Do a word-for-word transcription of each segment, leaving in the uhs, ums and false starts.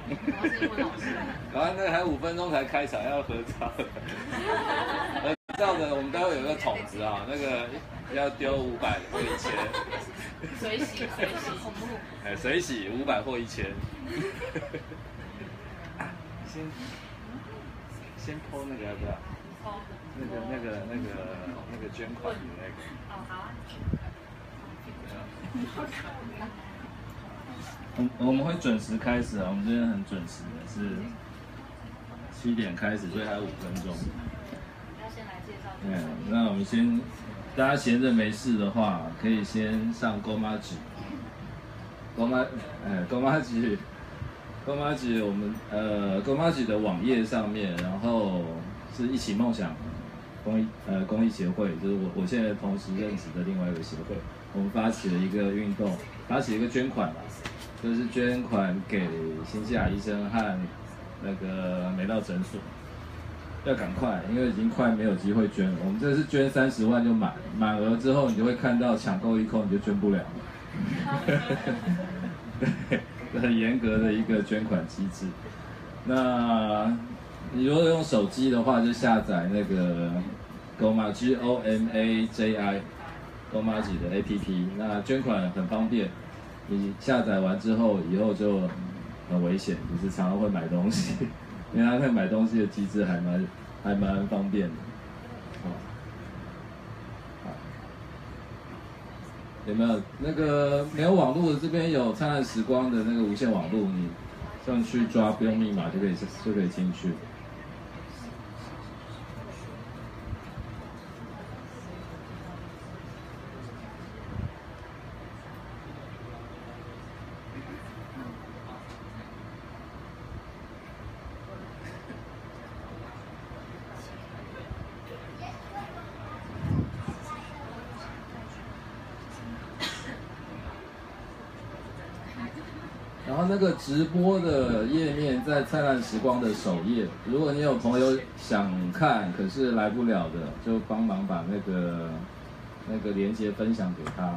我是英文老师。 然后那还五分钟才开场，要合照。合照的我们待会有个桶子啊，那个要丢五百或一千。 水洗水洗恐怖。 哎，水洗五百或一千。先先抛那个要不要？抛。那个那个那个那个捐款的那个。 哦，好啊。 我我们会准时开始啊，我们这边很准时的，是七点开始，所以还有五分钟。 要先来介绍。 对，那我们先，大家闲着没事的话，可以先上勾妈吉，勾妈，哎，勾妈吉，勾妈吉，我们呃勾妈吉的网页上面，然后是一起梦想公益呃公益协会，就是我我现在同时任职的另外一个协会，我们发起了一个运动，发起一个捐款吧。就是捐款给新西亚医生和那个美道诊所，要赶快，因为已经快没有机会捐了。我们这是捐三十万就满，满额之后你就会看到抢购一空你就捐不了了。对，很严格的一个捐款机制。那你如果用手机的话，就下载那个 Gomaji G O M A J I Gomaji 的 A P P， 那捐款很方便。你下载完之后，以后就很危险，就是常常会买东西，因为它那买东西的机制还蛮还蛮方便的。好，好，有没有那个没有网络的这边有灿烂时光的那个无线网络，你上去抓不用密码就可以就可以进去。然后那个直播的页面在灿烂时光的首页，如果你有朋友想看可是来不了的，就帮忙把那个那个链接分享给他。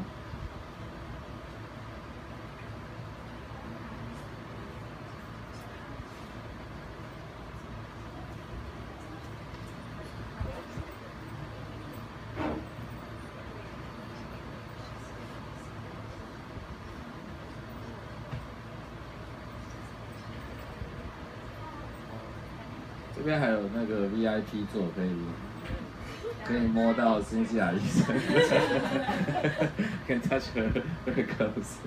这边还有那个 V I P 座，可以可以摸到新西亚医生，跟他学 very close。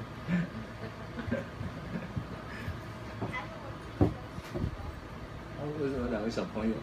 为什么两个小朋友？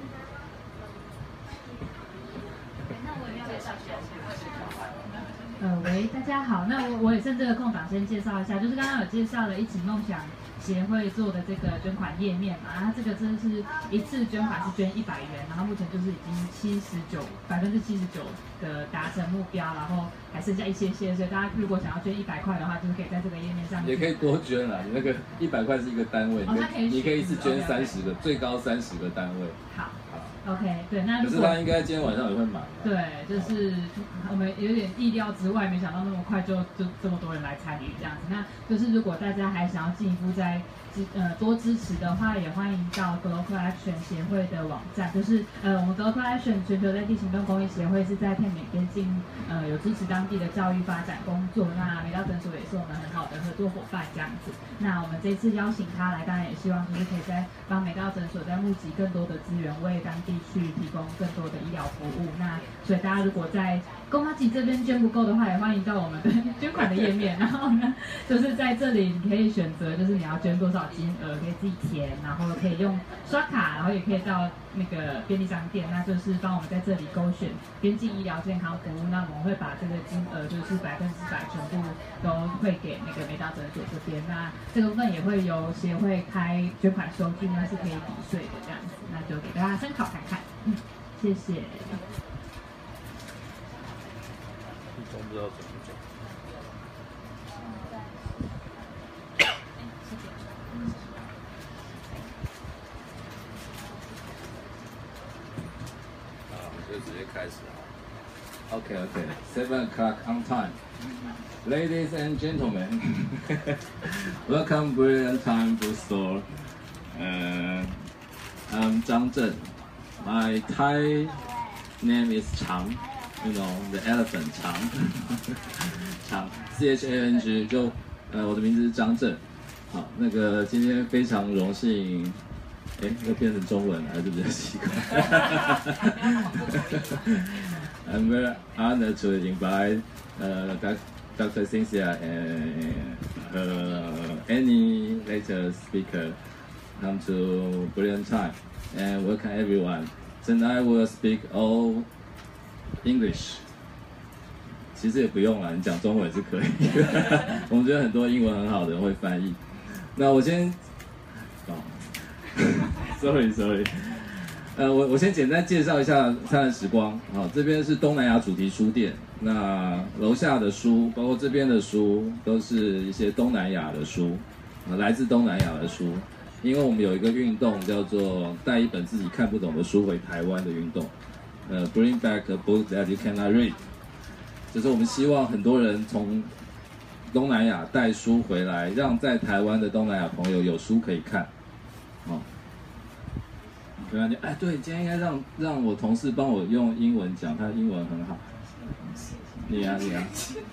那我也要介绍一下。 呃，喂，大家好，那我我也趁这个空档先介绍一下，就是刚刚有介绍了一起梦想协会做的这个捐款页面嘛，然后这个真的是一次捐款是捐一百元，然后目前就是已经七十九百分之七十九的达成目标，然后还剩下一些些，所以大家如果想要捐一百块的话，就是可以在这个页面上面。 也可以多捐啦，你那个一百块是一个单位， 哦、它可以你可以一次捐三十个，最高三十个单位。 好。OK， 对，那可是他应该今天晚上也会满。 对，就是我们有点意料之外，没想到那么快就就这么多人来参与这样子。那就是如果大家还想要进一步再支呃多支持的话，也欢迎到 Global Action 协会的网站，就是呃我们 Global Action 全球在地行动公益协会是在片缅边境呃有支持当地的教育发展工作。那美道诊所也是我们很好的合作伙伴这样子。那我们这次邀请他来，当然也希望就是可以在帮美道诊所在募集更多的资源，为当地去提供更多的医疗服务。那所以大家如果在公妈吉这边捐不够的话，也欢迎到我们的捐款的页面。然后呢，就是在这里你可以选择，就是你要捐多少金额，可以自己填，然后可以用刷卡，然后也可以到那个便利商店，那就是帮我们在这里勾选边境医疗健康服务。那我们会把这个金额就是百分之百全部都会给那个美道诊所这边。那这个部分也会由协会开捐款收据，那是可以抵税的这样子。那就给大家参考看看。嗯，谢谢。 一中不知道怎么转。啊，我们就直接开始了。OK OK，seven o'clock on time。 Ladies and gentlemen, welcome Brilliant Time Bookstore. Uh, I'm Zhang Zhen. My Thai name is Chang. You know the elephant Chang. Chang C H A N G 就呃我的名字是张正。好，那个今天非常荣幸，哎，又变成中文了，还是比较习惯。I'm very honored to invite uh, Doctor Cynthia and uh, any later speaker come to Brilliant Time and welcome everyone. Tonight we'll speak all English. 其实也不用了，你讲中文是可以的。我们觉得很多英文很好的人会翻译。那我先，哦 ，sorry sorry， 呃，我我先简单介绍一下灿烂时光。好，这边是东南亚主题书店。那楼下的书，包括这边的书，都是一些东南亚的书，啊，来自东南亚的书。因为我们有一个运动叫做带一本自己看不懂的书回台湾的运动，呃 ，Bring back a book that you cannot read。就是我们希望很多人从东南亚带书回来，让在台湾的东南亚朋友有书可以看。哦，对啊，你哎，对，今天应该让让我同事帮我用英文讲，他英文很好。你啊，你啊。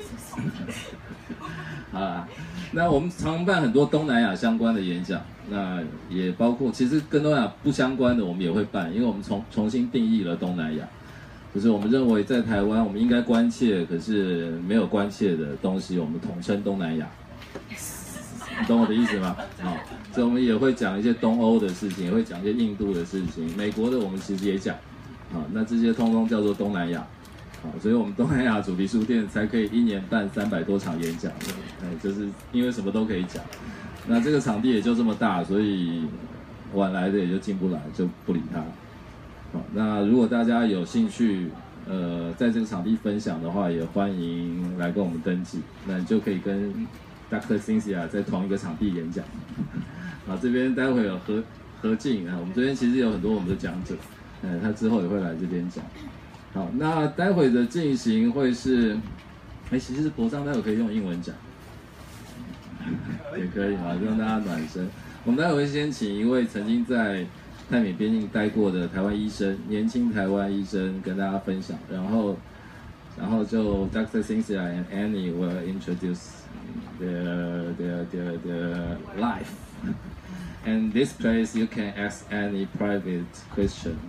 好啦，那我们常办很多东南亚相关的演讲，那也包括其实跟东南亚不相关的，我们也会办，因为我们重重新定义了东南亚。就是我们认为在台湾我们应该关切，可是没有关切的东西，我们统称东南亚。你懂我的意思吗？好，所以我们也会讲一些东欧的事情，也会讲一些印度的事情，美国的我们其实也讲。好，那这些通通叫做东南亚。好，所以我们东南亚主题书店才可以一年办三百多场演讲，哎，就是因为什么都可以讲。那这个场地也就这么大，所以晚来的也就进不来，就不理他。好，那如果大家有兴趣，呃，在这个场地分享的话，也欢迎来跟我们登记，那你就可以跟 Doctor Cynthia 在同一个场地演讲。好，这边待会有何何静啊，我们这边其实有很多我们的讲者，呃，他之后也会来这边讲。好，那待会的进行会是，哎，其实博章待会可以用英文讲，也可以啊，让大家暖身。我们待会会先请一位曾经在泰缅边境待过的台湾医生，年轻台湾医生跟大家分享，然后，然后就 Doctor Cynthia and Annie will introduce their their their their life. And this place you can ask any private question,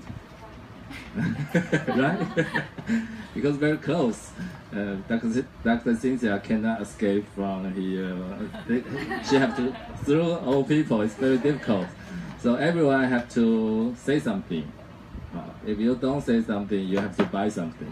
right? Because very close. Uh, Doctor Doctor Cynthia cannot escape from here. She have to through all people. It's very difficult. So everyone have to say something. Uh, if you don't say something, you have to buy something.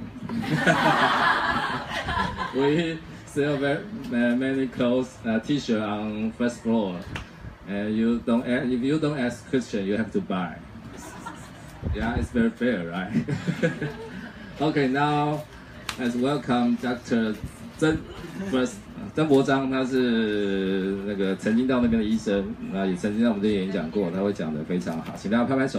We sell very many clothes, uh, T-shirt on first floor, and you don't. If you don't ask question, you have to buy. Yeah, it's very fair, right? Okay, now let's welcome Doctor Zhen first. 曾博章他是那个曾经到那边的医生，那也曾经在我们这里演讲过，他会讲得非常好，请大家拍拍手。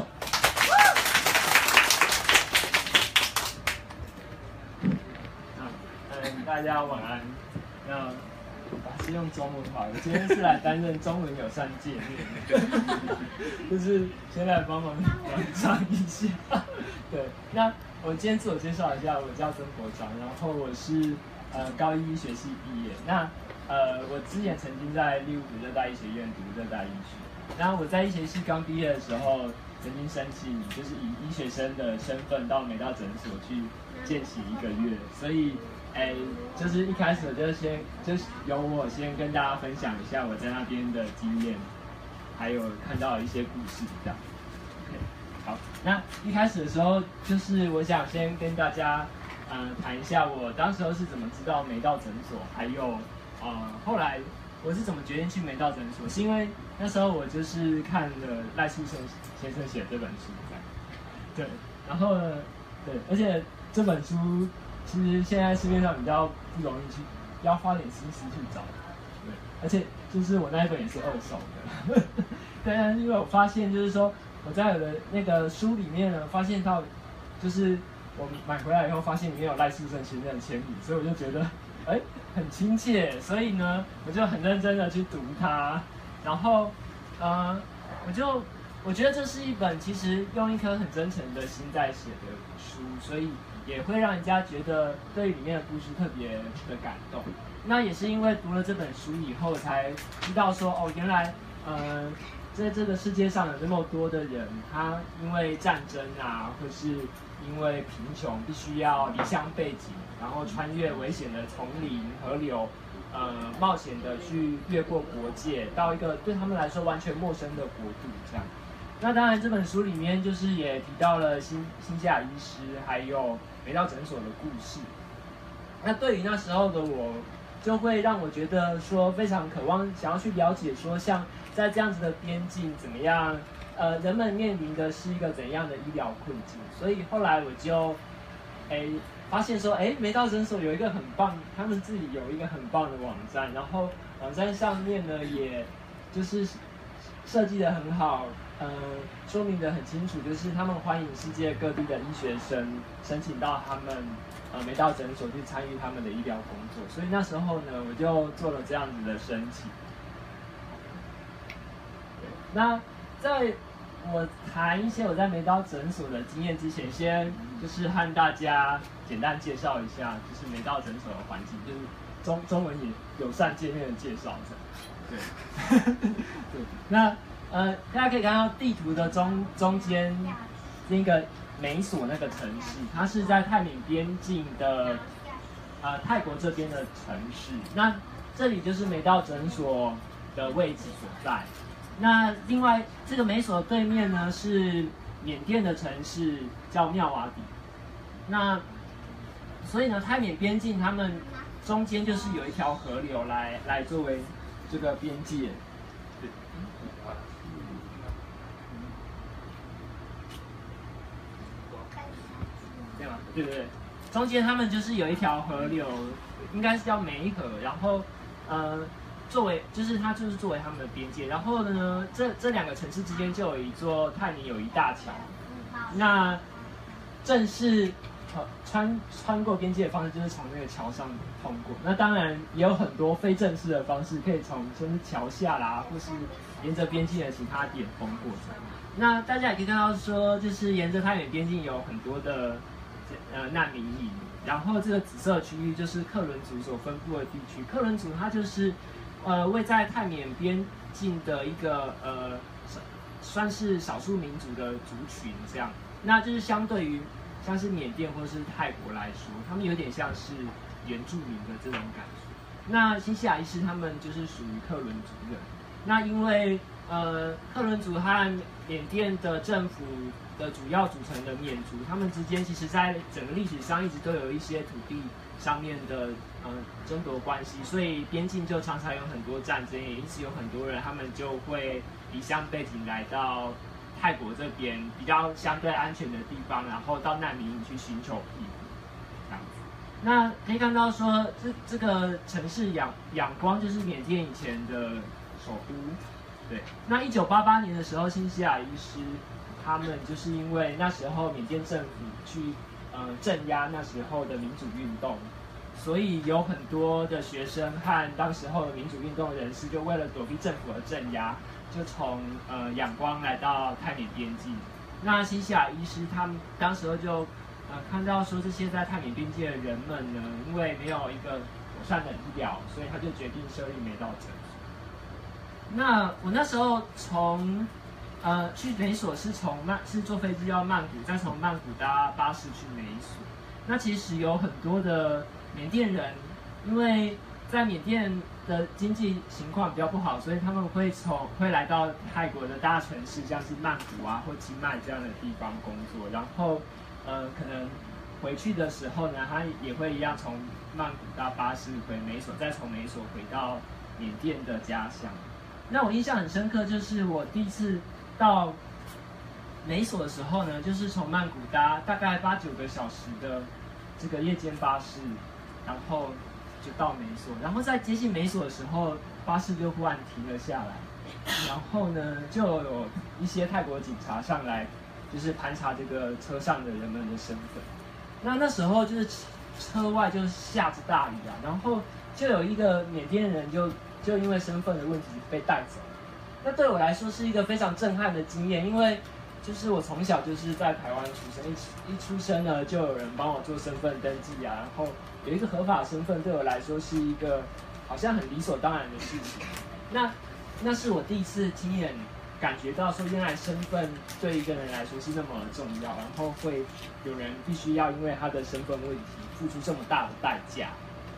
嗯，大家晚安。那我是用中文好了，今天是来担任中文友善界面，就是先来帮忙暖场一下。对，那我今天自我介绍一下，我叫曾博章，然后我是。呃，高一医学系毕业。那呃，我之前曾经在利物浦热带医学院读热带医学。那我在医学系刚毕业的时候，曾经申请就是以医学生的身份到美道诊所去见习一个月。所以，哎，就是一开始我就先就是由我先跟大家分享一下我在那边的经验，还有看到的一些故事这样。OK， 好，那一开始的时候，就是我想先跟大家。嗯，谈一下我当时候是怎么知道美道诊所，还有呃后来我是怎么决定去美道诊所，是因为那时候我就是看了赖树生先生写的这本书，对，然后呢，对，而且这本书其实现在市面上比较不容易去，要花点心思去找，对，而且就是我那一本也是二手的，对啊，因为我发现就是说我在我的那个书里面呢，发现到就是。我买回来以后，发现里面有赖树生先生的签名，所以我就觉得哎很亲切，所以呢我就很认真的去读它，然后呃我就我觉得这是一本其实用一颗很真诚的心在写的书，所以也会让人家觉得对里面的故事特别的感动。那也是因为读了这本书以后，才知道说哦，原来呃在这个世界上有那么多的人，他因为战争啊，或是因为贫穷，必须要离乡背井，然后穿越危险的丛林、河流，呃，冒险的去越过国界，到一个对他们来说完全陌生的国度，这样。那当然，这本书里面就是也提到了新新西亚医师还有梅道诊所的故事。那对于那时候的我，就会让我觉得说非常渴望想要去了解说，像在这样子的边境怎么样，呃，人们面临的是一个怎样的医疗困境。所以后来我就，哎，发现说，哎，梅道诊所有一个很棒，他们自己有一个很棒的网站，然后网站上面呢，也就是设计得很好。呃，说明得很清楚，就是他们欢迎世界各地的医学生申请到他们呃梅道诊所去参与他们的医疗工作，所以那时候呢，我就做了这样子的申请。那在我谈一些我在梅道诊所的经验之前，先就是和大家简单介绍一下，就是梅道诊所的环境，就是中中文也友善界面的介绍的。对，对，那。呃，大家可以看到地图的中中间那个美索那个城市，它是在泰缅边境的呃泰国这边的城市。那这里就是梅道诊所的位置所在。那另外这个美索对面呢是缅甸的城市叫妙瓦底。那所以呢，泰缅边境他们中间就是有一条河流来来作为这个边界。对吗？对不对？中间他们就是有一条河流，应该是叫梅河，然后呃，作为就是它就是作为他们的边界，然后呢，这这两个城市之间就有一座泰缅友谊大桥，那正式呃穿穿过边界的方式就是从那个桥上通过。那当然也有很多非正式的方式，可以从先是桥下啦，或是沿着边境的其他点通过。那大家也可以看到说，就是沿着泰缅边境有很多的呃难民营，然后这个紫色区域就是克伦族所分布的地区。克伦族它就是呃位在泰缅边境的一个呃算是少数民族的族群这样。那就是相对于像是缅甸或是泰国来说，他们有点像是原住民的这种感觉。那新西亚医师他们就是属于克伦族人。那因为呃克伦族和缅甸的政府的主要组成的缅族，他们之间其实在整个历史上一直都有一些土地上面的呃争夺关系，所以边境就常常有很多战争，也因此有很多人他们就会离乡背井来到泰国这边比较相对安全的地方，然后到难民营去寻求庇护，这样子。那可以看到说，这这个城市仰仰光就是缅甸以前的首都。对，那一九八八年的时候，新西亚医师他们就是因为那时候缅甸政府去呃镇压那时候的民主运动，所以有很多的学生和当时候的民主运动人士，就为了躲避政府的镇压，就从呃仰光来到泰缅边境。那新西亚医师他们当时候就呃看到说，这些在泰缅边界的人们呢，因为没有一个妥善的医疗，所以他就决定设立梅道诊所。那我那时候从呃去梅索是从曼是坐飞机到曼谷，再从曼谷搭巴士去梅索。那其实有很多的缅甸人，因为在缅甸的经济情况比较不好，所以他们会从会来到泰国的大城市，像是曼谷啊或清迈这样的地方工作，然后呃可能回去的时候呢，他也会一样从曼谷搭巴士回梅索，再从梅索回到缅甸的家乡。那我印象很深刻，就是我第一次到梅索的时候呢，就是从曼谷搭大概八九个小时的这个夜间巴士，然后就到梅索。然后在接近梅索的时候，巴士就忽然停了下来，然后呢，就有一些泰国警察上来，就是盘查这个车上的人们的身份。那那时候就是车外就下着大雨啊，然后就有一个缅甸人就就因为身份的问题被带走。那对我来说是一个非常震撼的经验，因为就是我从小就是在台湾出生，一一出生呢就有人帮我做身份登记啊，然后有一个合法身份对我来说是一个好像很理所当然的事情。那那是我第一次亲眼感觉到说，原来身份对一个人来说是那么重要，然后会有人必须要因为他的身份问题付出这么大的代价。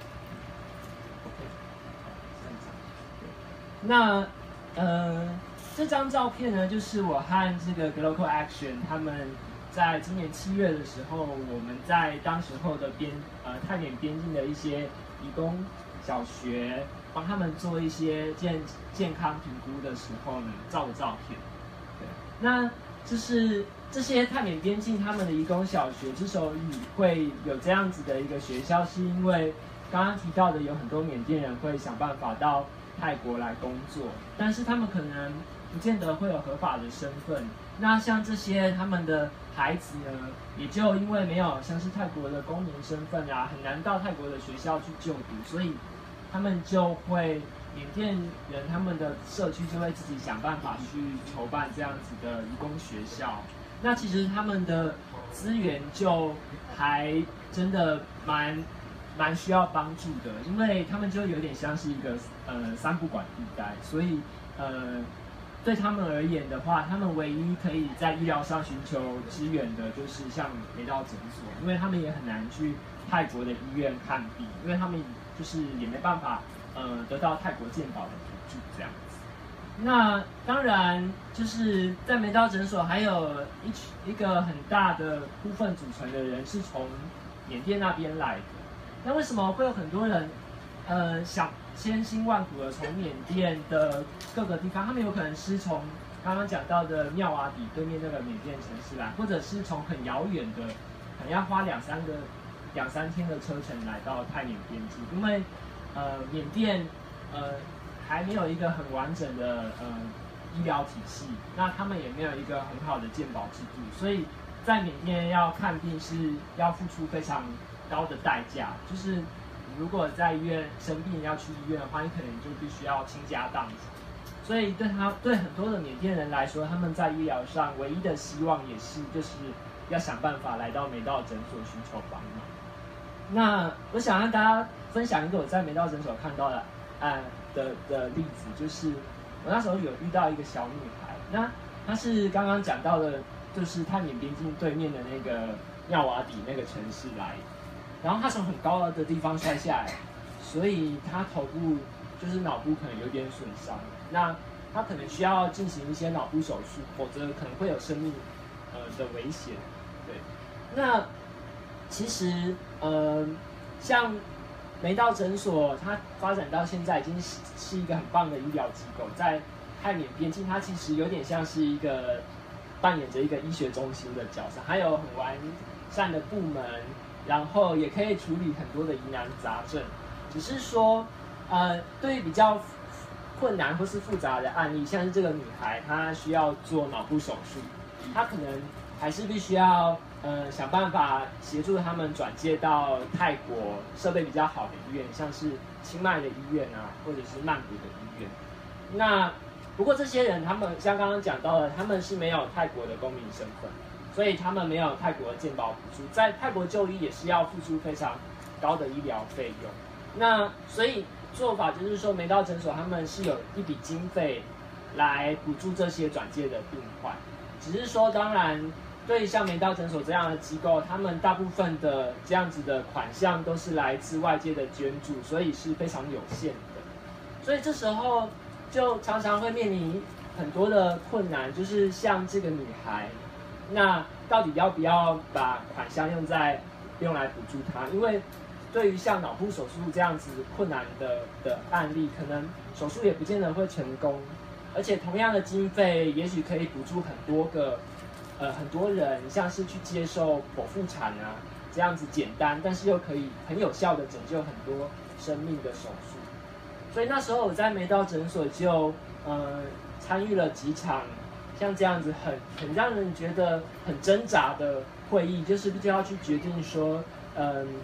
那呃，这张照片呢，就是我和这个 Glocal Action 他们在今年七月的时候，我们在当时候的边呃泰缅边境的一些移工小学，帮他们做一些健健康评估的时候呢，照的照片。对，那就是这些泰缅边境他们的移工小学之所以会有这样子的一个学校，是因为刚刚提到的有很多缅甸人会想办法到泰国来工作，但是他们可能不见得会有合法的身份。那像这些他们的孩子呢，也就因为没有像是泰国的公民身份啊，很难到泰国的学校去就读，所以他们就会缅甸人他们的社区就会自己想办法去筹办这样子的移工学校。那其实他们的资源就还真的蛮蛮需要帮助的，因为他们就有点像是一个呃三不管地带，所以呃对他们而言的话，他们唯一可以在医疗上寻求支援的就是像梅道诊所，因为他们也很难去泰国的医院看病，因为他们就是也没办法呃得到泰国健保的补助这样子。那当然就是在梅道诊所还有一一个很大的部分组成的人是从缅甸那边来的。那为什么会有很多人，呃，想千辛万苦的从缅甸的各个地方，他们有可能是从刚刚讲到的妙瓦底对面那个缅甸城市来，或者是从很遥远的，可能要花两三个两三天的车程来到泰缅边境，因为呃缅甸呃还没有一个很完整的呃医疗体系，那他们也没有一个很好的健保制度，所以在缅甸要看病是要付出非常高的代价，就是你如果在医院生病要去医院的话，你可能就必须要倾家荡产。所以对他对很多的缅甸人来说，他们在医疗上唯一的希望也是就是要想办法来到梅道诊所寻求帮忙。那我想让大家分享一个我在梅道诊所看到的呃的的例子，就是我那时候有遇到一个小女孩，那她是刚刚讲到的，就是泰缅边境对面的那个妙瓦底那个城市来的。然后他从很高的地方摔下来，所以他头部就是脑部可能有点损伤，那他可能需要进行一些脑部手术，否则可能会有生命呃的危险。对，那其实呃像梅道诊所，它发展到现在已经是是一个很棒的医疗机构，在泰缅边境，它其实有点像是一个扮演着一个医学中心的角色，还有很完善的部门。然后也可以处理很多的疑难杂症，只是说，呃，对于比较困难或是复杂的案例，像是这个女孩，她需要做脑部手术，她可能还是必须要呃想办法协助他们转介到泰国设备比较好的医院，像是清迈的医院啊，或者是曼谷的医院。那不过这些人，他们像刚刚讲到的，他们是没有泰国的公民身份。所以他们没有泰国的健保补助，在泰国就医也是要付出非常高的医疗费用。那所以做法就是说，梅道诊所他们是有一笔经费来补助这些转介的病患，只是说，当然对像梅道诊所这样的机构，他们大部分的这样子的款项都是来自外界的捐助，所以是非常有限的。所以这时候就常常会面临很多的困难，就是像这个女孩。那到底要不要把款项用在用来补助他？因为对于像脑部手术这样子困难的的案例，可能手术也不见得会成功，而且同样的经费，也许可以补助很多个呃很多人，像是去接受剖腹产啊这样子简单，但是又可以很有效的拯救很多生命的手术。所以那时候我在梅道诊所就呃参与了几场。像这样子很很让人觉得很挣扎的会议，就是必须要去决定说，嗯，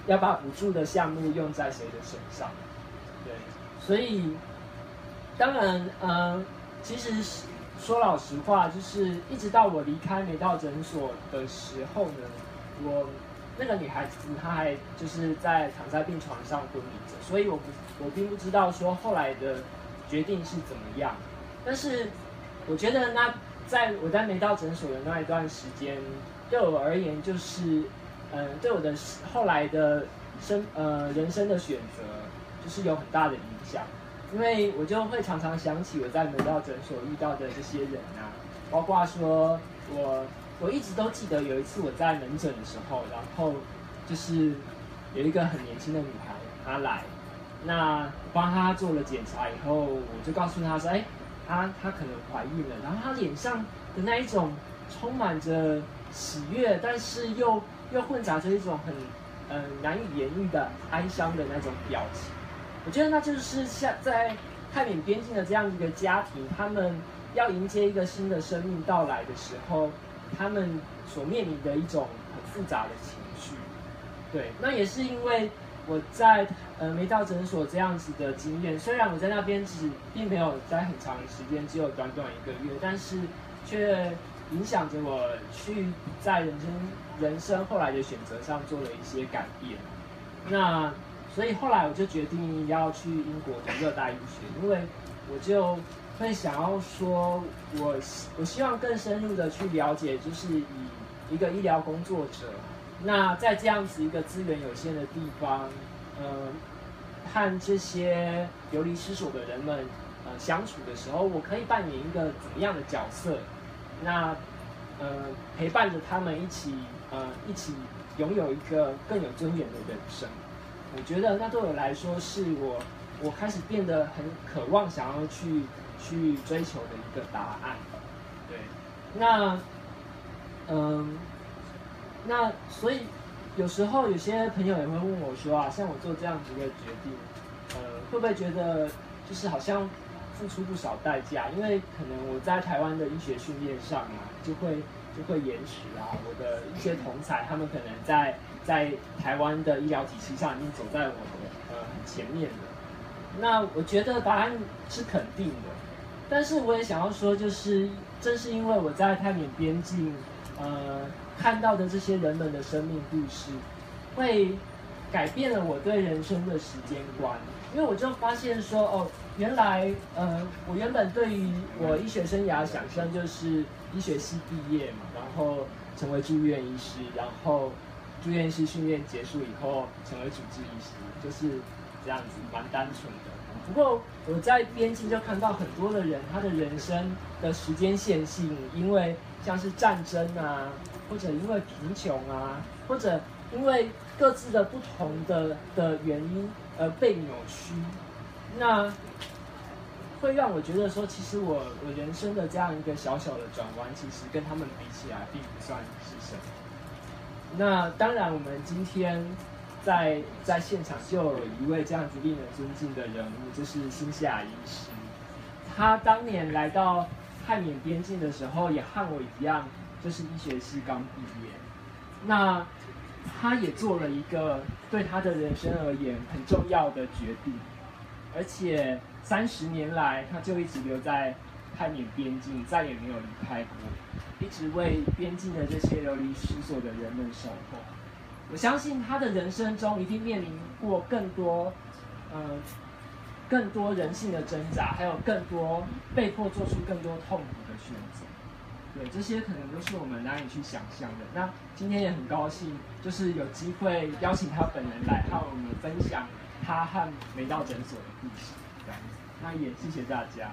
要把补助的项目用在谁的身上。对，所以当然，呃，其实说老实话，就是一直到我离开美道诊所的时候呢，我那个女孩子她还就是在躺在病床上昏迷着，所以我不我并不知道说后来的决定是怎么样。但是我觉得那在我在美道诊所的那一段时间，对我而言就是，嗯、呃，对我的后来的生呃人生的选择，就是有很大的影响。因为我就会常常想起我在美道诊所遇到的这些人啊，包括说我我一直都记得有一次我在门诊的时候，然后就是有一个很年轻的女孩她来，那我帮她做了检查以后，我就告诉她说，哎，她她可能怀孕了，然后她脸上的那一种充满着喜悦，但是又又混杂着一种很嗯、呃、难以言喻的哀伤的那种表情。我觉得那就是像在泰缅边境的这样一个家庭，他们要迎接一个新的生命到来的时候，他们所面临的一种很复杂的情绪。对，那也是因为我在呃美道诊所这样子的经验，虽然我在那边只并没有待很长的时间，只有短短一个月，但是却影响着我去在人生人生后来的选择上做了一些改变。那所以后来我就决定要去英国读热带医学，因为我就会想要说我，我希望更深入的去了解，就是以一个医疗工作者，那在这样子一个资源有限的地方，呃，和这些流离失所的人们呃相处的时候，我可以扮演一个怎么样的角色？那呃陪伴着他们一起呃一起拥有一个更有尊严的人生。我觉得那对我来说是我我开始变得很渴望想要去去追求的一个答案。对，那嗯，那所以有时候有些朋友也会问我说啊，像我做这样子的决定，呃，会不会觉得就是好像付出不少代价？因为可能我在台湾的医学训练上啊，就会就会延迟啊，我的一些同才他们可能在在台湾的医疗体系上已经走在我的呃很前面了。那我觉得答案是肯定的，但是我也想要说，就是正是因为我在泰缅边境，呃，看到的这些人们的生命故事，会改变了我对人生的时间观。因为我就发现说，哦，原来，呃，我原本对于我医学生涯的想象就是医学系毕业嘛，然后成为住院医师，然后住院医师训练结束以后成为主治医师，就是这样子，蛮单纯的。不过我在边境就看到很多的人，他的人生的时间线性，因为像是战争啊，或者因为贫穷啊，或者因为各自的不同的的原因而被扭曲，那会让我觉得说，其实我我人生的这样一个小小的转弯，其实跟他们比起来，并不算是什么。那当然，我们今天在在现场就有一位这样子令人尊敬的人物，就是辛夏医师。他当年来到泰缅边境的时候，也和我一样，就是医学系刚毕业。那他也做了一个对他的人生而言很重要的决定，而且三十年来，他就一直留在泰缅边境，再也没有离开过，一直为边境的这些流离失所的人们守候。我相信他的人生中一定面临过更多，呃，更多人性的挣扎，还有更多被迫做出更多痛苦的选择。对，这些可能都是我们难以去想象的。那今天也很高兴，就是有机会邀请他本人来和我们分享他和美道诊所的故事。这样子，那也谢谢大家。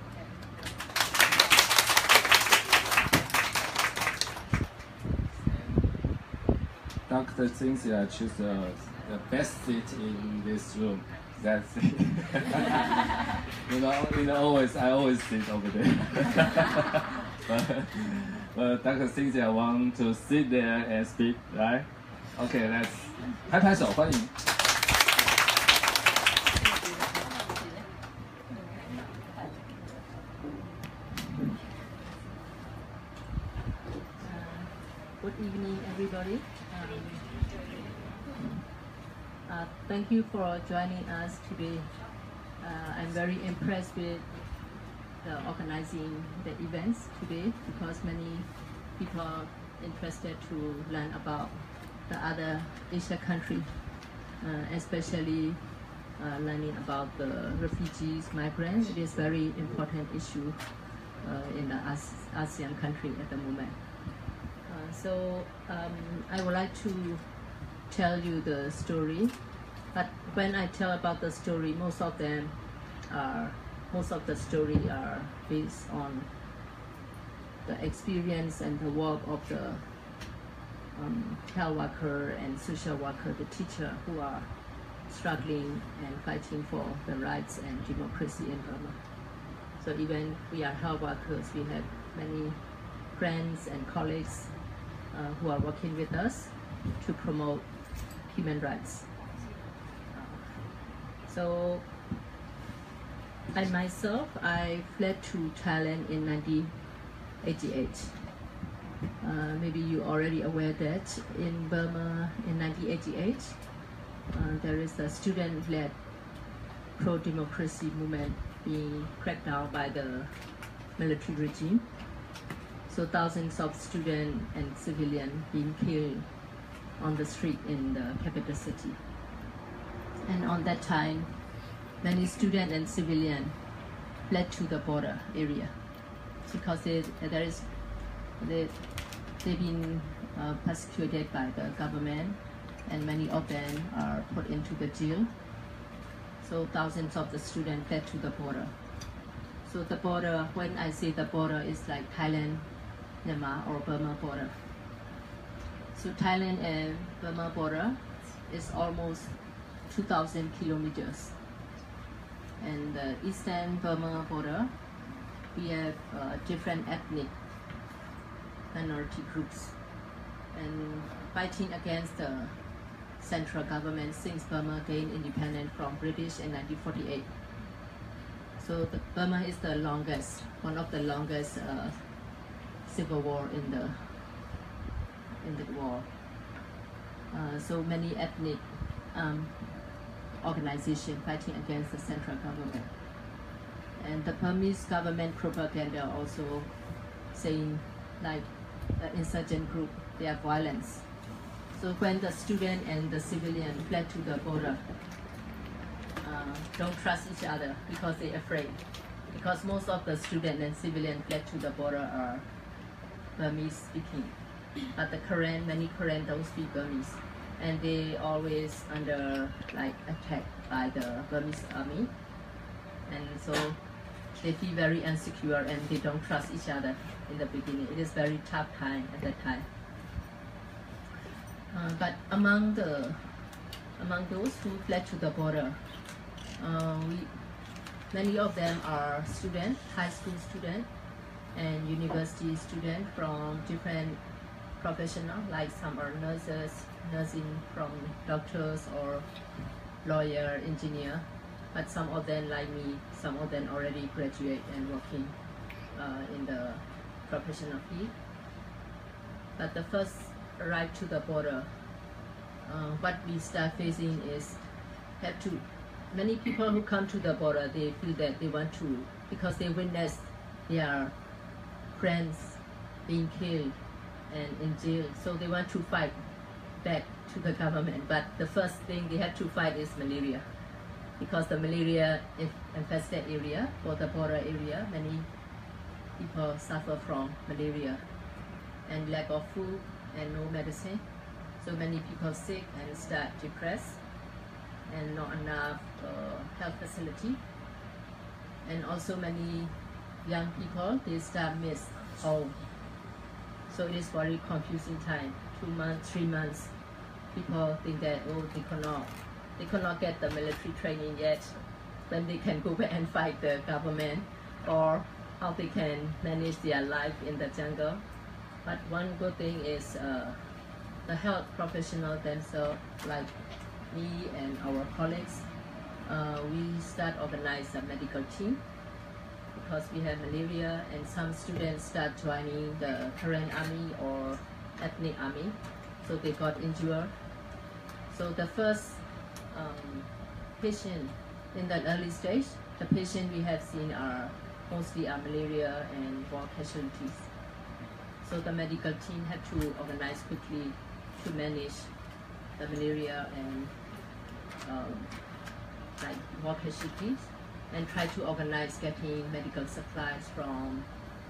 Doctor Cynthia choose the, the best seat in this room. That's it. you know, you know, always I always sit over there. but, but Doctor Cynthia want to sit there and speak, right? Okay, let's 拍拍手，欢迎。 Good evening, everybody. Um, Uh, thank you for joining us today. Uh, I'm very impressed with the organizing the events today because many people are interested to learn about the other Asia country, uh, especially uh, learning about the refugees, migrants. It is very important issue uh, in the ASEAN country at the moment. Uh, so um, I would like to tell you the story, but when I tell about the story, most of them are most of the story are based on the experience and the work of the um, health worker and social worker, the teacher who are struggling and fighting for the rights and democracy in Burma. So even we are health workers, we have many friends and colleagues uh, who are working with us to promote human rights. Uh, so I myself, I fled to Thailand in nineteen eighty-eight. Uh, maybe you already aware that in Burma in nineteen eighty-eight, uh, there is a student-led pro-democracy movement being cracked down by the military regime. So thousands of students and civilians being killed on the street in the capital city. And on that time, many students and civilians fled to the border area because they, there is, they, they've been uh, persecuted by the government, and many of them are put into the jail. So thousands of the students fled to the border. So the border, when I say the border, is like Thailand, Myanmar or Burma border. So Thailand and Burma border is almost two thousand kilometers. And the eastern Burma border, we have uh, different ethnic minority groups and fighting against the central government since Burma gained independence from British in nineteen forty-eight. So the, Burma is the longest, one of the longest uh, civil war in the in the world. Uh, so many ethnic um, organizations fighting against the central government. And the Burmese government propaganda also saying like the insurgent group, they are violence. So when the student and the civilian fled to the border, uh, don't trust each other because they're afraid. Because most of the student and civilian fled to the border are Burmese speaking. But the Karen, many Karen don't speak Burmese. And they always under like attack by the Burmese army. And so they feel very insecure and they don't trust each other in the beginning. It is very tough time at that time. Uh, but among the among those who fled to the border, uh, we, many of them are students, high school students, and university students from different professionals. Like some are nurses, nursing from doctors or lawyer, engineer. But some of them, like me, some of them already graduate and working uh, in the professional field. But the first arrive to the border, uh, what we start facing is have to, many people who come to the border, they feel that they want to, because they witness their friends being killed and in jail, so they want to fight back to the government. But the first thing they have to fight is malaria, because the malaria infested area, for the border area, many people suffer from malaria and lack of food and no medicine. So many people sick and start depressed and not enough uh, health facility. And also many young people, they start miss home. So it is very confusing time. Two months, three months, people think that, oh, they cannot, they cannot get the military training yet, when they can go back and fight the government, or how they can manage their life in the jungle. But one good thing is uh, the health professionals themselves, like me and our colleagues, uh, we start organize a medical team because we have malaria, and some students start joining the Karen army or ethnic army, so they got injured. So the first um, patient in the early stage, the patient we have seen are mostly are malaria and war casualties. So the medical team had to organize quickly to manage the malaria and um, like war casualties, and try to organize getting medical supplies from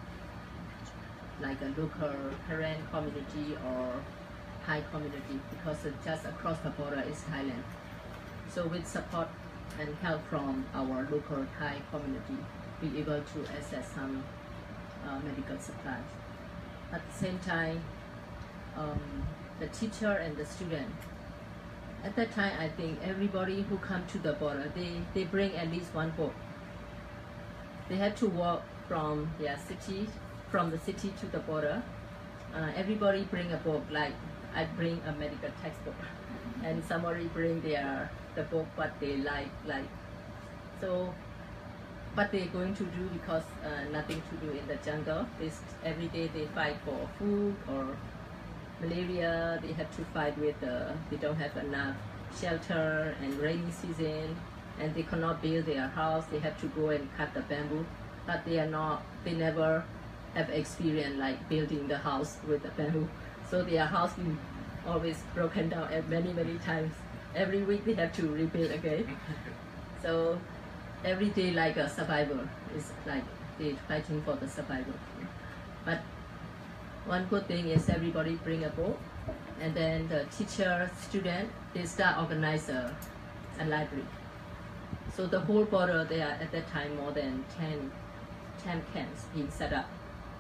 like a local Karen community or Thai community, because it just across the border is Thailand. So with support and help from our local Thai community, we able to access some uh, medical supplies. At the same time, um, the teacher and the student, at that time I think everybody who come to the border, they, they bring at least one book. They had to walk from their city, from the city to the border. Uh, everybody bring a book, like I bring a medical textbook, and somebody bring their the book what they like, like so. What they're going to do, because uh, nothing to do in the jungle. This every day they fight for food or malaria. They have to fight with uh, they don't have enough shelter and rainy season, and they cannot build their house. They have to go and cut the bamboo, but they are not. They never have experience like building the house with the bamboo. So their house is always broken down many many times. Every week they have to rebuild again. So every day like a survivor, is like they fighting for the survival. But one good thing is everybody bring a book, and then the teacher, student, they start organize a, a library. So the whole border, there are at that time more than ten, ten camps being set up.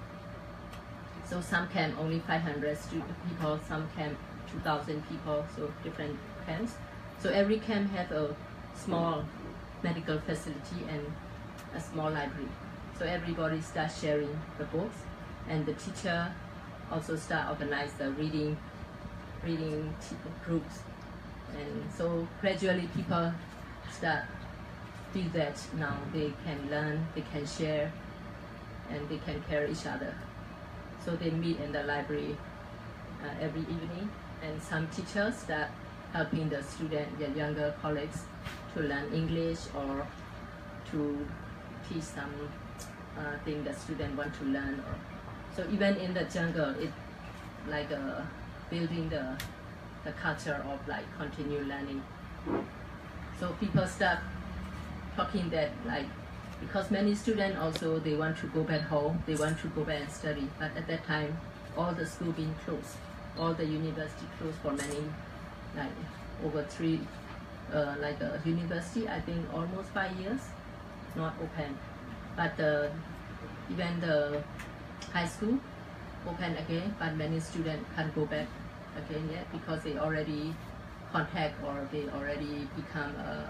So some camp only five hundred people, some camp two thousand people, so different camps. So every camp have a small medical facility and a small library. So everybody starts sharing the books, and the teacher also start organize the reading, reading groups, and so gradually people start feel that now they can learn, they can share, and they can care each other. So they meet in the library uh, every evening, and some teachers start helping the student, the younger colleagues, to learn English or to teach some uh, thing the student want to learn. Or so even in the jungle, it like uh, building the the culture of like continue learning. So people start talking that like, because many students also they want to go back home, they want to go back and study, but at that time all the school being closed, all the university closed for many, like over three, uh, like a university I think almost five years not open, but uh, even the high school open again, but many students can't go back again yet because they already contact or they already become a,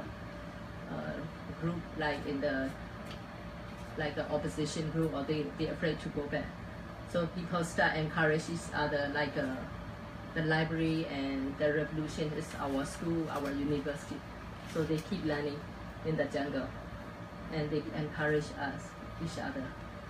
a group like in the like the opposition group, or they they afraid to go back. So people start encourage each other, like uh, the library and the revolution is our school, our university. So they keep learning in the jungle, and they encourage us each other.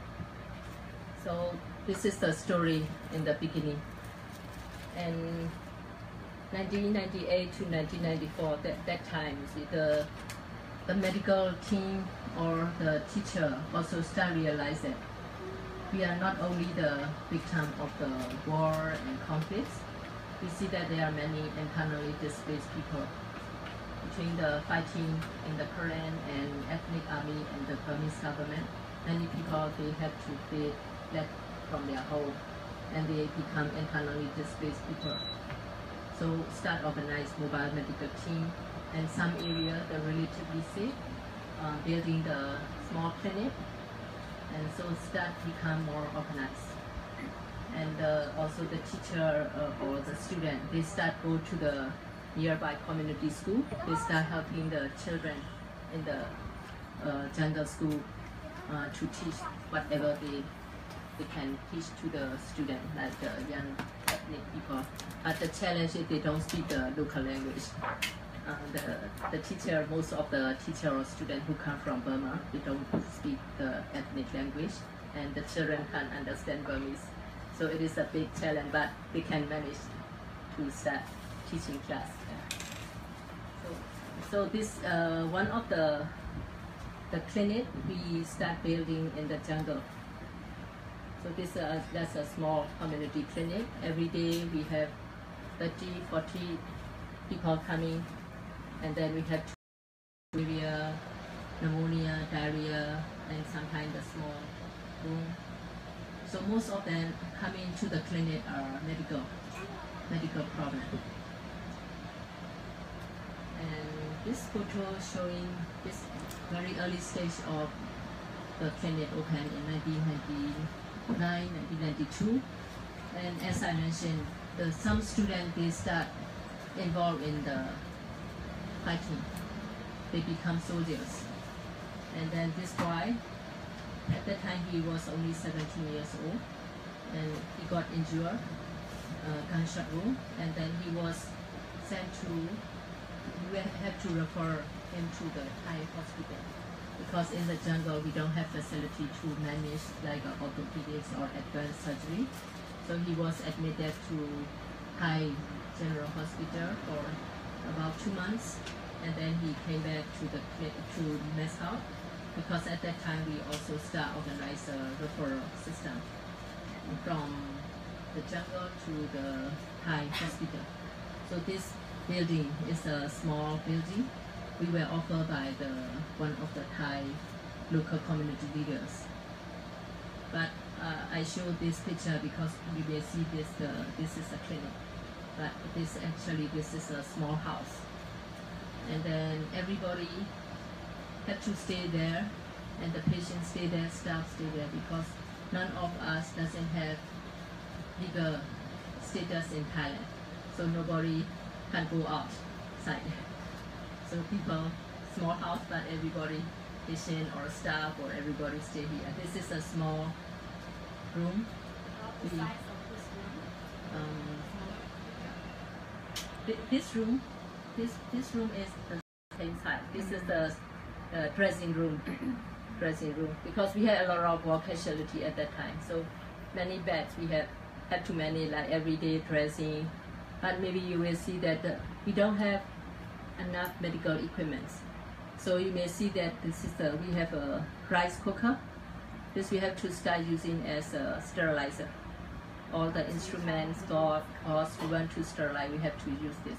So this is the story in the beginning. And nineteen ninety-eight to nineteen ninety-four, that, that time, see, the, the medical team or the teacher also start realize that we are not only the victim of the war and conflicts. We see that there are many internally displaced people between the fighting in the Karen and ethnic army and the Burmese government. Many people, they have to be left from their home, and they become internally displaced people. So start organize mobile medical team, and some area they're relatively safe, uh, building the small clinic, and so start become more organized. And uh, also the teacher uh, or the student, they start go to the nearby community school. They start helping the children in the uh, jungle school uh, to teach whatever they they can teach to the student, like the young ethnic people. But the challenge is they don't speak the local language. Uh, the, the teacher, most of the teacher or student who come from Burma, they don't speak the ethnic language, and the children can't understand Burmese. So it is a big challenge, but they can manage to start teaching class. Yeah. So So this uh, one of the the clinic we start building in the jungle. So this uh, that's a small community clinic. Every day we have thirty, forty people coming, and then we have malaria, pneumonia, diarrhea, and sometimes a small room. So most of them coming to the clinic are medical medical problem. And this photo showing this very early stage of the clinic opened in nineteen ninety-nine, nineteen ninety-two. And as I mentioned, the, some students, they start involved in the fighting. They become soldiers. And then this boy, at that time he was only seventeen years old, and he got injured, uh, gunshot wound, and then he was sent to, we had to refer him to the Thai hospital, because in the jungle we don't have facility to manage like uh, orthopedics or advanced surgery. So he was admitted to Thai General Hospital for about two months, and then he came back to the to Mess House, because at that time we also start organize a referral system from the jungle to the Thai hospital. So this building is a small building. We were offered by the one of the Thai local community leaders. But uh, I show this picture because you may see this. Uh, this is a clinic, but this actually this is a small house, and then everybody had to stay there, and the patients stay there, staff stay there, because none of us doesn't have legal status in Thailand, so nobody can go outside. So people, small house, but everybody, patient or staff or everybody stay here. This is a small room. The We, size of this room. um, thi- this room, this this room is the same size. This is the uh, dressing room, dressing room, because we had a lot of war casualty at that time. So many beds we have had to manage, like everyday dressing. But maybe you will see that uh, we don't have enough medical equipment. So you may see that this is the, we have a rice cooker. This we have to start using as a sterilizer. All the instruments, gauze, gauze, we want to sterilize, we have to use this.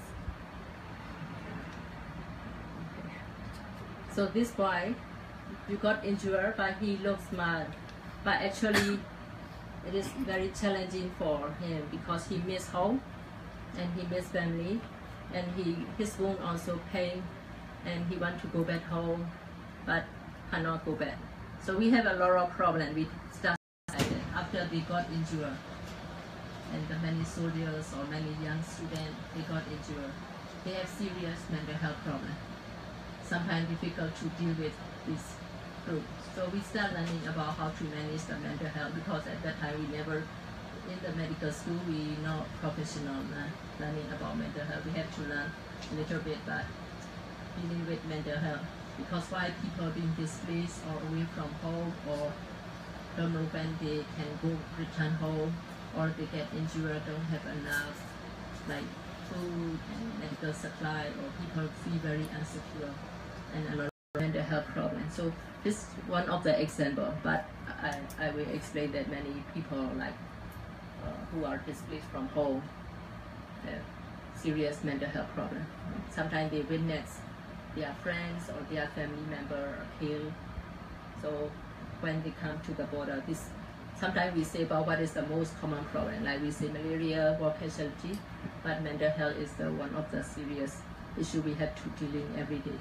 Okay. So this boy, you got injured, but he looks smart. But actually, it is very challenging for him because he missed home and he missed family, and he his wound also pain, and he want to go back home, but cannot go back. So we have a lot of problem. We start after they got injured, and the many soldiers or many young students they got injured. They have serious mental health problem. Sometimes difficult to deal with this group. So we start learning about how to manage the mental health, because at that time we never, in the medical school we not professional uh, learning about mental health. We have to learn a little bit, but dealing with mental health, because why people being displaced or away from home, or don't know when they can go return home, or they get injured, don't have enough like food and medical supply, or people feel very insecure and a lot of mental health problems. So this is one of the example, but I, I will explain that many people like uh, who are displaced from home have serious mental health problem. Sometimes they witness their friends or their family member are killed. So when they come to the border, this sometimes we say about what is the most common problem, like we say malaria, war casualty, but mental health is the one of the serious issue we have to dealing every day.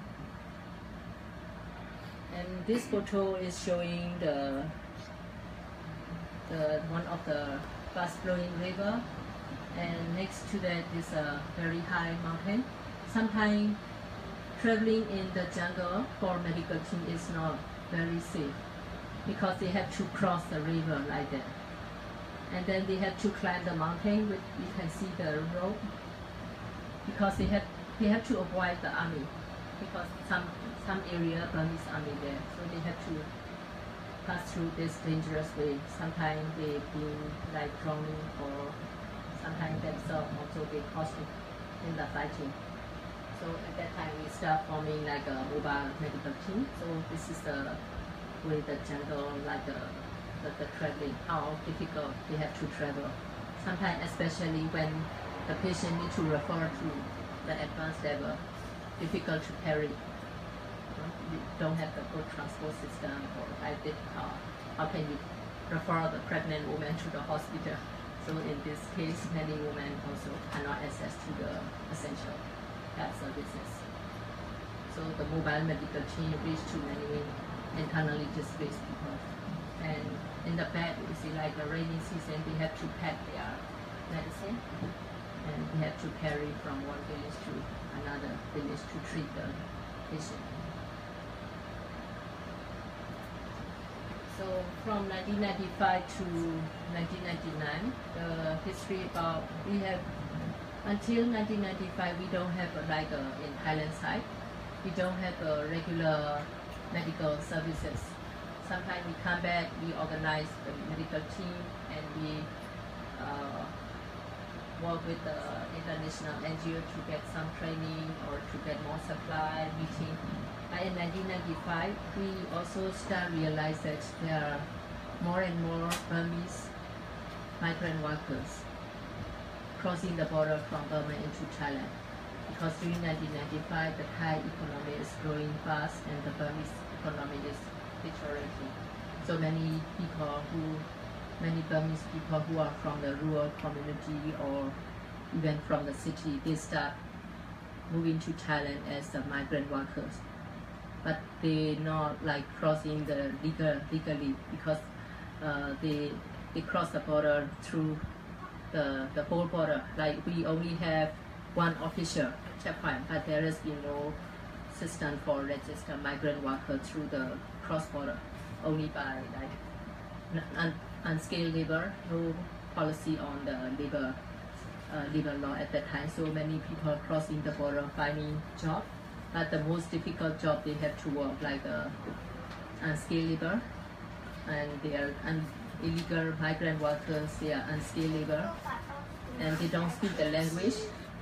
And this photo is showing the the one of the fast flowing river, and next to that is a very high mountain. Sometimes traveling in the jungle for medical team is not very safe, because they have to cross the river like that, and then they have to climb the mountain. Which you can see the rope, because they have they have to avoid the army, because some some area Burmese army there, so they have to pass through this dangerous way. Sometimes they been like drowning, or sometimes themselves also they caught in the fighting. So So at that time we start forming like a mobile medical team. So this is the way the jungle, like the, the, the traveling, how difficult they have to travel. Sometimes especially when the patient need to refer to the advanced level, difficult to carry. We don't have the good transport system, or I did, uh, how can you refer the pregnant woman to the hospital? So in this case, many women also cannot access to the essential health services. So the mobile medical team reached to many internally displaced people. And in the back, you see like the rainy season, they have to pack their medicine, and they have to carry from one village to another village to treat the patient. So from nineteen ninety-five to nineteen ninety-nine, the history about, we have, until nineteen ninety-five, we don't have a, like a, in Thailand side, we don't have a regular medical services. Sometimes we come back, we organize the medical team, and we uh, work with the international N G O to get some training or to get more supply, meeting. In nineteen ninety-five, we also start realize that there are more and more Burmese migrant workers crossing the border from Burma into Thailand. Because during nineteen ninety-five, the Thai economy is growing fast and the Burmese economy is deteriorating. So many people who, many Burmese people who are from the rural community or even from the city, they start moving to Thailand as the migrant workers. But they not like crossing the legal legally, because uh, they they cross the border through the the whole border. Like we only have one official checkpoint, but there has been no system for register migrant workers through the cross border. Only by like un, unskilled labor, no policy on the labor uh, labor law at that time. So many people crossing the border finding job. But the most difficult job they have to work like a unskilled labor, and they are un illegal migrant workers, they are unskilled labor, and they don't speak the language,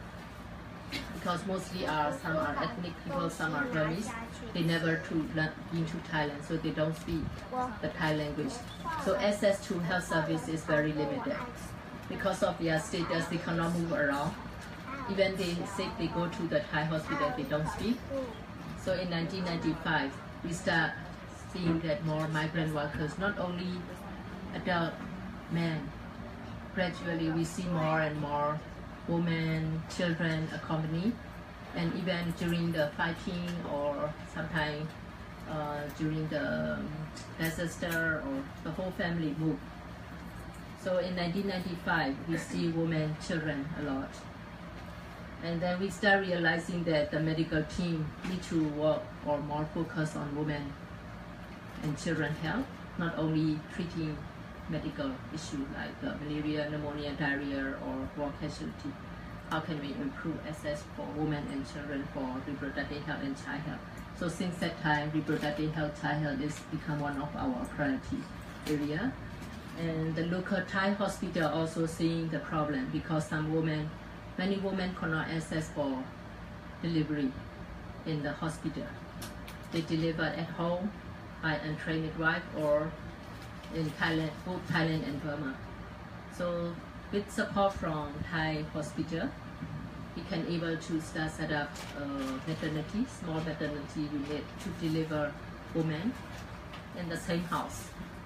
because mostly are some are ethnic people, some are Burmese. They never to learn into Thailand, so they don't speak the Thai language. So access to health service is very limited. Because of their status, they cannot move around. Even they say they go to the Thai hospital, they don't speak. So in nineteen ninety-five, we start seeing that more migrant workers, not only adult men, gradually we see more and more women, children accompany, and even during the fighting or sometimes uh, during the disaster, or the whole family move. So in nineteen ninety-five, we see women, children a lot. And then we start realizing that the medical team need to work or more focus on women and children health, not only treating medical issues like uh, malaria, pneumonia, diarrhea, or war casualty. How can we improve access for women and children for reproductive health and child health? So since that time, reproductive health, child health is become one of our priority area. And the local Thai hospital also seeing the problem, because some women Many women cannot access for delivery in the hospital. They deliver at home by untrained wife or in Thailand, both Thailand and Burma. So with support from Thai hospital, we can able to start set up a maternity, small maternity unit to deliver women in the same house.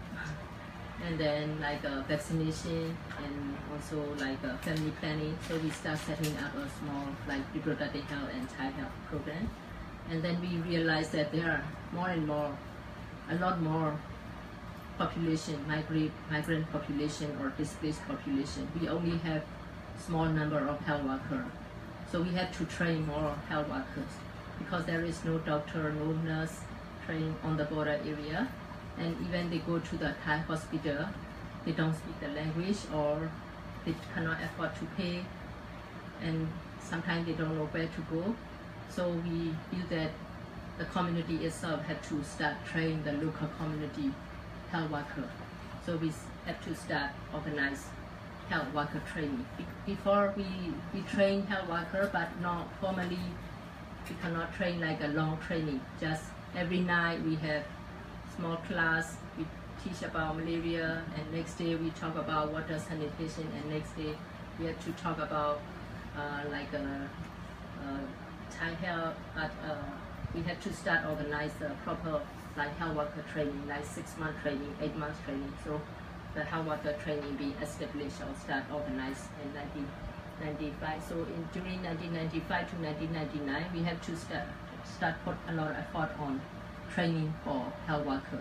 And then like a vaccination and also like a family planning. So we start setting up a small like reproductive health and child health program. And then we realize that there are more and more, a lot more population, migrant, migrant population or displaced population. We only have small number of health workers. So we have to train more health workers, because there is no doctor, no nurse trained on the border area. And even they go to the Thai hospital, they don't speak the language or they cannot afford to pay, and sometimes they don't know where to go. So we feel that the community itself had to start training the local community health worker. So we have to start organize health worker training. Before we, we train health worker, but not formally we cannot train like a long training. Just every night we have small class. We teach about malaria, and next day we talk about water sanitation, and next day we have to talk about uh, like a, a Thai health. But uh, we have to start organize a proper like health worker training, like six month training, eight months training. So the health worker training be established or start organized in nineteen ninety-five. So in during nineteen ninety-five to nineteen ninety-nine, we have to start start put a lot of effort on training for health worker.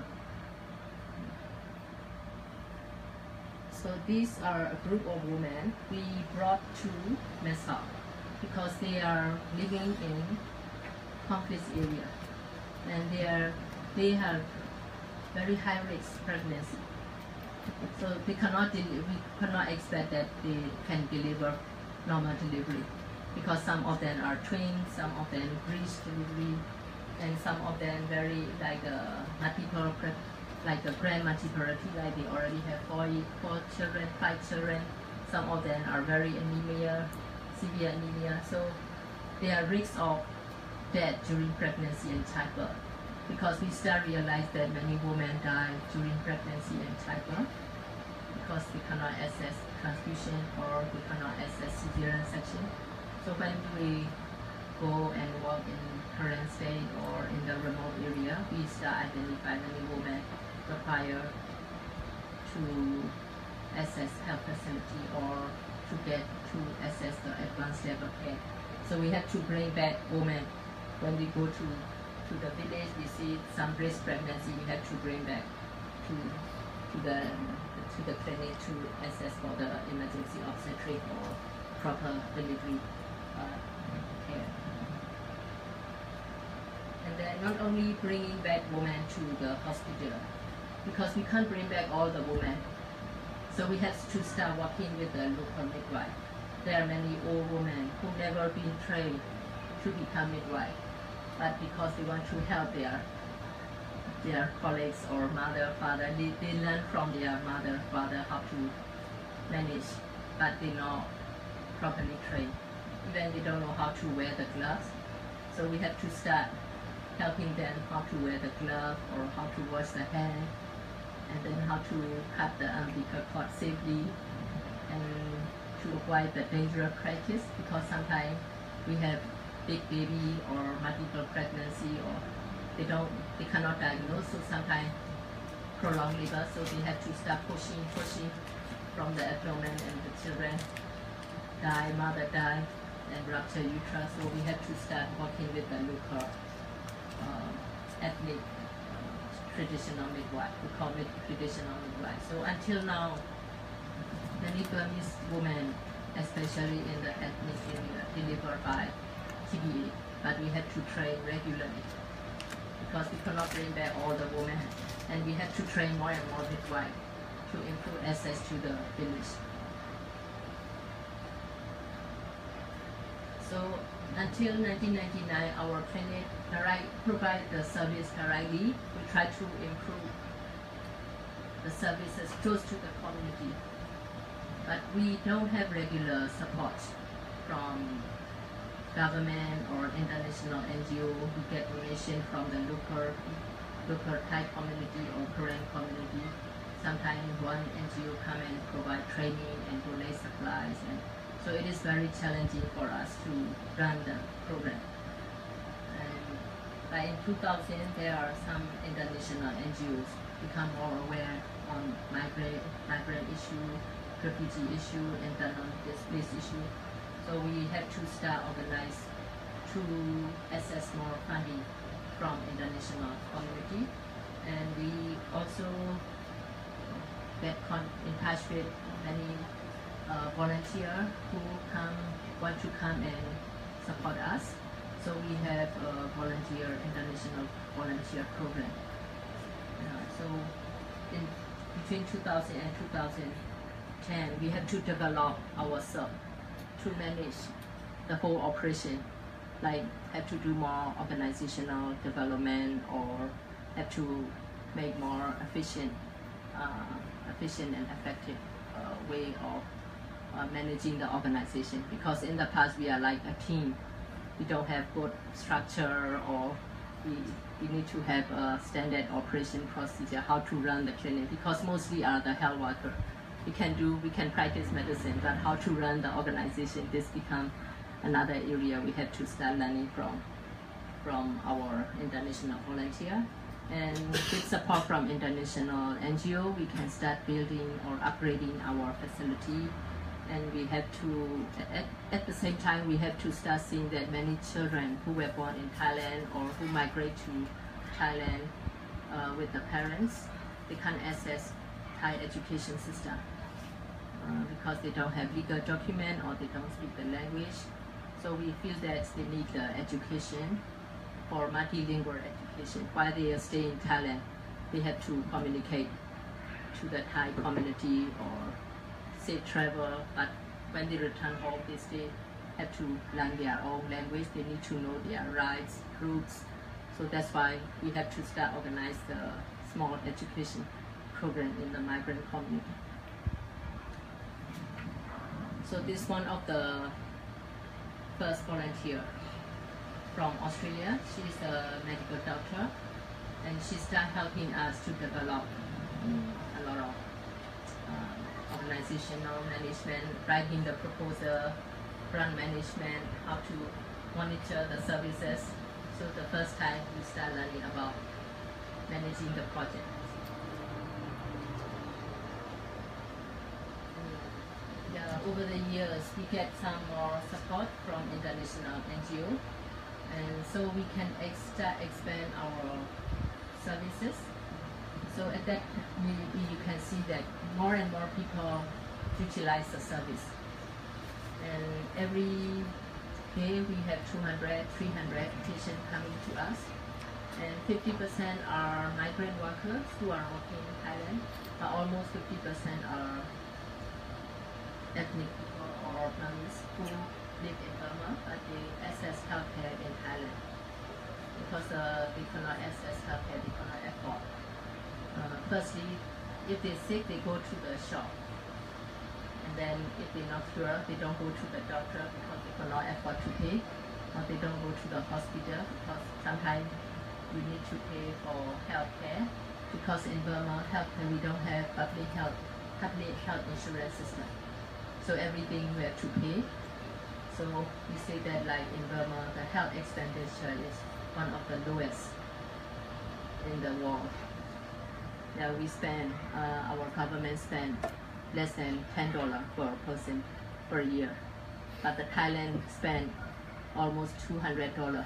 So these are a group of women we brought to Mesa because they are living in conflict area, and they are they have very high risk pregnancy. So they cannot deli- we cannot expect that they can deliver normal delivery because some of them are twins, some of them breech delivery, and some of them very like a multiple pre- like a grand multiplicity, like they already have four, four children, five children. Some of them are very anemia, severe anemia. So they are risk of death during pregnancy and childbirth. Because we start realize that many women die during pregnancy and childbirth because they cannot access transfusion or they cannot access cesarean section. So when we go and work in current state or in the remote area, we start identify many women require to access health facility or to get to access the advanced level care. So we have to bring back women when we go to to the village. We see some breast pregnancy. We have to bring back to to the to the clinic to access for the emergency obstetric or proper delivery uh, care. And then not only bringing back women to the hospital, because we can't bring back all the women, so we have to start working with the local midwife. There are many old women who never been trained to become midwife, but because they want to help their their colleagues or mother, father, they, they learn from their mother, father how to manage, but they not properly trained. Even they don't know how to wear the gloves, so we have to start helping them how to wear the glove or how to wash the hand, and then how to cut the umbilical cord safely, and to avoid the dangerous practice, because sometimes we have big baby or multiple pregnancy, or they don't they cannot diagnose, so sometimes prolonged labor, so they have to start pushing pushing from the abdomen, and the children die, mother die, and rupture uterus. So we have to start working with the local uh, ethnic uh, traditional midwife. We call it traditional midwife. So until now, many Burmese women, especially in the ethnic area, deliver by T B A, but we have to train regularly because we cannot bring back all the women, and we have to train more and more midwives to improve access to the village. So until nineteen ninety-nine, our clinic provide the service correctly. We try to improve the services close to the community, but we don't have regular support from government or international N G O. We get donation from the local local Thai community or Korean community. Sometimes one N G O come and provide training and donate supplies, and so it is very challenging for us to run the program. And by in two thousand, there are some international N G Os become more aware on migrant migrant issue, refugee issue, internal displaced issue. So we have to start organize to access more funding from international community, and we also get con- in touch with many uh, volunteers who come want to come and support us. So we have a volunteer international volunteer program. Uh, so in between two thousand and two thousand ten, we have to develop ourselves to manage the whole operation, like have to do more organizational development or have to make more efficient, uh, efficient and effective uh, way of uh, managing the organization. Because in the past we are like a team, we don't have good structure, or we, we need to have a standard operation procedure, how to run the clinic, because mostly are the health worker. We can do, we can practice medicine, but how to run the organization, this become another area we have to start learning from, from our international volunteer. And with support from international N G O, we can start building or upgrading our facility. And we have to, at, at the same time, we have to start seeing that many children who were born in Thailand or who migrate to Thailand uh, with the parents, they can't access Thai education system uh, because they don't have legal document or they don't speak the language. So we feel that they need the education for multilingual education. While they are staying in Thailand, they have to communicate to the Thai community or safe travel, but when they return home, they still have to learn their own language. They need to know their rights, roots. So that's why we have to start organize the small education program in the migrant community. So this is one of the first volunteer from Australia. She's a medical doctor, and she started helping us to develop um, a lot of uh, organizational management, writing the proposal, run management, how to monitor the services. So the first time we start learning about managing the project. Yeah, over the years we get some more support from international N G O, and so we can extra expand our services. So at that, we, we, you can see that more and more people utilize the service. And every day we have two hundred, three hundred patients coming to us. And fifty percent are migrant workers who are working in Thailand, but almost fifty percent are ethnic people or Burmese who live in Burma, but they access healthcare in Thailand. Because uh, they cannot access healthcare, they cannot afford. Uh, firstly, if they're sick, they go to the shop. And then if they're not cured, they don't go to the doctor because they cannot afford to pay. Or they don't go to the hospital because sometimes we need to pay for health care. Because in Burma, healthcare, we don't have public health, public health insurance system. So everything we have to pay. So we say that like in Burma, the health expenditure is one of the lowest in the world. Yeah, we spend, uh, our government spend less than ten dollars per person per year. But the Thailand spend almost two hundred dollars.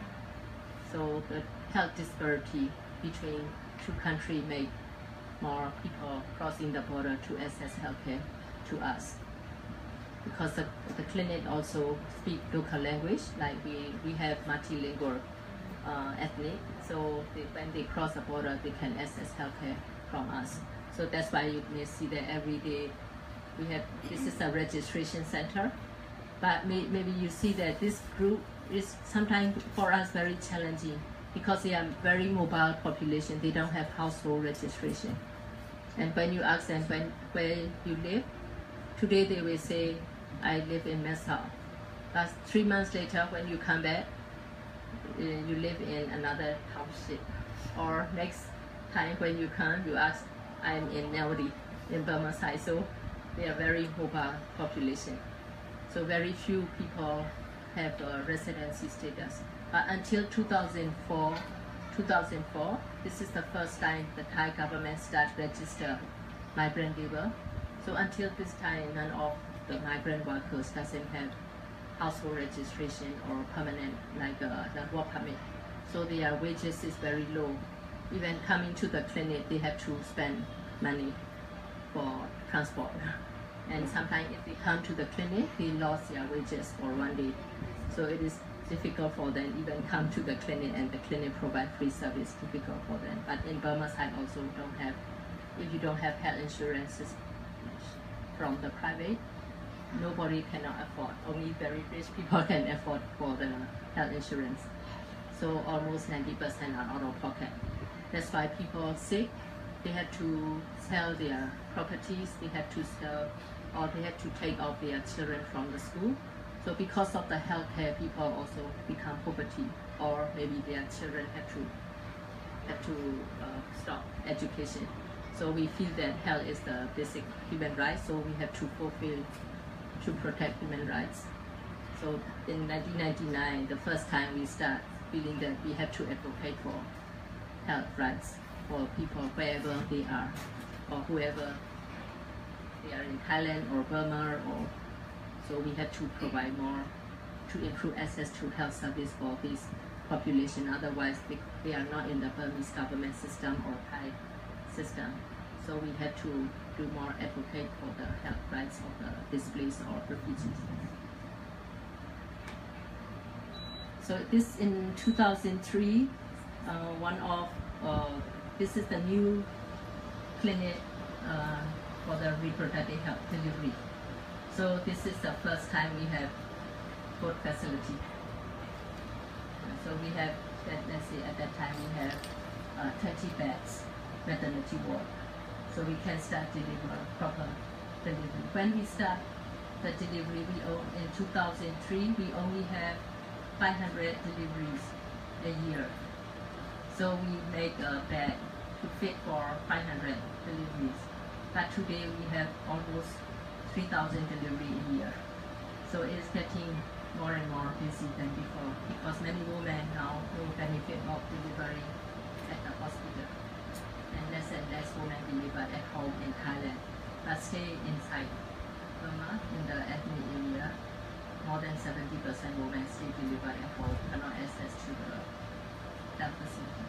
So the health disparity between two countries make more people crossing the border to access healthcare to us. Because the, the clinic also speak local language, like we, we have multilingual uh, ethnic, so they, when they cross the border, they can access healthcare from us. So that's why you may see that every day we have, this is a registration center, but may, maybe you see that this group is sometimes for us very challenging because they are very mobile population, they don't have household registration. And when you ask them when, where you live, today they will say, I live in Mesa. But three months later, when you come back, uh, you live in another township. Or next time when you come, you ask, I'm in Neldi, in Burma side. So they are very mobile population. So very few people have a residency status. But until two thousand four, two thousand four, this is the first time the Thai government started register migrant labor. So until this time, none of the migrant workers doesn't have household registration or permanent, like uh, the work permit. So their wages is very low. Even coming to the clinic, they have to spend money for transport. And sometimes if they come to the clinic, they lost their wages for one day. So it is difficult for them even come to the clinic, and the clinic provide free service, difficult for them. But in Burma side also don't have, if you don't have health insurances from the private, nobody cannot afford. Only very rich people can afford for the health insurance. So almost ninety percent are out of pocket. That's why people sick, they have to sell their properties, they have to sell, or they have to take off their children from the school. So So because of the healthcare, people also become poverty, or maybe their children have to have to uh, stop education. So we feel that health is the basic human right. So we have to fulfill to protect human rights. So in nineteen ninety-nine, the first time we start feeling that we have to advocate for health rights for people wherever they are, or whoever they are in Thailand or Burma, or so we have to provide more to improve access to health service for this population. Otherwise, they, they are not in the Burmese government system or Thai system. So we had to do more advocate for the health rights of the displaced or refugees. So this in two thousand three, uh, one of uh, this is the new clinic uh, for the reproductive health delivery. So this is the first time we have both facility. So we have, let's say at that time we have uh, thirty beds, maternity ward. So we can start deliver proper delivery. When we start the delivery, we own, in two thousand three we only have five hundred deliveries a year. So we make a bed to fit for five hundred deliveries. But today we have almost three thousand deliveries a year. So it's getting more and more busy than before because many women now will benefit of delivery at the hospital. And less and less women deliver at home in Thailand, but stay inside Burma in the ethnic area. More than seventy percent women still deliver at home, cannot access to the health facility.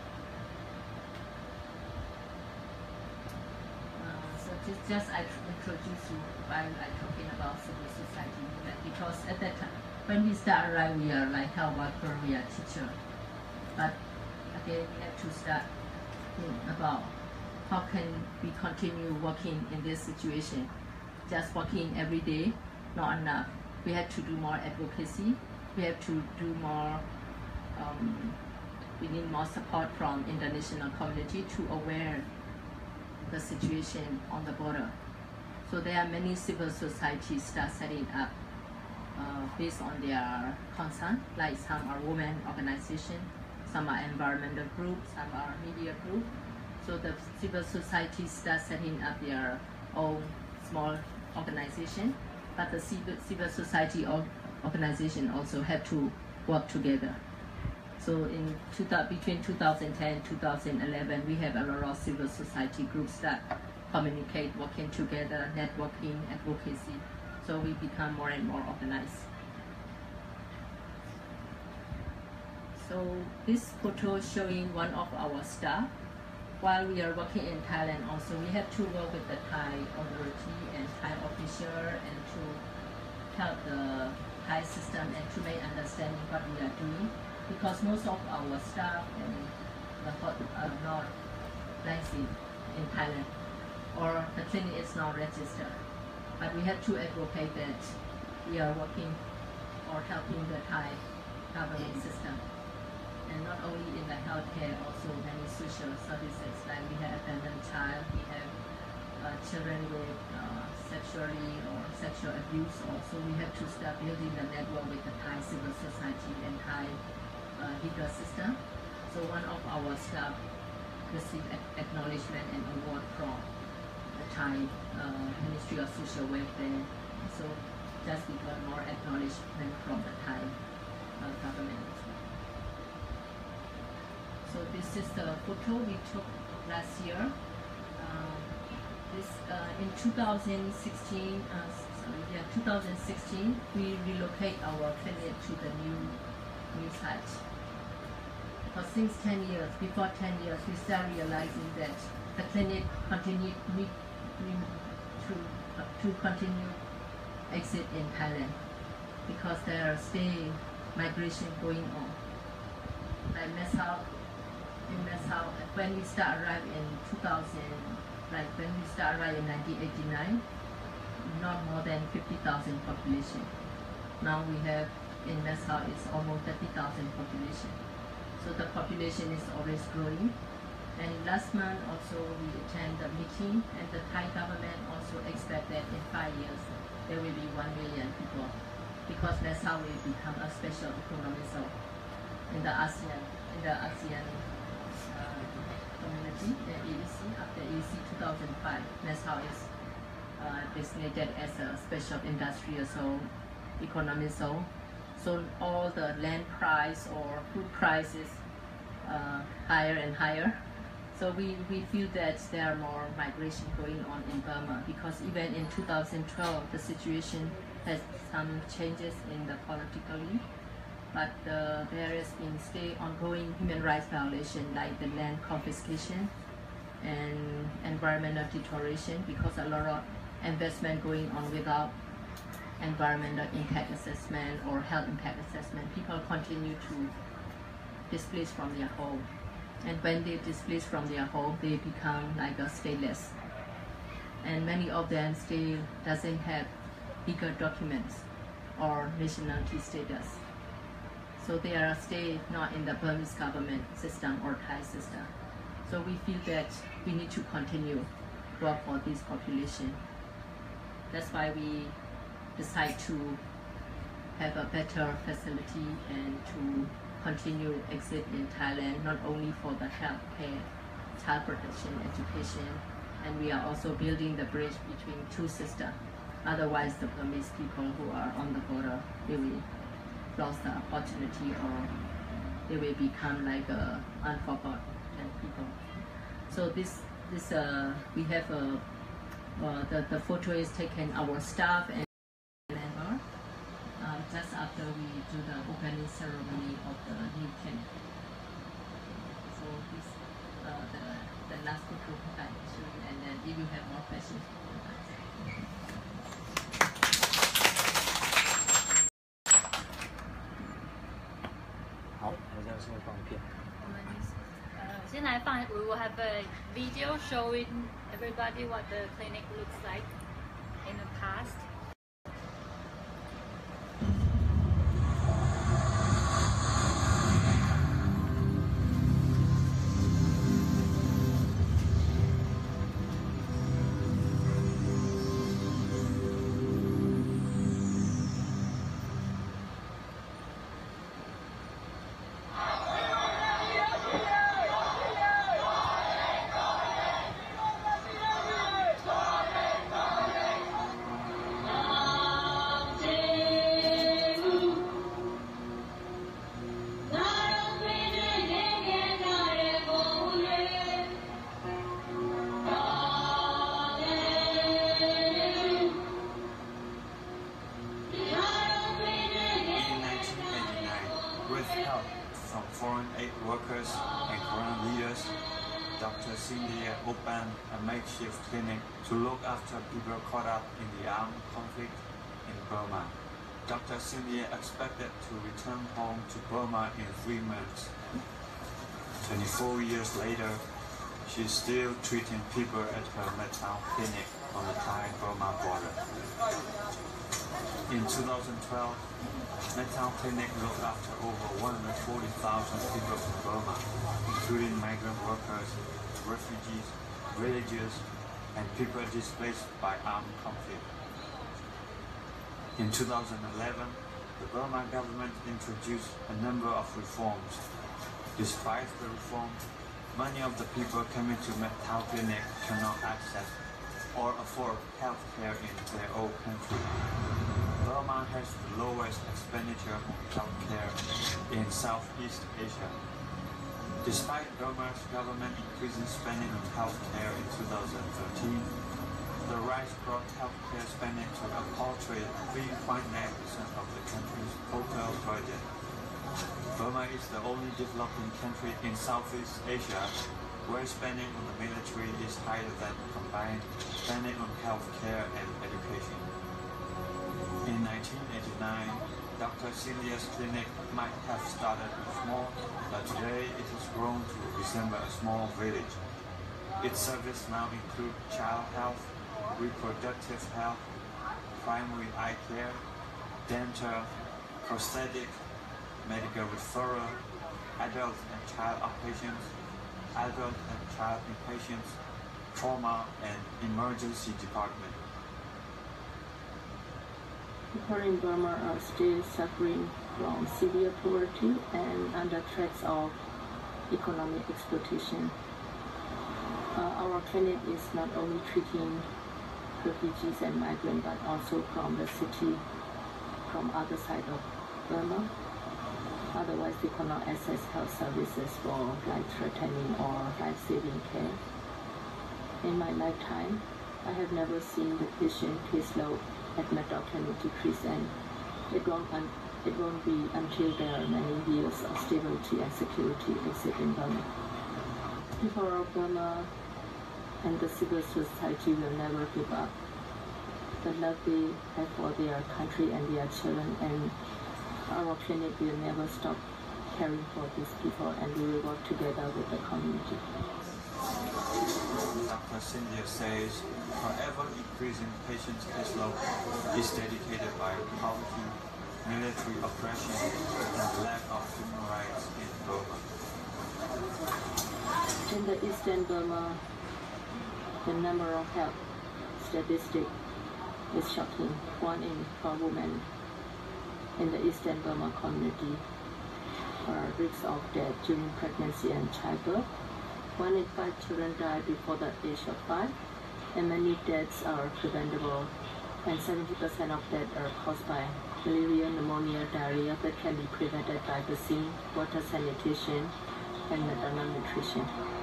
Uh, so just, just I introduce you while I talking about civil society movement, because at that time when we start arrive, we are like health worker, we are teacher, but again we have to start about how can we continue working in this situation. Just working every day, not enough. We have to do more advocacy. We have to do more, um, we need more support from international community to aware the situation on the border. So there are many civil societies start setting up uh, based on their concern, like some are women organizations, some are environmental groups, some are media groups. So the civil society starts setting up their own small organization, but the civil, civil society organization also have to work together. So in two, between two thousand ten and two thousand eleven, we have a lot of civil society groups that communicate, working together, networking, advocacy. So we become more and more organized. So this photo is showing one of our staff. While we are working in Thailand also, we have to work with the Thai authority and Thai official and to help the Thai system and to make understanding what we are doing. Because most of our staff and the are not licensed in Thailand, or the clinic is not registered. But we have to advocate that we are working or helping the Thai government system. And not only in the healthcare, also many social services, like we have abandoned child, we have uh, children with uh, sexually or sexual abuse also. We have to start building the network with the Thai civil society and Thai uh, legal system. So one of our staff received acknowledgement and award from the Thai uh, Ministry of Social Welfare. So just we got more acknowledgement from the Thai uh, government. So this is the photo we took last year. Uh, this uh, in two thousand sixteen, uh, sorry, yeah, two thousand sixteen, we relocate our clinic to the new new site. Because since ten years, before ten years, we start realizing that the clinic continue we, we, to uh, to continue exit in Thailand because there are still migration going on. Like Messao. In Messao, when we start arrive in two thousand, like when we start arrive in nineteen eighty-nine, not more than fifty thousand population. Now we have in Messao it's almost thirty thousand population. So the population is always growing. And last month also we attend the meeting, and the Thai government also expect that in five years there will be one million people because that's how we become a special economic zone in the ASEAN, in the ASEAN uh, community, the A E C, after A E C two thousand five. That's how it's uh, designated as a special industrial zone, economic zone. So all the land price or food prices uh, higher and higher. So we, we feel that there are more migration going on in Burma, because even in two thousand twelve the situation has some changes in the politically, but uh, there has been still ongoing human rights violation like the land confiscation and environmental deterioration, because a lot of investment going on without environmental impact assessment or health impact assessment. People continue to displace from their home, and when they displace from their home, they become like a stateless, and many of them still doesn't have legal documents or nationality status, so they are still not in the Burmese government system or Thai system. So we feel that we need to continue work for this population. That's why we decide to have a better facility and to continue exit in Thailand, not only for the health care, child protection, education, and we are also building the bridge between two systems. Otherwise, the Burmese people who are on the border, they will lose the opportunity, or they will become like a unforgotten people. So this, this uh, we have a, uh, the, the photo is taken our staff and member uh, just after we do the opening ceremony of the new camp. So this, uh, the, the last photo I show you, and then if you have more questions, 好，我现在先放片。 我们呃先来放 We will have a video showing everybody what the clinic looks like in the past. With help from foreign aid workers and Korean leaders, Doctor Cynthia opened a makeshift clinic to look after people caught up in the armed conflict in Burma. Doctor Cynthia expected to return home to Burma in three months. twenty-four years later, she's still treating people at her Midtown clinic on the Thai-Burma border. In two thousand twelve, Midtown Clinic looked after over one hundred forty thousand people from Burma, including migrant workers, refugees, villagers, and people displaced by armed conflict. In two thousand eleven, the Burma government introduced a number of reforms. Despite the reforms, many of the people coming to Midtown Clinic cannot access or afford health care in their own country. Burma has the lowest expenditure on health care in Southeast Asia. Despite Burma's government increasing spending on health care in two thousand thirteen, the rise brought health care spending to a paltry three point nine percent of the country's total budget. Burma is the only developing country in Southeast Asia where spending on the military is higher than combined spending on health care and education. In nineteen eighty-nine, Doctor Cynthia's clinic might have started small, but today it has grown to resemble a small village. Its services now include child health, reproductive health, primary eye care, dental, prosthetic, medical referral, adult and child outpatients, adult and child inpatients, trauma and emergency department. People in Burma are still suffering from severe poverty and under threats of economic exploitation. Uh, our clinic is not only treating refugees and migrants, but also from the city, from other side of Burma. Otherwise, they cannot access health services for life-threatening or life-saving care. In my lifetime, I have never seen the patient caseload at Meddoc Clinic decrease, and it won't, un it won't be until there are many years of stability and security exist in Burma. People of Burma and the civil society will never give up the love they have for their country and their children, and our clinic will never stop caring for these people, and we will work together with the community. Doctor Cynthia says forever increasing patients' caseload is dedicated by poverty, military oppression, and lack of human rights in Burma. In the Eastern Burma, the number of health statistics is shocking. One in four women in the Eastern Burma community are at risk of death during pregnancy and childbirth. One in five children die before the age of five, and many deaths are preventable, and seventy percent of deaths are caused by malaria, pneumonia, diarrhea that can be prevented by vaccine, water sanitation, and maternal nutrition.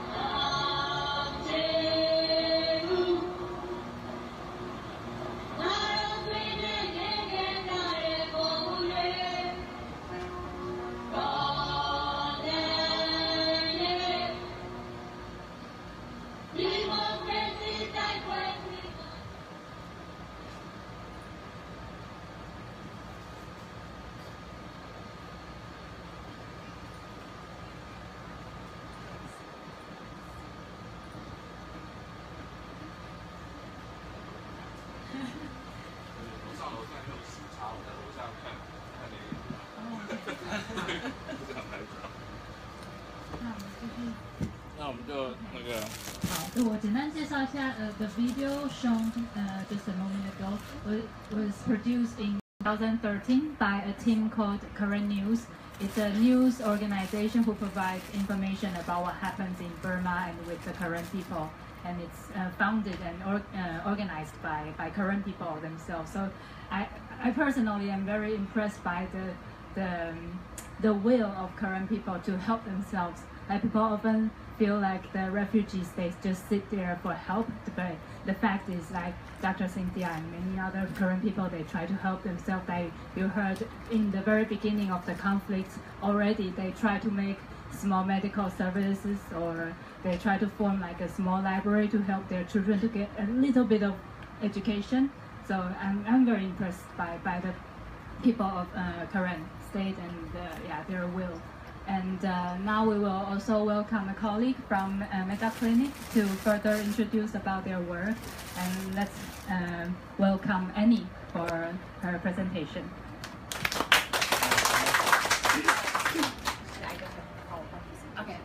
好，我简单介绍一下，呃 the video shown uh, just a moment ago was, was produced in twenty thirteen by a team called Current News. It's a news organization who provides information about what happens in Burma and with the current people. And it's uh, founded and or, uh, organized by, by current people themselves. So I, I personally am very impressed by the, the, um, the will of current people to help themselves. Like people often feel like the refugees, they just sit there for help, but the fact is, like Doctor Cynthia and many other current people, they try to help themselves. Like you heard in the very beginning of the conflict already, they try to make small medical services, or they try to form like a small library to help their children to get a little bit of education. So I'm, I'm very impressed by, by the people of uh, current state and uh, yeah, their will. And uh, now we will also welcome a colleague from uh, Meddoc Clinic to further introduce about their work. And let's uh, welcome Annie for her presentation. Okay.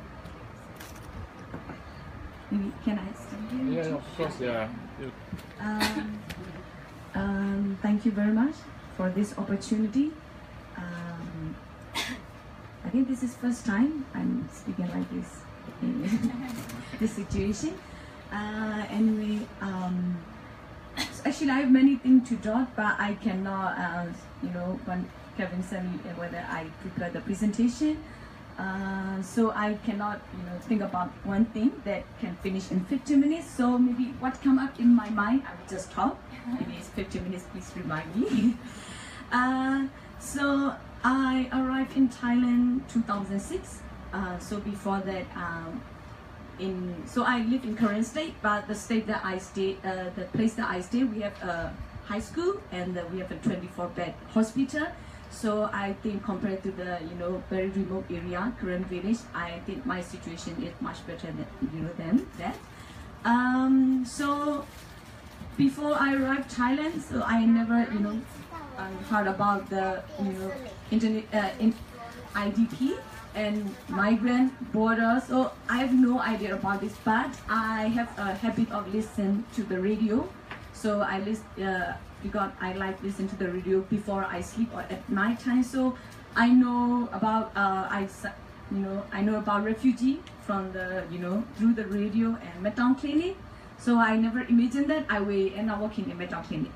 Maybe can I stand here? Yeah, of course, yeah. Um, um, thank you very much for this opportunity. Um, I think this is first time I'm speaking like this in this situation. Uh, anyway, um, actually I have many things to talk, but I cannot, uh, you know, when Kevin said me whether I prepare the presentation. Uh, so I cannot, you know, think about one thing that can finish in fifty minutes. So maybe what come up in my mind, I will just talk. Maybe it's fifty minutes, please remind me. uh, so I arrived in Thailand two thousand six. Uh, so before that, um, in so I live in current state, but the state that I stay, uh, the place that I stay, we have a high school and uh, we have a twenty-four bed hospital. So I think compared to the, you know, very remote area, current village, I think my situation is much better than, you know, than that. Um, so before I arrived Thailand, so I never, you know, uh, heard about the, you know, internet, uh, in I D P and migrant border. So I have no idea about this, but I have a habit of listening to the radio. So I list, uh, because I like listen to the radio before I sleep or at night time. So I know about uh, I you know I know about refugee from the you know through the radio and Metdown Clinic. So I never imagined that I will end up working in Metdown Clinic.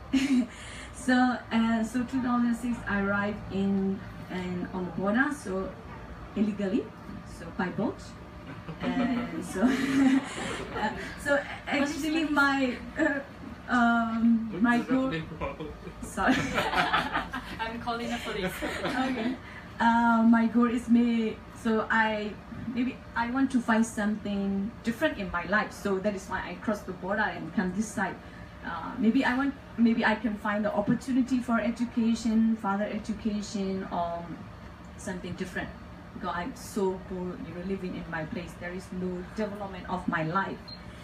so uh, so two thousand six I arrived in and on the border, so illegally, so by boat. And so uh, so actually my uh, um my goal. Sorry. I'm calling the police. Okay. Uh, my goal is me. So I maybe I want to find something different in my life. So that is why I crossed the border and come this side. Uh, maybe I want. Maybe I can find the opportunity for education, further education, or something different. Because I'm so bored, you know, living in my place. There is no development of my life.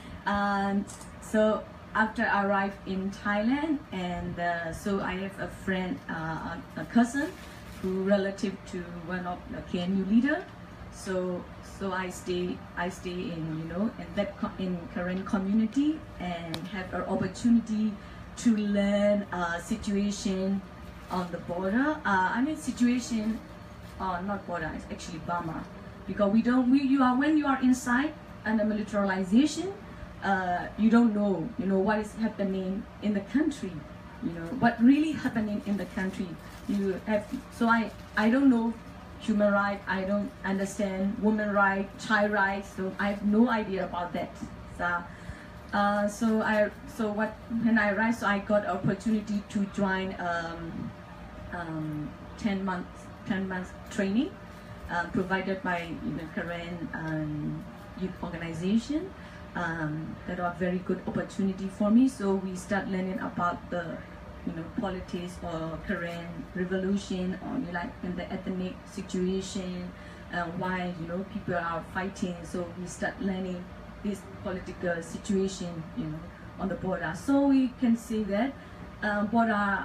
Um, so after I arrived in Thailand, and uh, so I have a friend, uh, a cousin, who relative to one of the K N U leader. So so I stay I stay in you know in that co in Karen community and have an opportunity to learn uh, situation on the border. Uh, I mean situation. Uh, not border, it's actually Burma, because we don't. We you are when you are inside under militarization, uh, you don't know. You know what is happening in the country. You know what really happening in the country. You have so I I don't know human rights. I don't understand women rights, child rights. So I have no idea about that. So. Uh, so I so what when I arrived, so I got opportunity to join um, um, ten months. ten months training uh, provided by you know, Karen um, youth organization. Um, that was very good opportunity for me. So we start learning about the you know politics or Karen revolution or you know, like in the ethnic situation, uh, why you know people are fighting. So we start learning this political situation you know on the border. So we can see that uh, border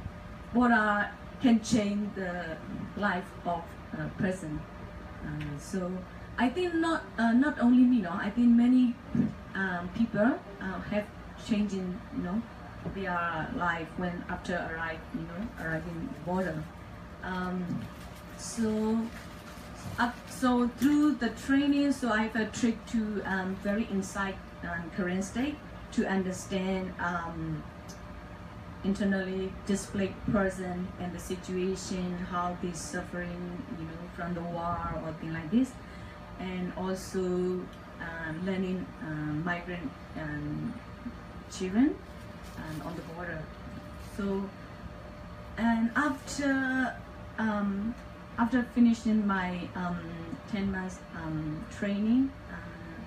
border can change the life of a person. Uh, so I think not uh, not only me, no. I think many um, people uh, have changing, you know, their life when after arrive, you know, arriving border. Um, so up so through the training, so I have a trip to um, very inside um, Karen state to understand. Um, internally displaced person and the situation, how they suffering, you know, from the war or thing like this, and also um, learning um, migrant um, children um, on the border. So, and after um, after finishing my um, ten months um, training, uh,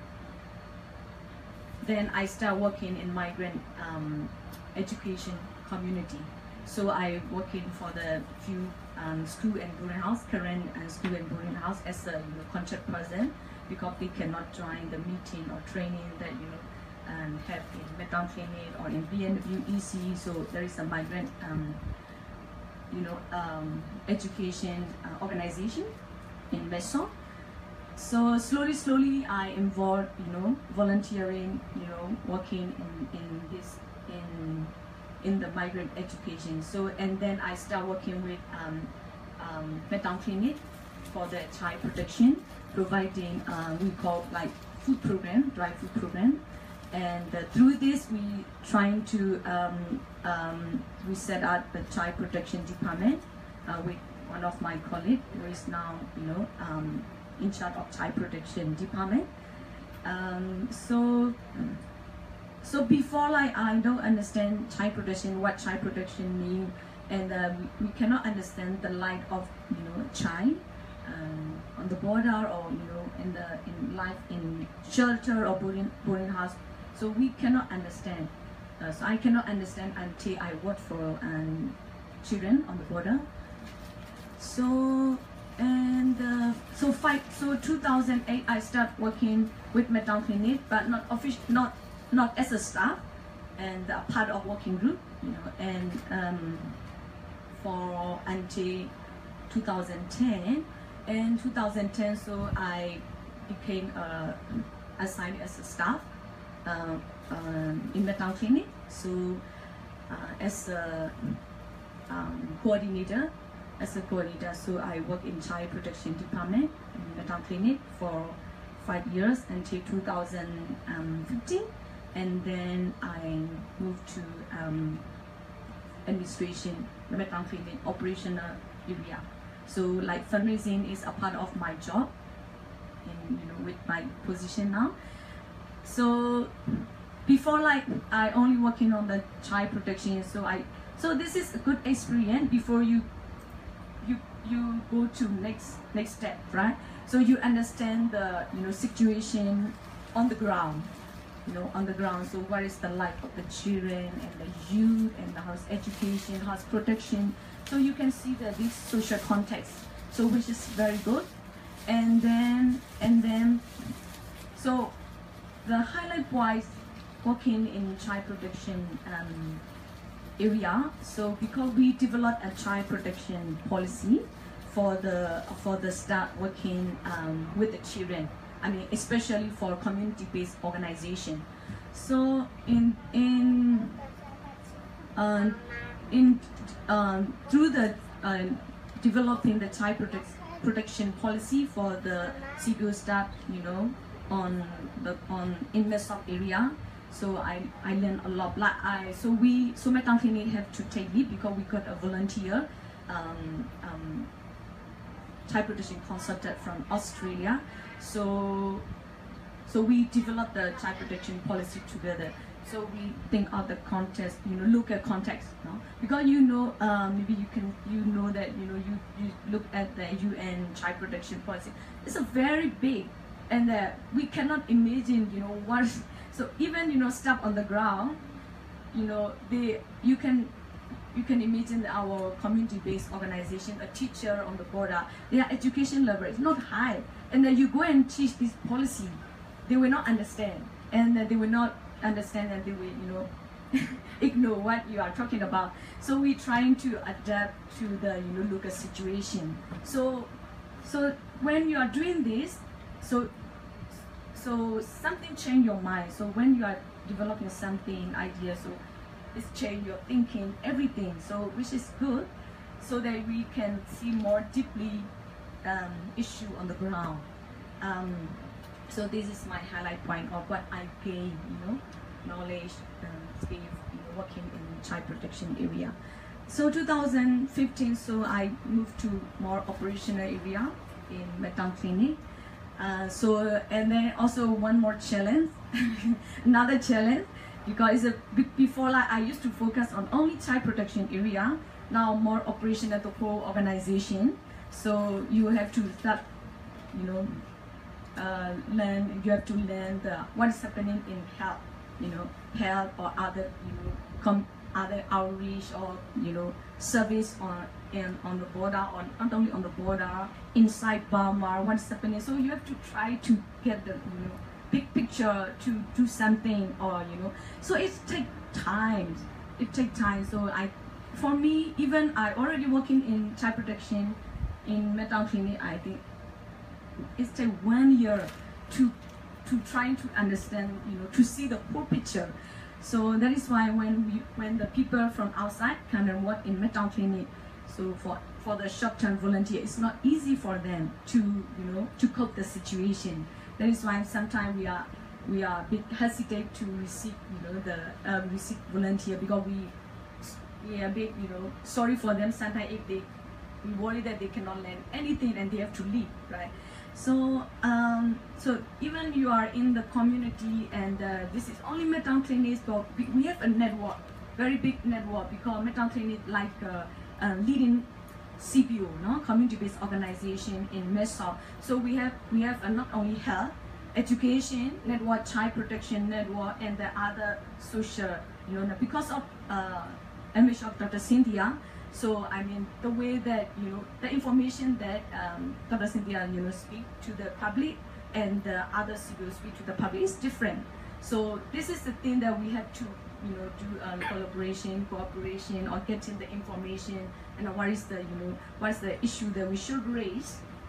then I start working in migrant. Um, education community. So I working for the few um, school and boarding house, Karen and school and boarding house as a you know, contract person, because they cannot join the meeting or training that you know um, have in Metdown Clinic or in B N W E C. So there is a migrant um, you know um, education uh, organization in Meso. So slowly, slowly I involved you know volunteering, you know working in, in this. in in the migrant education. So and then I start working with um, um, Metdown Clinic for the child protection, providing uh, we call like food program, dry food program, and uh, through this we trying to um, um, we set up the child protection department uh, with one of my colleagues who is now you know um, in charge of child protection department. Um, so. So before, like, I don't understand child protection, what child protection means, and uh, we, we cannot understand the life of, you know, a child um, on the border or, you know, in the in life in shelter or boarding, boarding house. So we cannot understand. Uh, so I cannot understand until I work for um, children on the border. So and uh, so five. So two thousand eight, I start working with Metdown Clinic, but not official, not. not as a staff and a part of working group, you know, and um, for until two thousand ten, and two thousand ten, so I became uh, assigned as a staff uh, um, in Metdown Clinic. So uh, as a um, coordinator. As a coordinator, so I work in Child Protection Department in Metang Clinic for five years until two thousand fifteen, and then I moved to um, administration, the Metang Clinic operational area. So like fundraising is a part of my job, and you know with my position now. So before, like I only working on the child protection, so I so this is a good experience before you you you go to next next step, right? So you understand the you know situation on the ground, you know on the ground. So what is the life of the children and the youth, and the house education, house protection. So you can see that this social context, so which is very good. And then and then so the highlight wise working in child protection um, area. So because we developed a child protection policy for the for the staff working um, with the children, I mean especially for community-based organization. So in in uh, in um, through the uh, developing the child protect, protection policy for the C B O staff, you know, on the on in Mesop area. So I, I learned a lot. Like I, so we, so Metang Clinic have to take lead because we got a volunteer um, um, child protection consultant from Australia. So, so we developed the child protection policy together. So we think of the context, you know, look at context, no? Because you know, um, maybe you can, you know that, you know, you, you look at the U N child protection policy. It's a very big, and uh, we cannot imagine, you know, what. So even you know stuff on the ground, you know they you can you can imagine our community-based organization, a teacher on the border, their education level is not high, and then you go and teach this policy, they will not understand, and then they will not understand, and they will you know ignore what you are talking about. So we're trying to adapt to the you know local situation. So so when you are doing this, so. So something change your mind. So when you are developing something, idea, so it's change your thinking, everything. So which is good, so that we can see more deeply um, issue on the ground. Um, so this is my highlight point of what I gain, you know, knowledge, um, skill, you know, working in child protection area. So two thousand fifteen, so I moved to more operational area in Metang Clinic. Uh, so and then also one more challenge, another challenge, because a, before like I used to focus on only child protection area, now more operational the whole organization. So you have to start, you know, uh, learn. You have to learn the what is happening in health, you know, health or other, you know, com other outreach or you know service on and on the border, on not only on the border, inside Burma, what's happening. So you have to try to get the you know big picture to do something, or you know. So it takes time. It takes time. So I, for me, even I already working in child protection in Metang Clinic. I think it takes one year to to trying to understand, you know, to see the whole picture. So that is why when we when the people from outside come and work in Metang Clinic, so for for the short-term volunteer, it's not easy for them to you know to cope the situation. That is why sometimes we are we are a bit hesitate to receive you know the uh, receive volunteer, because we we are a bit you know sorry for them sometimes if they we worry that they cannot learn anything and they have to leave, right? So um, so even you are in the community, and uh, this is only Metang Clinic, but we have a network, very big network, because Metang Clinic like uh, uh, leading C B O, no, community-based organization in Mesop. So we have we have uh, not only health, education network, child protection network, and the other social, you know, because of uh, image of Doctor Cynthia. So I mean the way that you know the information that um, Doctor Cynthia you know speak to the public and the other C B O speak to the public is different. So this is the thing that we have to you know do uh, collaboration, cooperation, or getting the information, and what is the you know what is the issue that we should raise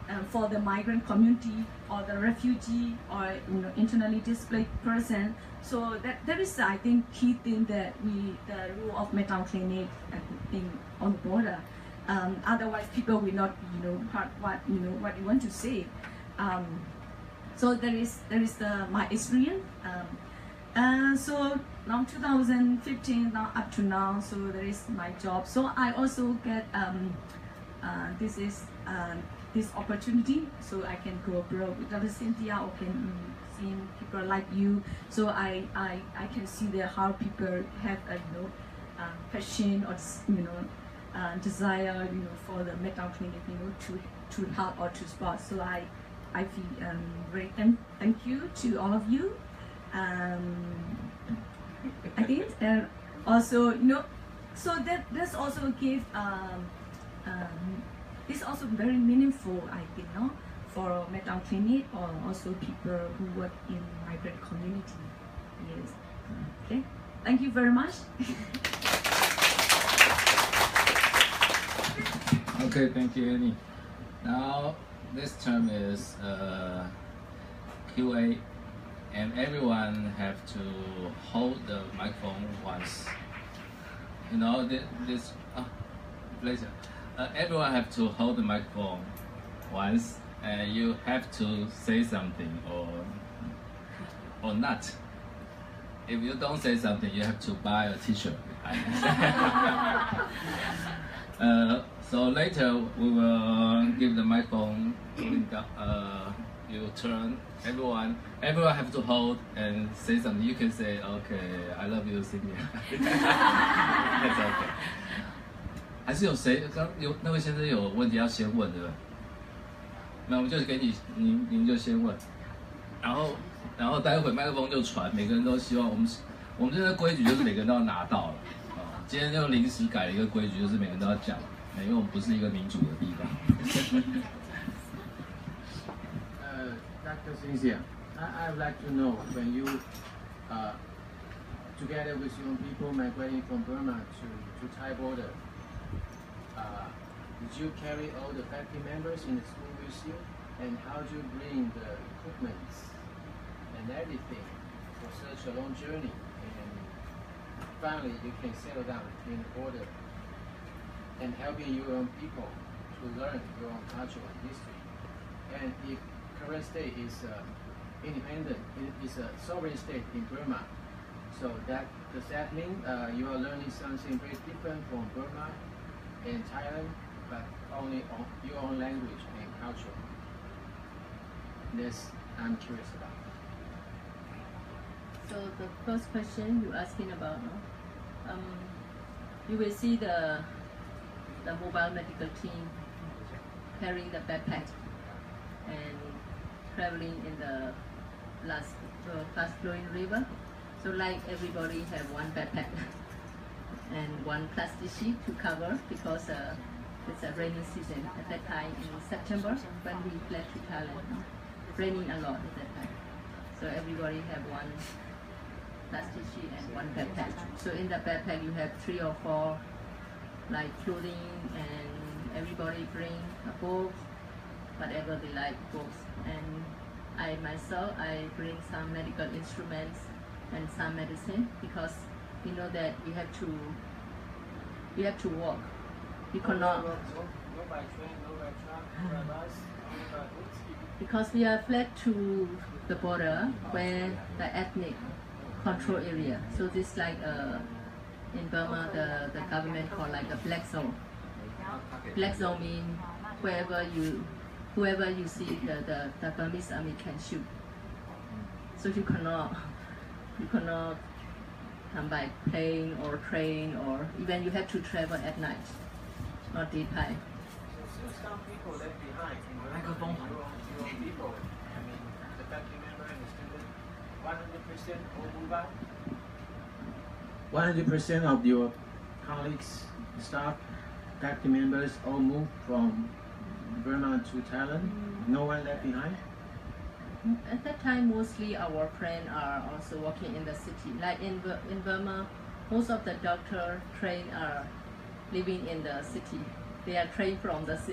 uh, for the migrant community or the refugee or you know internally displaced person. So that that is, I think, key thing that we the role of mental clinic in on the border. Um, otherwise, people will not you know what what you know what you want to say. Um, so there is there is the my experience. Um, uh, so now two thousand fifteen now up to now, so there is my job. So I also get um, uh, this is uh, this opportunity, so I can go abroad with Doctor Cynthia or can um, see people like you. So I I, I can see there how people have a you know uh, passion or you know uh, desire you know for the mental clinic you know to to help or to support. So I I feel um, very thank thank you to all of you. Um, I think and also you know so that that's also give um, um, it's also very meaningful I think no for mental clinic or also people who work in migrant community. Yes. Okay. Thank you very much. Okay, thank you, Annie. Now this term is uh, Q A. And everyone have to hold the microphone once. You know this. this oh, pleasure. Uh, everyone have to hold the microphone once, and you have to say something or or not. If you don't say something, you have to buy a T-shirt. uh, so later we will give the microphone. Uh, you turn. Everyone, everyone have to hold and say something. You can say, "Okay, I love you, Cynthia." That's okay. 还是有谁刚有那位先生有问题要先问，对不对？那我们就给你，您您就先问，然后然后待会麦克风就传，每个人都希望我们我们这个规矩就是每个人都要拿到了啊。今天就临时改了一个规矩，就是每个人都要讲，因为我们不是一个民主的地方。 Doctor Cynthia, I, I would like to know when you, uh, together with young people migrating from Burma to, to Thai border, uh, did you carry all the faculty members in the school with you? And how do you bring the equipment and everything for such a long journey? And finally, you can settle down in the border and helping your own people to learn your own culture and history. And if current state is uh, independent, it is a sovereign state in Burma. So that does that mean uh, you are learning something very different from Burma and Thailand, but only on your own language and culture? This I'm curious about. So the first question you're asking about, no? um, you will see the the mobile medical team carrying the backpack and traveling in the last uh, fast flowing river. So like everybody have one backpack and one plastic sheet to cover because uh, it's a rainy season at that time in September when we fled to Thailand. No? Raining a lot at that time. So everybody have one plastic sheet and one backpack. So in the backpack you have three or four like clothing, and everybody bring a book, whatever they like, books. And I myself, I bring some medical instruments and some medicine because we know that we have to we have to walk. We cannot. Go by train, go by truck, go by bus, go by foot. Because we are fled to the border where the ethnic control area. So this like uh, in Burma the, the government call like a black zone. Black zone means wherever you whoever you see the, the, the Burmese army can shoot. So you cannot you cannot come by plane or train, or even you have to travel at night, not daytime. So some people left behind. Microphone. Your own people. I mean, the faculty member and the student. one hundred percent all move out. one hundred percent of your colleagues, staff, faculty members all moved from Burma to Thailand. No one left behind. At that time, mostly our friends are also working in the city. Like in in Burma, most of the doctor trained are living in the city. They are trained from the city,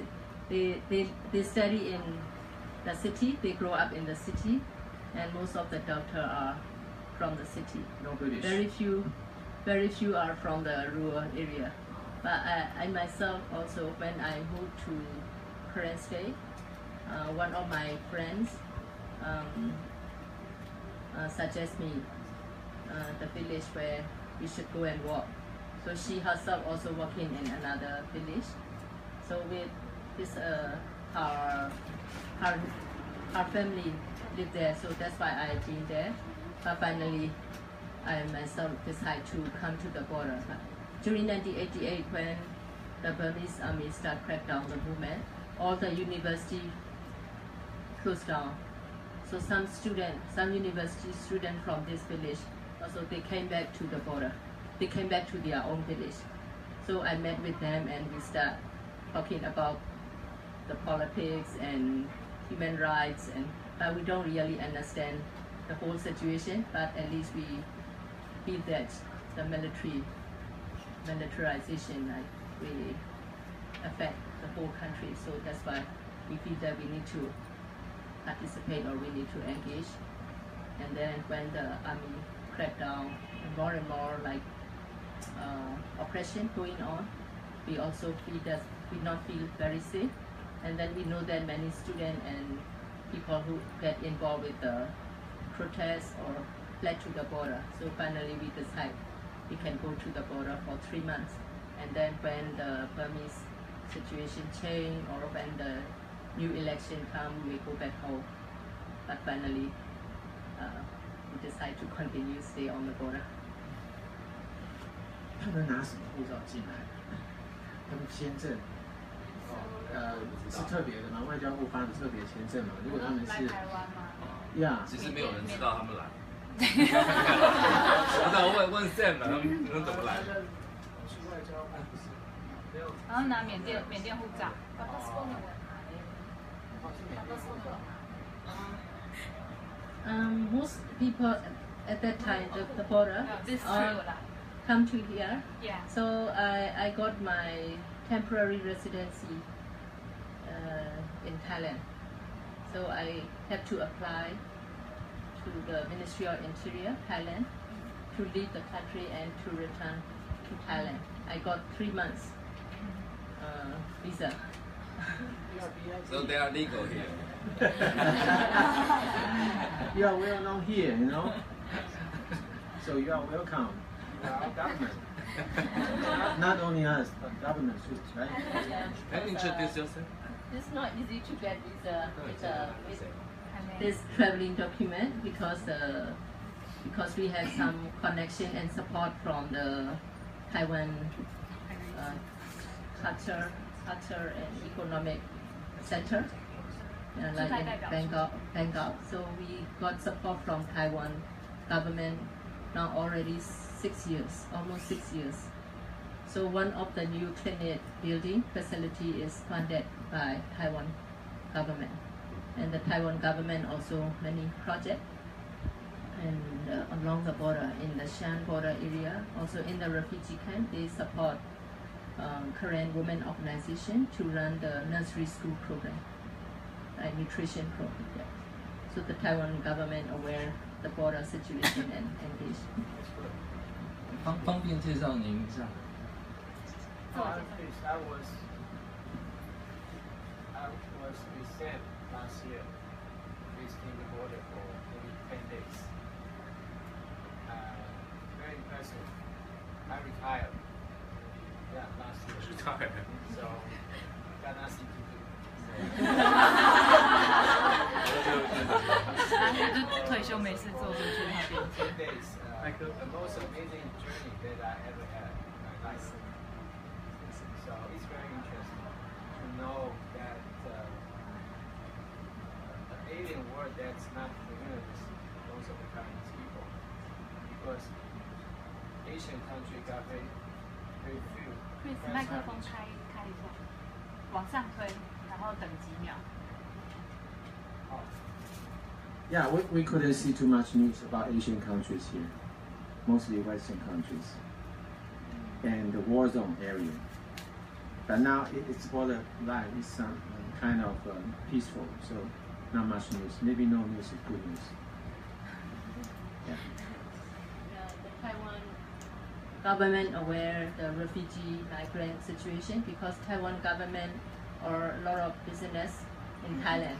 they, they, they study in the city, they grow up in the city, and most of the doctors are from the city. No British. Very few, very few are from the rural area. But I, I myself also, when I moved to current state, uh, one of my friends um, uh, suggest me uh, the village where we should go and walk. So she herself also working in another village. So with this, uh, her, her, her family live there. So that's why I've been there. But finally, I myself decided to come to the border. But during nineteen eighty-eight, when the Burmese army started crack down the movement, all the university closed down. So some students, some university students from this village, also they came back to the border. They came back to their own village. So I met with them and we start talking about the politics and human rights, and but we don't really understand the whole situation, but at least we feel that the military militarization like really affect the whole country. So that's why we feel that we need to participate or we need to engage. And then when the army cracked down, and more and more like uh, oppression going on, we also feel that we not feel very safe. And then we know that many students and people who get involved with the protests or fled to the border. So finally we decide we can go to the border for three months. And then when the Burmese situation change or when the new election come, we go back home. But finally, uh, we decide to continue stay on the border. 他们拿什么护照进来？他们签证，哦，呃，是特别的吗？外交部发的特别签证嘛？如果他们是来台湾吗？ 呀， 其实没有人知道他们来。我想问问 Sam 他们他们怎么来的？ 去外交部不是没有。 然后拿缅甸缅甸护照。 Um, most people at that time, the, the border, This is uh, true lah. come to here. Yeah. So I, I got my temporary residency uh, in Thailand. So I have to apply to the Ministry of Interior, Thailand, to leave the country and to return to Thailand. I got three months uh, visa. So they are legal here. You are well known here, you know. So you are welcome. You are our government. not, not only us, but government too, right? Can you introduce yourself? It's not easy to get visa with, uh, with this traveling document because uh, because we have some connection and support from the Taiwan uh, culture, culture and economic center, uh, like in Bangkok, Bangkok. So we got support from Taiwan government now already six years, almost six years. So one of the new clinic building facility is funded by Taiwan government, and the Taiwan government also many projects and uh, along the border in the Shan border area, also in the refugee camp, they support um, Korean women organization to run the nursery school program, like nutrition program. Yeah. So the Taiwan government aware the border situation and engage. 方方便介绍您一下。 Uh, please, I was I was with Sam last year, visiting the border for maybe ten days. Uh, very impressive. I retired. Yeah, last year. Retired. So got nothing to do. 然后就退休没事做就去那边。 ten days. Uh, the most amazing journey that I ever had in my life. So it's very interesting to know that uh, an alien world that's not familiar with most of the Chinese people, because Asian country got very, very few. Chris， friends 麦克 have 风 each 开开一下，往上推，然后等几秒。 other. Yeah, we, we couldn't see too much news about Asian countries here, mostly Western countries, and the war zone area. But now it, it's borderline with some uh, kind of um, peaceful. So not much news. Maybe no news is good news. Yeah. Yeah, the Taiwan government aware the refugee migrant situation because Taiwan government or a lot of business in Thailand.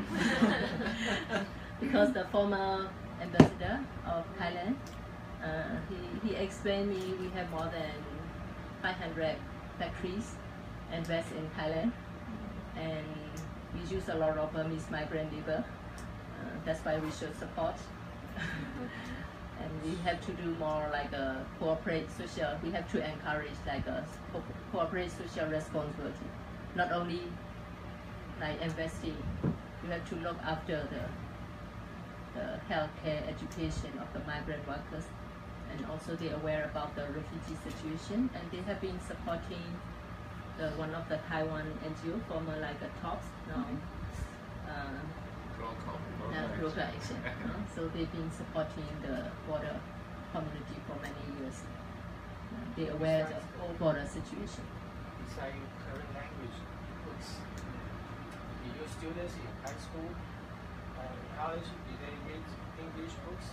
Because the former ambassador of Thailand, uh, he, he explained me we have more than five hundred factories invest in Thailand, and we use a lot of Burmese migrant labor. Uh, that's why we should support. And we have to do more like a corporate social. We have to encourage like a co corporate social responsibility, not only like investing. You have to look after the the healthcare education of the migrant workers, and also they're aware about the refugee situation, and they have been supporting the one of the Taiwan N G O, former like a TOPS now. Uh, Uh, local action. Uh, so they've been supporting the border community for many years. Uh, they're aware of the whole border situation. Besides current language books, do your students in high school, uh, college, do they read English books?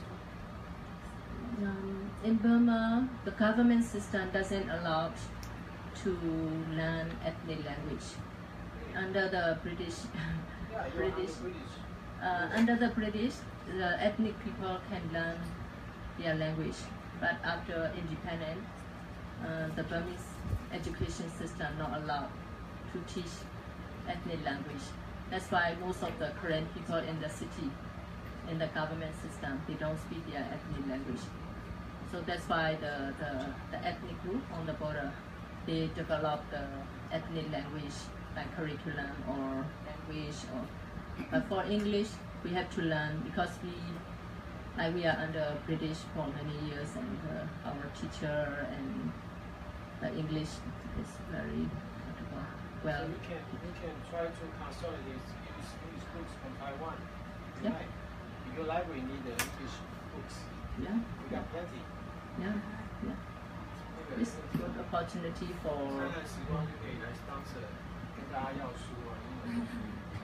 Um, in Burma, the government system doesn't allow to learn ethnic language. Under the British, Yeah, you're British. British. Uh, under the British, the ethnic people can learn their language, but after independence, uh, the Burmese education system not allowed to teach ethnic language. That's why most of the current people in the city, in the government system, they don't speak their ethnic language. So that's why the, the, the ethnic group on the border, they develop the ethnic language like curriculum or language or but for English, we have to learn because we, like we are under British for many years, and uh, our teacher and the English is very well. So we can we can try to consolidate use English books from Taiwan. Yeah. Right. Your library need the English books. Yeah. We got plenty. Yeah. Yeah. It's a good opportunity for. 现在时光就可以来 sponsor，跟大家要书啊，英文书。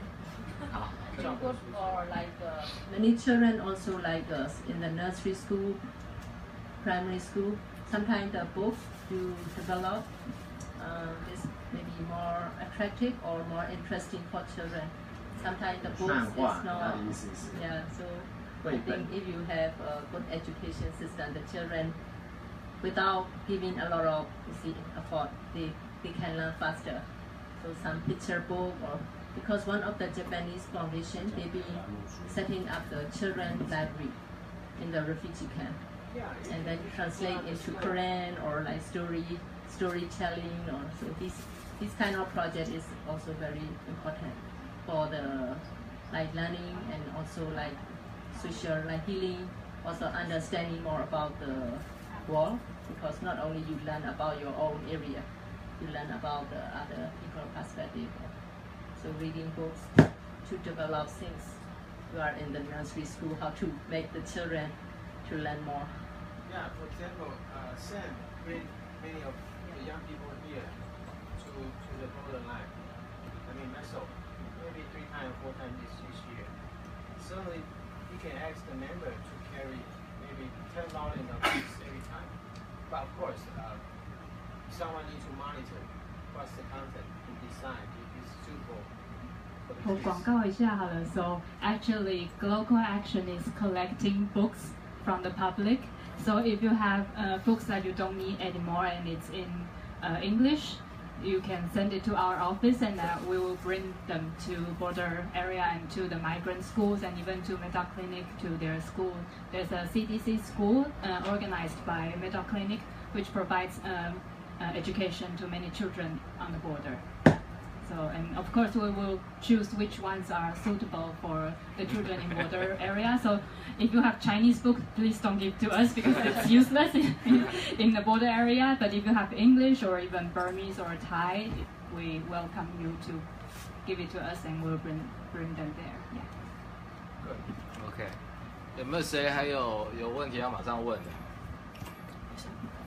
Good for like uh, many children also like uh, in the nursery school, primary school. Sometimes the book you develop uh, is maybe more attractive or more interesting for children. Sometimes the books is not. Yeah, so I think if you have a good education system, the children, without giving a lot of you see, effort, they they can learn faster. So some picture book or. Because one of the Japanese foundation, they be setting up the children library in the refugee camp, and then translate into Korean or like story storytelling or so. This this kind of project is also very important for the like learning and also like social like healing, also understanding more about the world. Because not only you learn about your own area, you learn about the other people perspective. So reading books to develop things. You are in the nursery school, how to make the children to learn more. Yeah, for example, uh, Sam bring many of the young people here to to the borderline. I mean, Meso, maybe three times, four times this, this year. Certainly, you can ask the member to carry maybe ten volumes of books every time. But of course, uh, someone needs to monitor what's the content and decide if it's suitable. 我广告一下好了。So actually, Global Action is collecting books from the public. So if you have uh, books that you don't need anymore and it's in uh, English, you can send it to our office, and uh, we will bring them to border area and to the migrant schools and even to Meta Clinic to their school. There's a C D C school uh, organized by Meta Clinic, which provides um, uh, education to many children on the border. So, and of course we will choose which ones are suitable for the children in border area. So if you have Chinese books, please don't give to us because it's useless in, in the border area. But if you have English or even Burmese or Thai, we welcome you to give it to us and we'll bring, bring them there. Yeah. Good. OK， 有没有谁还有有问题要马上问的？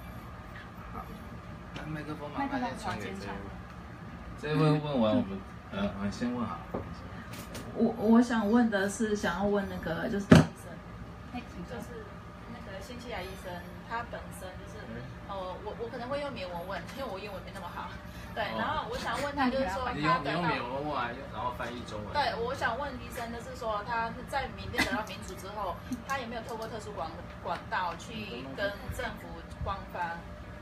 好，那麦克风麻烦先传给这一位。这一位问完，我们呃，啊先问好。 我我想问的是，想要问那个就是医生， 就是那个辛弃雅医生，他本身就是，呃，我我可能会用缅文问，因为我英文没那么好。对，然后我想问他，就是说你用你用缅文问完，然后翻译中文。 对，我想问医生的是说，他在缅甸得到民主之后，他有没有透过特殊管管道去跟政府官方？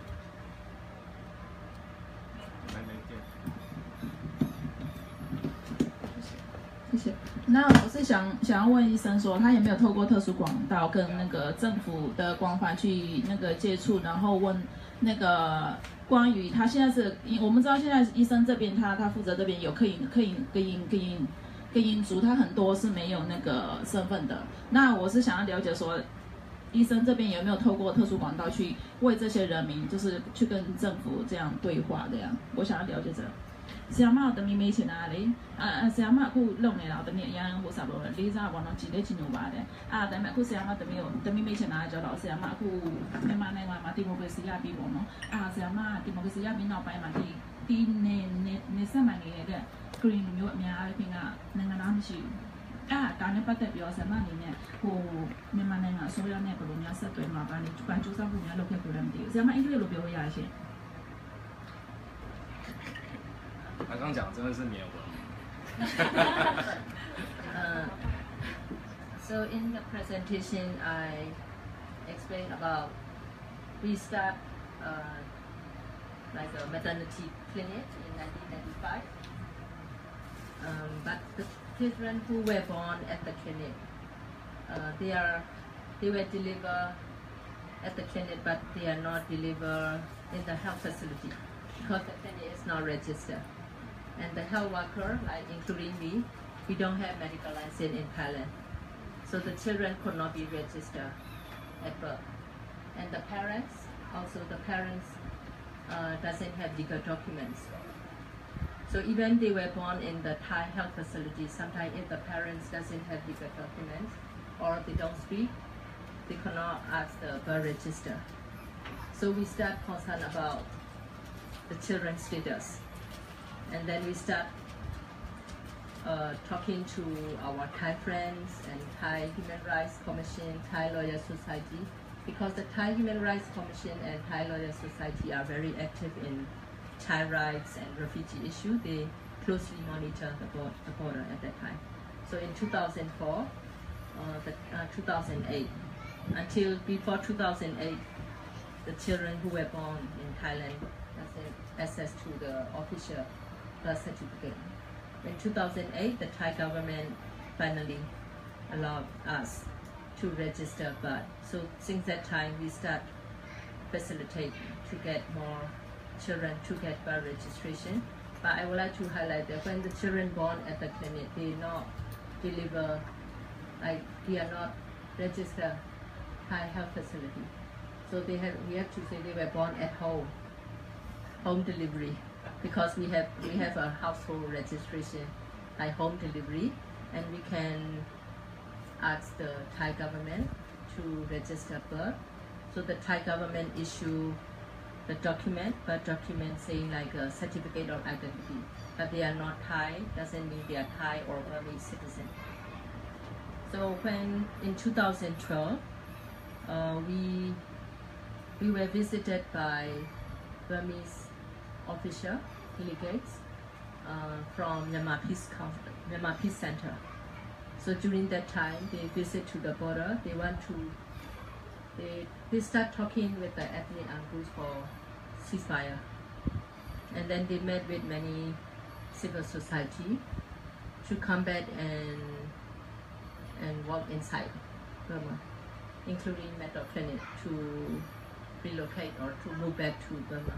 谢谢。那我是想想要问医生说，他有没有透过特殊管道跟那个政府的官方去那个接触，然后问那个关于他现在是，我们知道现在医生这边他他负责这边有克印克印克印克印克印族，他很多是没有那个身份的。那我是想要了解说，医生这边有没有透过特殊管道去为这些人民，就是去跟政府这样对话这样？我想要了解这个。ဆရာမတမီမေးချင်တာလေအဲဆရာမအခုလုံနေတာတမီအရန်ဟိုစားလို့လေးစားပါတော့ကြည်လေးချင်လို့ပါတယ်အဲဒါပေမဲ့အခုဆရာမတမီကိုတမီမေးချင်တာကြတော့ဆရာမအခုမြန်မာနိုင်ငံမှာဒီမိုကရေစီရပြီပေါ့နော်အဲဆရာမဒီမိုကရေစီရပြီးနောက်ပိုင်းမှာဒီဒီနေနေနေဆက်မှန်နေတဲ့ green မျိုးအများအပြားကနိုင်ငံသားမရှိဘူးအဲဒါနဲ့ပတ်သက်ပြီးတော့ဆရာမအနေနဲ့ဟိုမြန်မာနိုင်ငံအစိုးရနဲ့ဘယ်လိုများဆက်သွယ်မှာပါလဲပန်ကျူးစားမှုများလုပ်ခဲ့ကိုလည်းမသိဘူးဆရာမအင်္ဂလိပ်လိုပြောလို့ရရှင်他刚讲真的是缅文。 uh, so in the presentation, I explained about we start uh, like a maternity clinic in nineteen ninety-five. Um, but the children who were born at the clinic, uh, they are they were delivered at the clinic, but they are not delivered in the health facility because the clinic is not registered. And the health worker, like including me, we don't have medical license in Thailand. So the children could not be registered at birth. And the parents, also the parents uh, doesn't have legal documents. So even they were born in the Thai health facility, sometimes if the parents doesn't have legal documents or they don't speak, they cannot ask the birth register. So we start concerned about the children's status. And then we start uh, talking to our Thai friends and Thai Human Rights Commission, Thai Lawyer Society, because the Thai Human Rights Commission and Thai Lawyer Society are very active in Thai rights and refugee issues. They closely monitor the, board, the border at that time. So in two thousand four, uh, the, uh, two thousand eight, until before two thousand eight, the children who were born in Thailand has access to the official birth certificate. In two thousand eight, the Thai government finally allowed us to register birth. So since that time, we start facilitate to get more children to get birth registration. But I would like to highlight that when the children born at the clinic, they not deliver, like they are not registered Thai health facility. So they have, we have to say they were born at home, home delivery. Because we have we have a household registration, like home delivery, and we can ask the Thai government to register birth. So the Thai government issue the document, birth document saying like a certificate of identity, but they are not Thai. Doesn't mean they are Thai or Burmese citizen. So when in two thousand twelve, uh, we we were visited by Burmese official delegates uh, from Myanmar Peace Conference, Myanmar Peace Center. So during that time, they visit to the border. They want to, they, they start talking with the ethnic armed groups for ceasefire. And then they met with many civil society to combat and and work inside Burma, including Metal Clinic to relocate or to move back to Burma.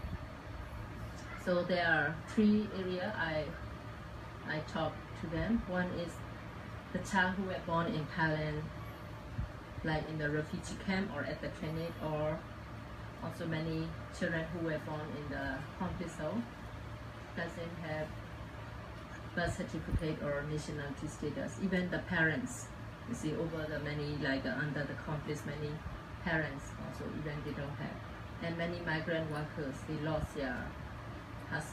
So there are three areas I I talk to them. One is the child who were born in Thailand, like in the refugee camp or at the clinic, or also many children who were born in the conflict zone doesn't have birth certificate or nationality status. Even the parents, you see, over the many, like uh, under the conflict, many parents also even they don't have. And many migrant workers, they lost their hus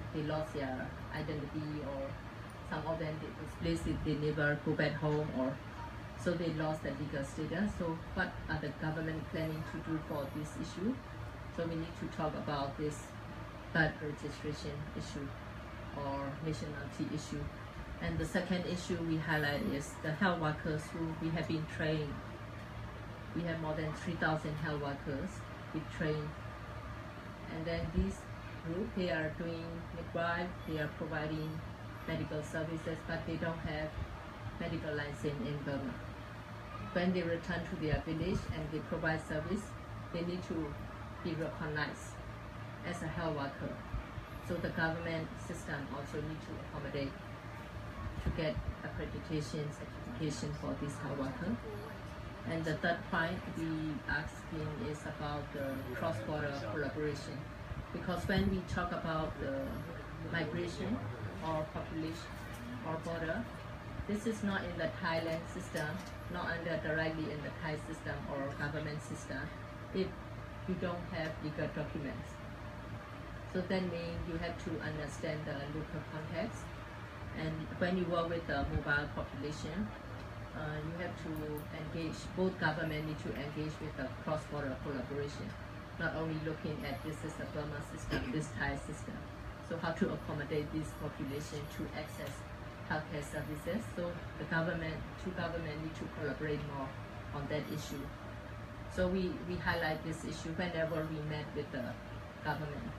they lost their identity, or some of them they displaced, they never go back home, or so they lost their legal status. So what are the government planning to do for this issue? So we need to talk about this birth registration issue or nationality issue. And the second issue we highlight is the health workers who we have been trained. We have more than three thousand health workers we train. And then this group, they are doing midwife, they are providing medical services, but they don't have medical license in Burma. When they return to their village and they provide service, they need to be recognized as a health worker. So the government system also need to accommodate to get accreditation, certification for this health worker. And the third point we asking is about the cross-border collaboration. Because when we talk about the migration or population or border, this is not in the Thailand system, not under directly in the Thai system or government system, if you don't have legal documents. So that means you have to understand the local context. And when you work with the mobile population, uh, you have to engage, both government need to engage with the cross-border collaboration, not only looking at this is a Burma system, this Thai system. So how to accommodate this population to access healthcare services. So the government, two government need to collaborate more on that issue. So we, we highlight this issue whenever we met with the government.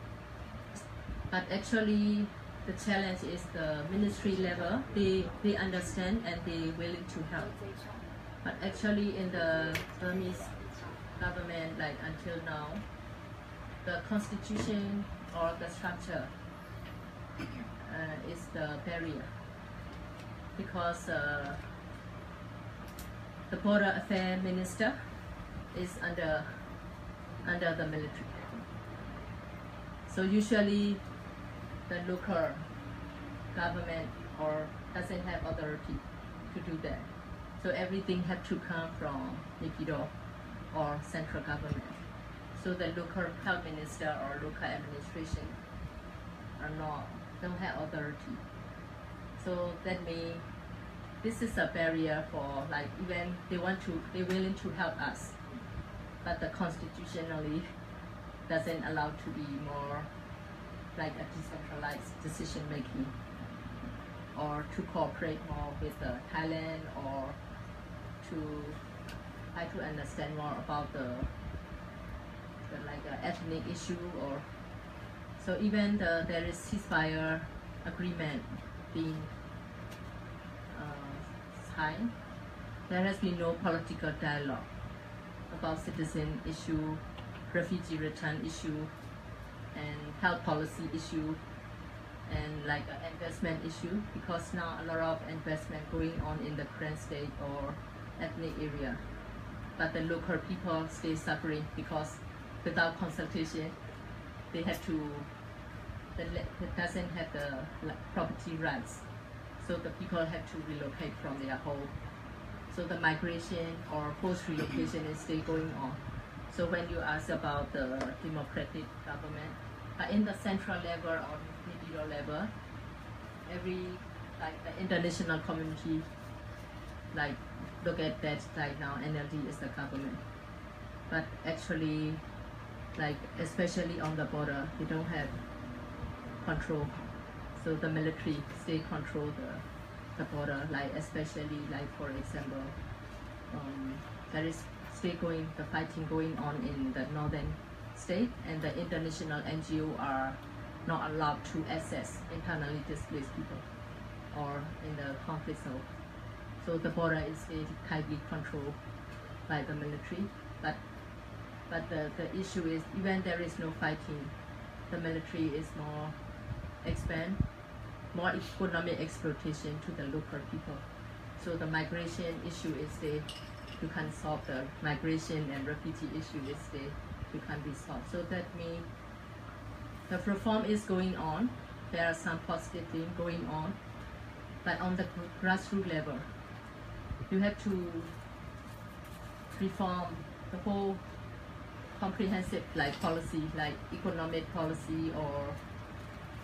But actually, the challenge is the ministry level. They, they understand and they willing to help. But actually in the Burmese government, like until now, the constitution or the structure uh, is the barrier. Because uh, the border affairs minister is under under the military. So usually the local government or doesn't have authority to do that. So everything had to come from Naypyidaw or central government. So the local health minister or local administration are not don't have authority. So that means this is a barrier for, like, even they want to, they're willing to help us, but the constitutionally doesn't allow to be more like a decentralized decision making, or to cooperate more with uh, Thailand, or to try to understand more about the, the like uh, ethnic issue. Or so even the, there is ceasefire agreement being uh, signed, there has been no political dialogue about citizen issue, refugee return issue, and health policy issue, and like an investment issue, because now a lot of investment going on in the Karen state or ethnic area, but the local people stay suffering because without consultation they have to, the it doesn't have the property rights, so the people have to relocate from their home. So the migration or post relocation is still going on. So when you ask about the democratic government, uh, in the central level or Naypyidaw level, every, like the international community, like look at that right now, N L D is the government. But actually, like especially on the border, they don't have control. So the military still control the, the border, like especially like for example, um, there is still going, the fighting going on in the northern state, and the international N G O are not allowed to access internally displaced people or in the conflict zone. So the border is still tightly controlled by the military. But but the, the issue is, even there is no fighting, the military is more expand, more economic exploitation to the local people. So the migration issue is there. You can solve the migration and refugee issue is there. You can be solved. So that means the reform is going on. There are some positive things going on, but on the grassroots level, you have to reform the whole comprehensive like policy, like economic policy or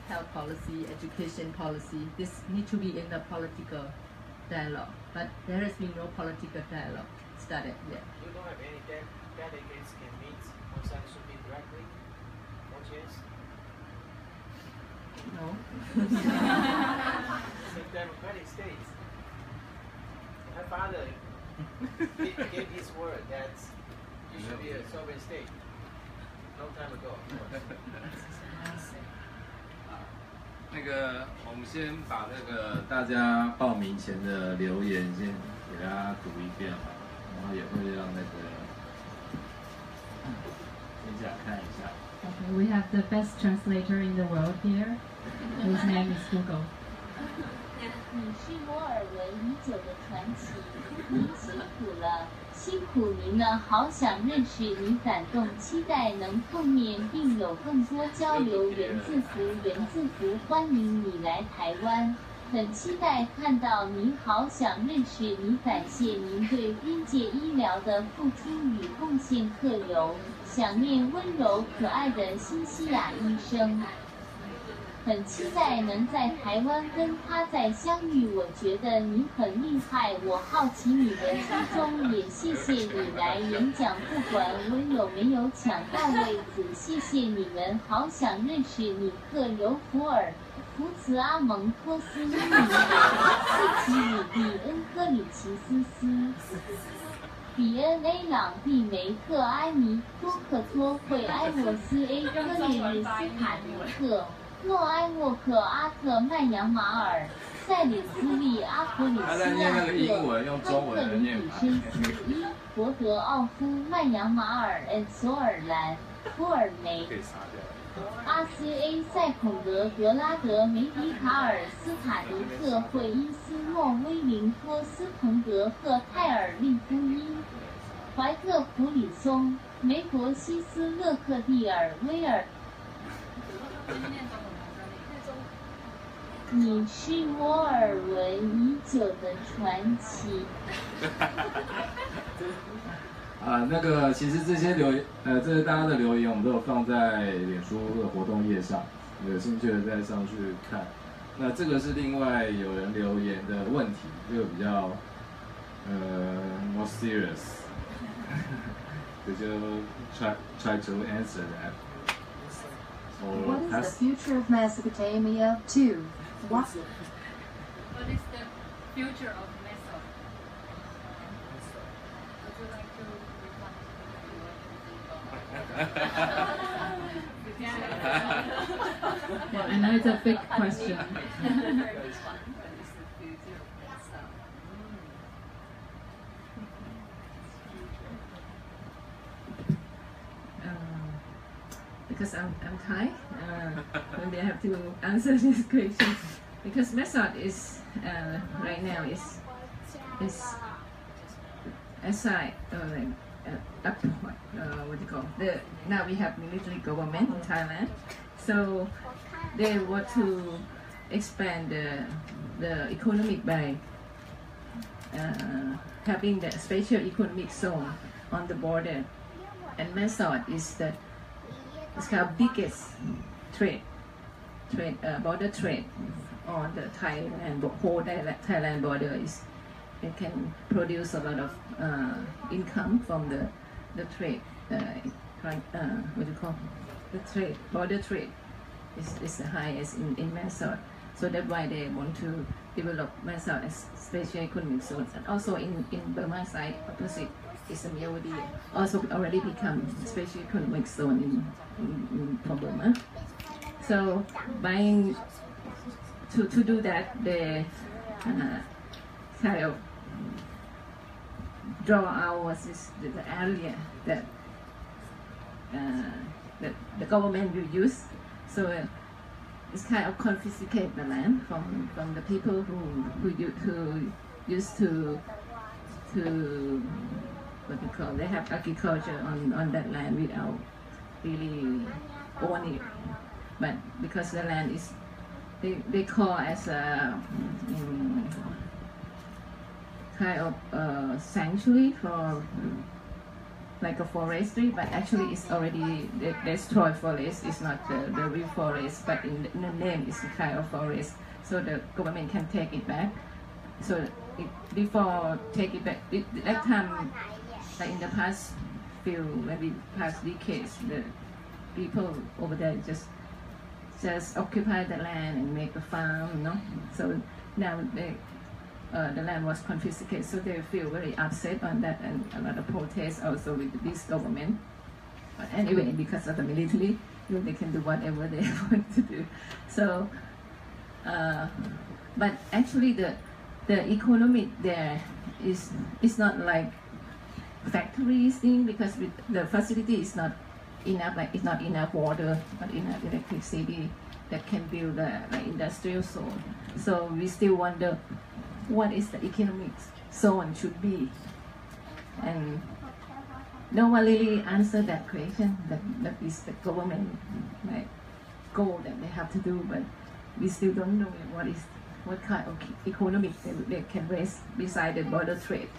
health policy, education policy. This need to be in the political dialogue, but there has been no political dialogue started yet. You don't have any de delegates can meet Aung San Suu Kyi directly? No chance? No. It's a democratic state. My father gave, gave his word that you should be a sovereign state long time ago. 那个，我们先把那个大家报名前的留言先给大家读一遍好了，然后也会让那个先讲看一下。 Okay, we have the best translator in the world here, whose name is Google. 你是摩尔文已久的传奇，您辛苦了，辛苦您了，好想认识你，感动，期待能碰面，并有更多交流。源自福，源自福，欢迎你来台湾，很期待看到你，好想认识你，感谢您对边界医疗的付出与贡献，客游，想念温柔可爱的新西亚医生。 很期待能在台湾跟他再相遇，我觉得你很厉害，我好奇你的初衷，也谢谢你来演讲，不管我有没有抢到位子，谢谢你们，好想认识你，克尤福尔、福茨阿蒙托斯、伊米斯奇里比恩科里奇斯斯。 比恩 A 朗蒂梅克埃尼多克托惠埃沃斯 A 科列日斯卡尼克。 诺埃沃克阿特曼扬马尔塞里斯利阿普里斯亚特康克里比申斯伊博德奥夫曼扬马尔恩索尔兰托尔梅阿斯 A 塞孔德格拉德梅迪卡尔斯塔尼克惠伊斯诺威灵托斯彭德赫泰尔利夫因怀特普里松梅博西斯勒克蒂尔威尔。 你是摩尔文已久的传奇。 啊，那个其实这些留言，呃，这些大家的留言我们都有放在脸书的活动页上，有兴趣的再上去看。那这个是另外有人留言的问题，这个比较呃 more serious， 这就 try try to answer that. What is the future of Mesopotamia? Two. What? What is the future of Meso? Would you like to respond? Yeah, I know it's a big question. Because I'm, I'm Thai, uh, maybe I have to answer this question. Because Mesot is uh, right now is is aside uh, like uh, up, uh, what do you call the now we have military government in Thailand, so they want to expand the the economic by uh, having the special economic zone on the border, and Mesot is the It's kind of biggest trade, trade uh, border trade on the Thailand whole Thailand border is it can produce a lot of uh, income from the the trade. Uh, uh, what do you call the trade border trade is is the highest in in Mesot. So that's why they want to develop Mesot as special economic zone, and also in in Burma side opposite. Is a Mewadi also already become special economic zone in, in, in from Burma. So by to, to do that, they uh, kind of draw out this, the, the area that uh, that the government will use. So uh, it's kind of confiscate the land from from the people who who who used to to what you call, they have agriculture on, on that land without really owning it. But because the land is, they, they call as a um, kind of uh, sanctuary for like a forestry, but actually it's already the destroyed forest. It's not the, the real forest, but in the, in the name it's a kind of forest. So the government can take it back. So it, before take it back, it, that time, like in the past few, maybe past decades, the people over there just just occupy the land and make a farm, you know. So now they, uh, the land was confiscated, so they feel very upset on that, and a lot of protests also with this government. But anyway, because of the military, you know, they can do whatever they want to do. So, uh, but actually the the economy there is is not like factories thing, because with the facility is not enough, like it's not enough water, not enough electricity that can build a like industrial zone. So we still wonder what is the economic zone should be, and no one really answered that question. That that is the government like goal that they have to do, but we still don't know what is what kind of economic they, they can raise beside the border trade.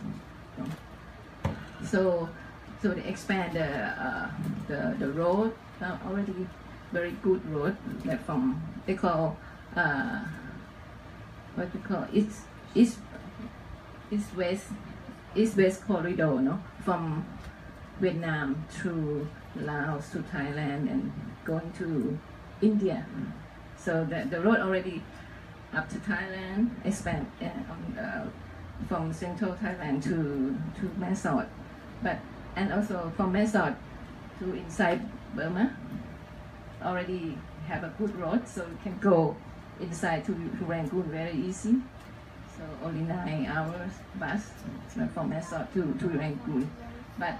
So, so they expand the uh, the the road, uh, already very good road, like from they call uh, what they call it's east east west east west corridor, no, from Vietnam through Laos to Thailand and going to India. So the the road already up to Thailand, expand uh, on, uh, from central Thailand to to Mae Sot, but and also from Mae Sot to inside Burma already have a good road, so you can go inside to, to Rangoon very easy. So only nine hours bus from Mae Sot to to Rangoon, but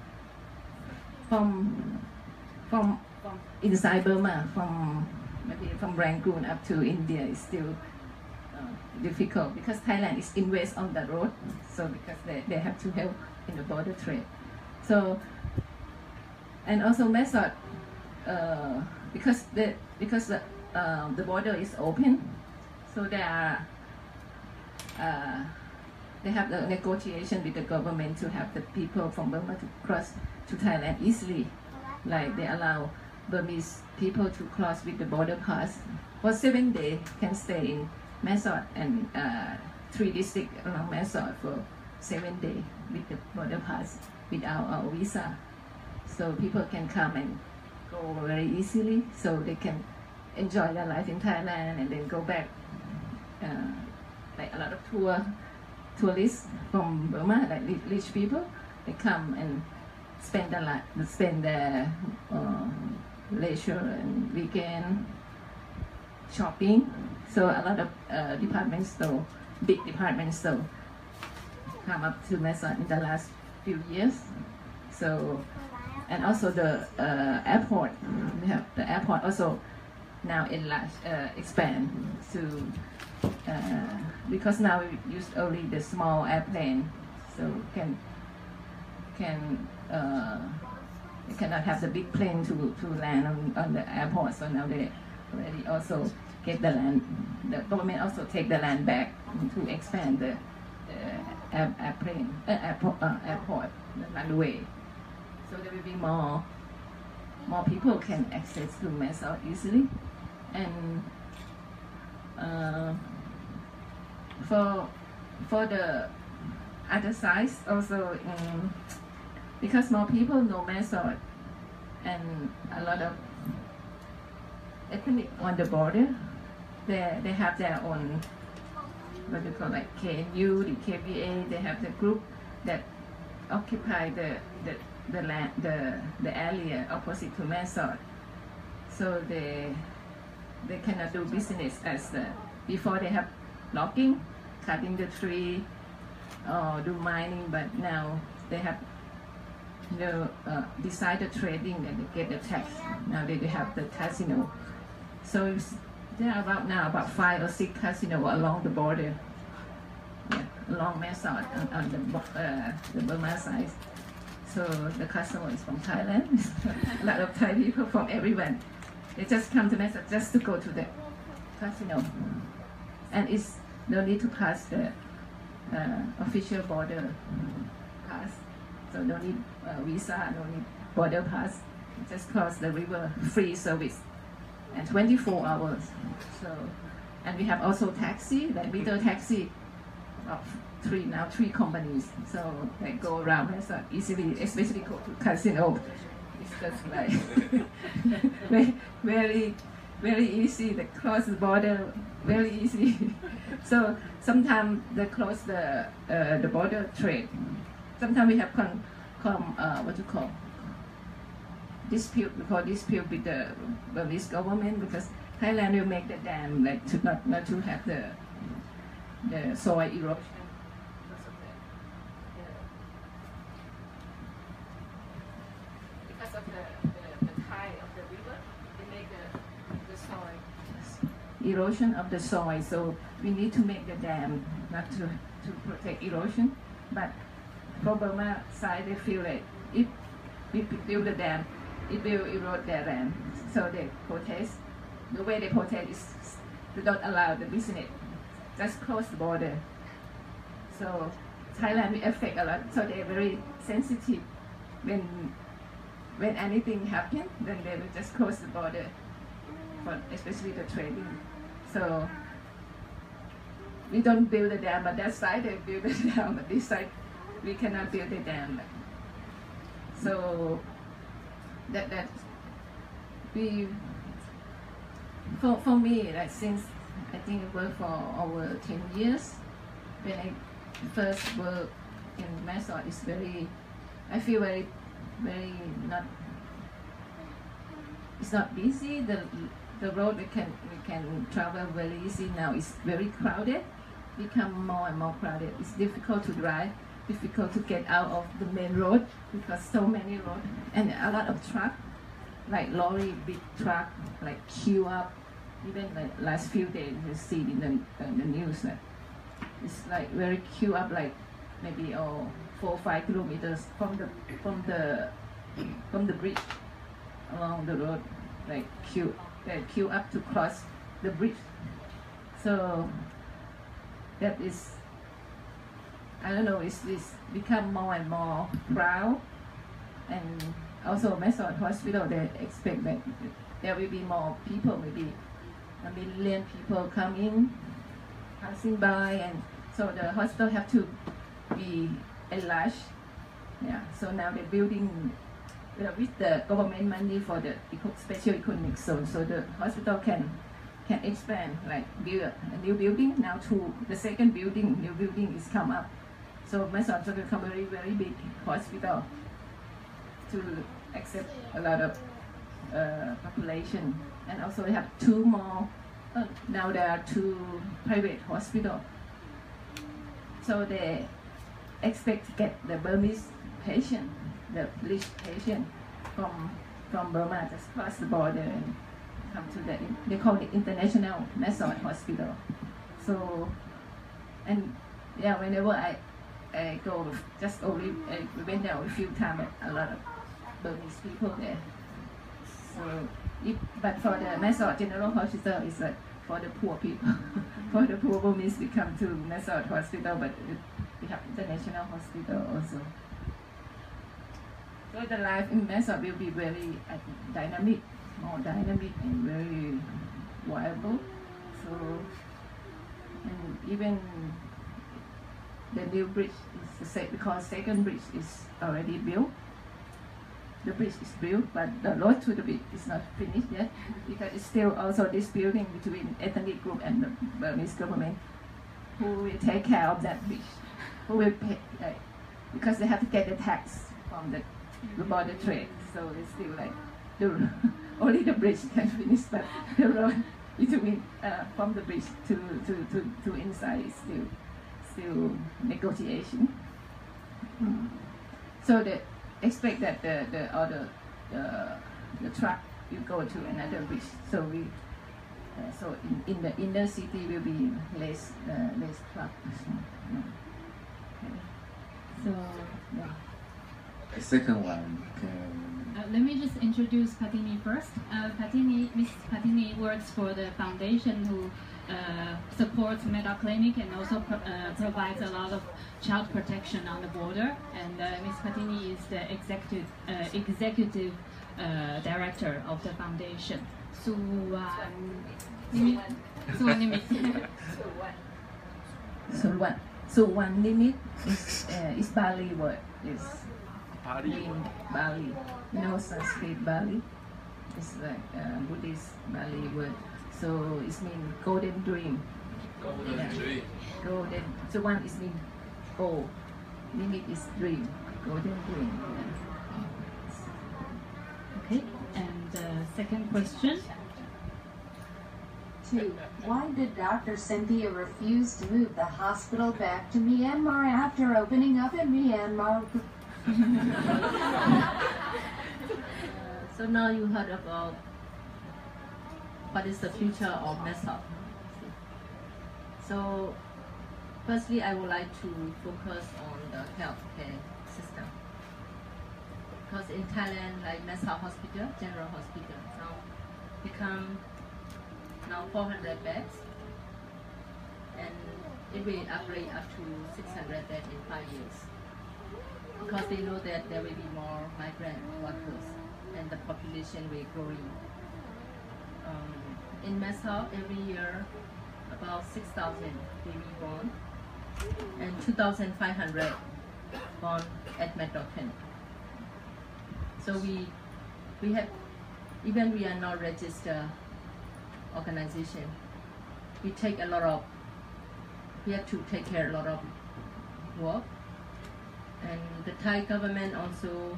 from from from inside Burma, from maybe from Rangoon up to India is still uh, difficult, because Thailand is invest on the road, so because they, they have to help in the border trade. So and also Mae Sot, uh, because the because the uh, the border is open, so there are uh, they have the negotiation with the government to have the people from Burma to cross to Thailand easily, like they allow Burmese people to cross with the border pass for seven days, can stay in Mae Sot and uh, three districts around Mae Sot for seven days with the border pass without our visa. So people can come and go very easily, so they can enjoy their life in Thailand and then go back. Uh, like a lot of tour tourists from Burma, like rich people, they come and spend a lot, spend their uh, leisure and weekend shopping. So a lot of uh, department store, big department store, come up to Mae Sot in the last few years. So, and also the uh, airport, we have the airport also now enlarge, uh, expand to, uh, because now we use only the small airplane, so can can uh, they cannot have the big plane to, to land on, on the airport. So now they already also get the land. The government also take the land back to expand the uh, air, airplane uh, airport, uh, airport the runway. So there will be more more people can access to Mae Sot easily, and uh, for for the other sides also. Um, Because more people know Mae Sot, and a lot of ethnic on the border, they they have their own, what they call like K N U, the K V A. They have the group that occupy the the the land, the the area opposite to Mae Sot. So they they cannot do business as the before. They have logging, cutting the tree, or do mining, but now they have the uh, beside the trading and they get the tax. Now they, they have the casino. So it's, there are about now about five or six casinos along the border, yeah, along Mae Sot on, on the uh, the Burma side. So the customer is from Thailand. A lot of Thai people from everywhere. They just come to Mae Sot just to go to the casino, and it's no need to pass the uh, official border pass. So no need uh, visa, no need border pass. Just cross the river, free service, and twenty-four hours. So, and we have also taxi, like meter taxi, of three now three companies. So they go around and so easily, especially go to casino. It's just like very, very, very easy. They cross the border very easy. So sometimes they cross the uh, the border trade. Sometimes we have con, con uh, what you call dispute. We call dispute with the Burmese government because Thailand will make the dam like to not not to have the the soil erosion. Because of the, the, the tide of the river, they make the, the soil erosion of the soil. So we need to make the dam not to to protect erosion. But for Burma side, they feel like if we build the dam, it will erode their land. So they protest. The way they protest is they don't allow the business. Just close the border. So Thailand will affect a lot. So they're very sensitive. When when anything happens, then they will just close the border, for especially the trading. So we don't build the dam, but that side they build the dam, but this side we cannot build the dam. So that that we for for me, like since I think I worked for over ten years. When I first worked in Mysore, it's very, I feel very, very not. It's not busy. The the road we can we can travel very easy now. It's very crowded. Become more and more crowded. It's difficult to drive. Difficult to get out of the main road because so many roads and a lot of truck, like lorry, big truck, like queue up. Even like last few days, you see in the, uh, the news that it's like very queue up, like maybe oh four or five kilometers from the from the from the bridge along the road, like queue they queue up to cross the bridge. So that is, I don't know, it's, it's become more and more crowd, and also Mysore Hospital, they expect that there will be more people, maybe a million people coming, passing by, and so the hospital have to be enlarged. Yeah, so now they're building uh, with the government money for the eco special economic zone, so the hospital can can expand, like build a new building. Now to the second building, new building is come up. So Mysore will become a very, very big hospital to accept a lot of uh, population. And also we have two more, uh, now there are two private hospitals. So they expect to get the Burmese patient, the rich patient from, from Burma, just cross the border and come to the, they call it International Mysore Hospital. So, and yeah, whenever I I go, just only I went there a few times. A lot of Burmese people there. So, if, but for the Mysore General Hospital, it's like for the poor people. For the poor Burmese, we come to Mysore Hospital, but we have International Hospital also. So the life in Mysore will be very uh, dynamic, more dynamic and very viable. So, and even the new bridge is the because second bridge is already built. The bridge is built, but the road to the bridge is not finished yet because it's still also this building between ethnic group and the Burmese government who will take care of that bridge, who will pay, like, because they have to get the tax from the, the border trade. So it's still like the, only the bridge can finish, but the road between uh, from the bridge to to to, to inside is still. Still negotiation. Mm. So they expect that the, the other the, the truck will go to another bridge. So we uh, so in, in the inner city will be less uh, less truck. So, yeah. Okay. So yeah. The second one, can Uh, let me just introduce Patini first. Uh, Patini, Miss Patini works for the foundation who uh, supports Meadow Clinic and also pro uh, provides a lot of child protection on the border. And uh, Miss Patini is the executive uh, executive uh, director of the foundation. Suwan Nimit. Suwan Nimit. Suwan. Suwan Nimit is uh, is Bali word. Is Bali. Bali. You know Sanskrit Bali? It's like uh, Buddhist Bali word. So it means golden dream. Golden yeah. dream. Golden. So one is mean gold. Limit is dream. Golden dream. Yeah. Okay. And uh, second question. Two. Why did Doctor Cynthia refuse to move the hospital back to Myanmar after opening up in Myanmar? So now you heard about what is the future of Mesa. So firstly, I would like to focus on the healthcare system. Because in Thailand, like Mesa Hospital, General Hospital, now become now four hundred beds, and it will upgrade up to six hundred beds in five years. Because they know that there will be more migrant workers and the population will growing. Um, in Mesa, every year about six thousand baby born and two thousand five hundred born at Metropolitan. So we we have, even we are not registered organization, we take a lot of, we have to take care a lot of work. And the Thai government also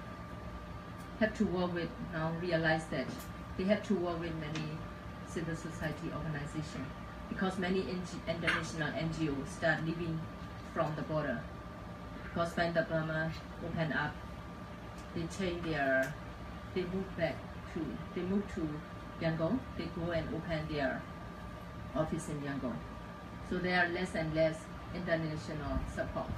have to work with, now realize that they have to work with many civil society organizations because many international N G Os start living from the border. Because when the Burma opened up, they change their, they move back to, they move to Yangon, they go and open their office in Yangon. So there are less and less international support.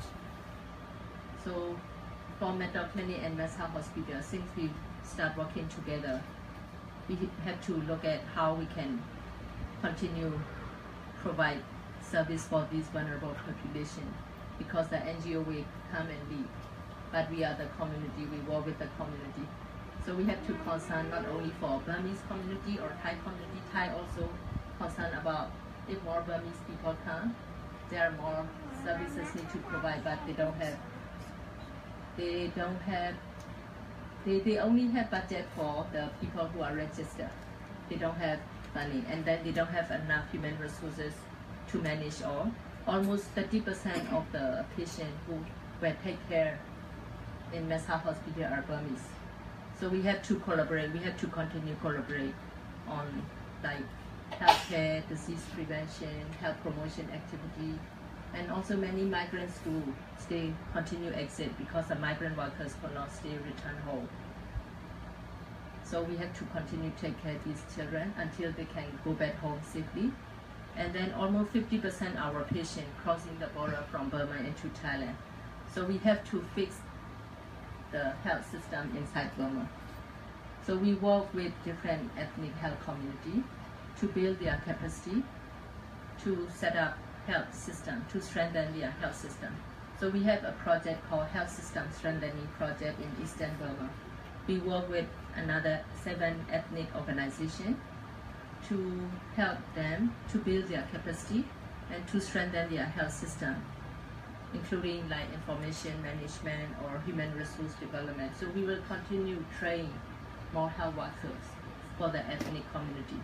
So for Meadow Clinic and Mesa Hospital, since we start working together, we have to look at how we can continue provide service for this vulnerable population, because the N G O will come and leave, but we are the community, we work with the community. So we have to concern not only for Burmese community or Thai community, Thai also concerned about if more Burmese people come, there are more services need to provide, but they don't have They don't have, they, they only have budget for the people who are registered. They don't have money, and then they don't have enough human resources to manage all. Almost thirty percent of the patients who were taken care in Mesa Hospital are Burmese. So we have to collaborate, we have to continue collaborate on like healthcare, disease prevention, health promotion activity. And also many migrants who stay, continue exit because the migrant workers cannot stay, return home. So we have to continue to take care of these children until they can go back home safely. And then almost fifty percent of our patients crossing the border from Burma into Thailand. So we have to fix the health system inside Burma. So we work with different ethnic health community to build their capacity to set up health system, to strengthen their health system. So we have a project called Health System Strengthening Project in Eastern Burma. We work with another seven ethnic organizations to help them to build their capacity and to strengthen their health system, including like information management or human resource development. So we will continue to train more health workers for the ethnic community.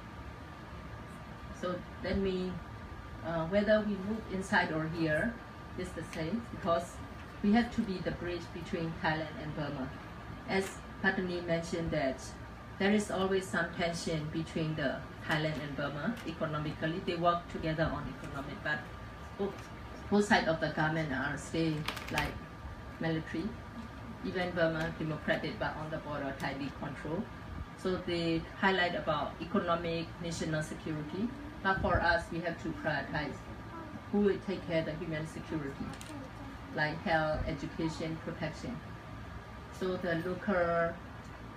So that means Uh, whether we move inside or here is the same, because we have to be the bridge between Thailand and Burma. As Patani mentioned that there is always some tension between the Thailand and Burma economically. They work together on economic, but both, both sides of the government are staying like military. Even Burma democratic, but on the border tightly controlled. So they highlight about economic, national security. But for us, we have to prioritize who will take care of the human security, like health, education, protection. So the local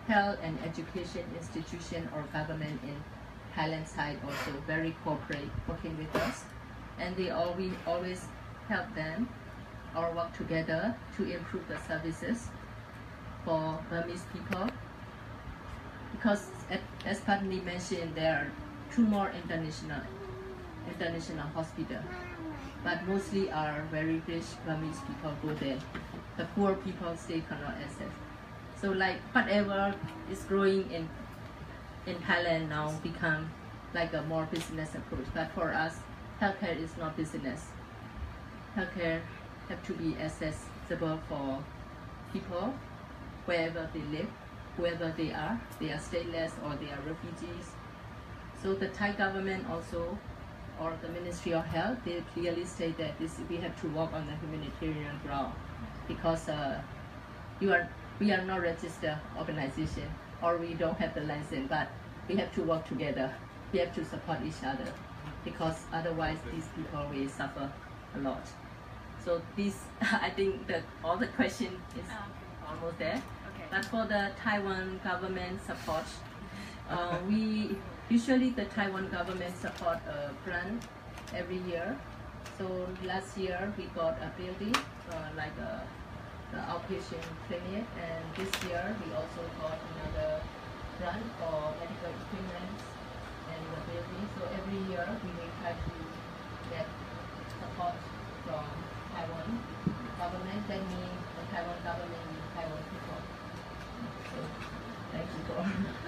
health and education institution or government in Thailand side also very cooperate working with us, and they always always help them or work together to improve the services for Burmese people. Because as Patni mentioned, there are two more international international hospitals, but mostly are very rich Burmese people go there. The poor people still cannot access. So like whatever is growing in in Thailand now become like a more business approach. But for us, healthcare is not business. Healthcare have to be accessible for people wherever they live, whoever they are. They are stateless or they are refugees. So the Thai government also, or the Ministry of Health, they clearly state that this we have to work on the humanitarian ground, because uh, you are we are not registered organization, or we don't have the license, but we have to work together. We have to support each other, because otherwise these people will suffer a lot. So this, I think that all the question is almost there. Okay. But for the Taiwan government support, uh, we usually the Taiwan government support a grant every year. So last year we got a building uh, like a the outpatient clinic, and this year we also got another grant for medical equipment and the building. So every year we will try to get support from Taiwan government. That means the Taiwan government and Taiwan people. So thank you for.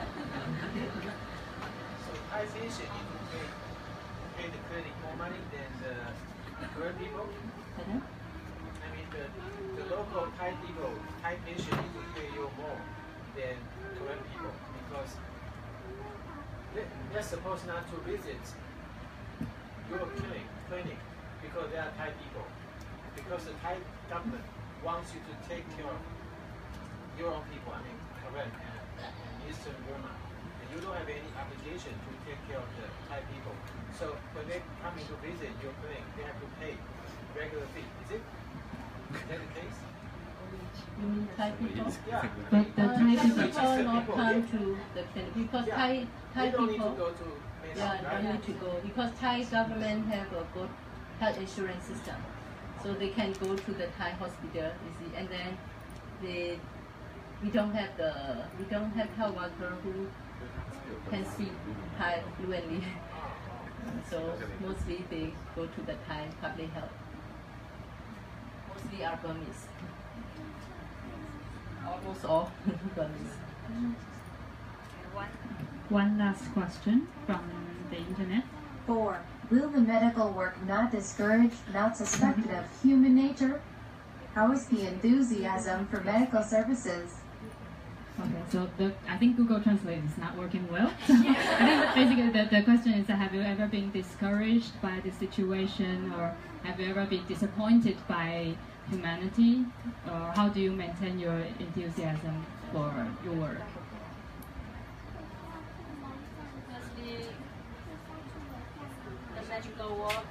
So Thai patient need to pay, pay the clinic more money than the Korean people? Uh-huh. I mean the, the local Thai people, Thai patient need to pay you more than Korean people, because they, they're supposed not to visit your clinic, clinic because they are Thai people. Because the Thai government wants you to take care of your own people, I mean Korean and, and Eastern Burma. And you don't have any obligation to take care of the Thai people. So when they come in to visit your clinic, they have to pay regular fee. Is it? Is that the case? You mean Thai people? Yeah. But the Uh, Thai Thai people, people not come to the clinic because Yeah. Thai Thai They don't people. need to go to Main Yeah, Street, don't right? need to go because Thai government have a good health insurance system, so they can go to the Thai hospital. You see, and then they we don't have the we don't have health worker who can speak Thai fluently. So mostly they go to the Thai public health. Mostly are Burmese. Almost all Burmese. one last question from the internet. four. Will the medical work not discourage, not suspected of human nature? How is the enthusiasm for medical services? Okay, so the, I think Google Translate is not working well. So I think that basically the, the question is, have you ever been discouraged by the situation, or have you ever been disappointed by humanity, or how do you maintain your enthusiasm for your work? Firstly, the magical work.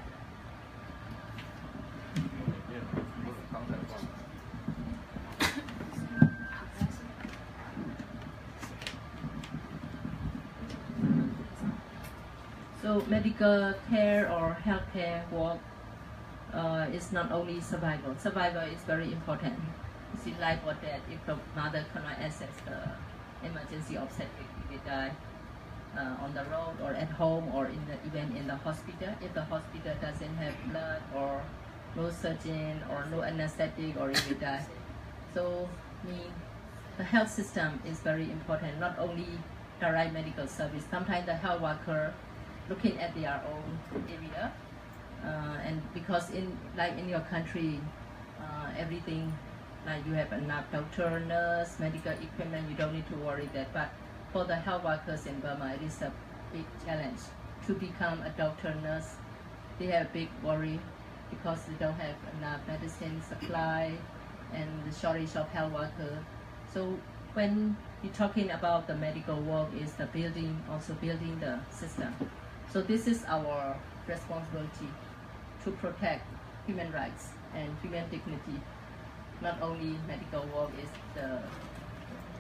So medical care or healthcare work uh, is not only survival. Survival is very important. You see, life or death. If the mother cannot access the emergency obstetric, if they die uh, on the road or at home or in the even in the hospital, if the hospital doesn't have blood or no surgeon or no anesthetic, or if they die. So mean the health system is very important. Not only the right medical service. Sometimes the health worker looking at their own area, uh, and because in like in your country, uh, everything like you have enough doctor, nurse, medical equipment, you don't need to worry that. But for the health workers in Burma, it is a big challenge to become a doctor, nurse. They have a big worry because they don't have enough medicine supply and the shortage of health worker. So when you're talking about the medical work, is the building, also building the system. So this is our responsibility to protect human rights and human dignity. Not only medical work is the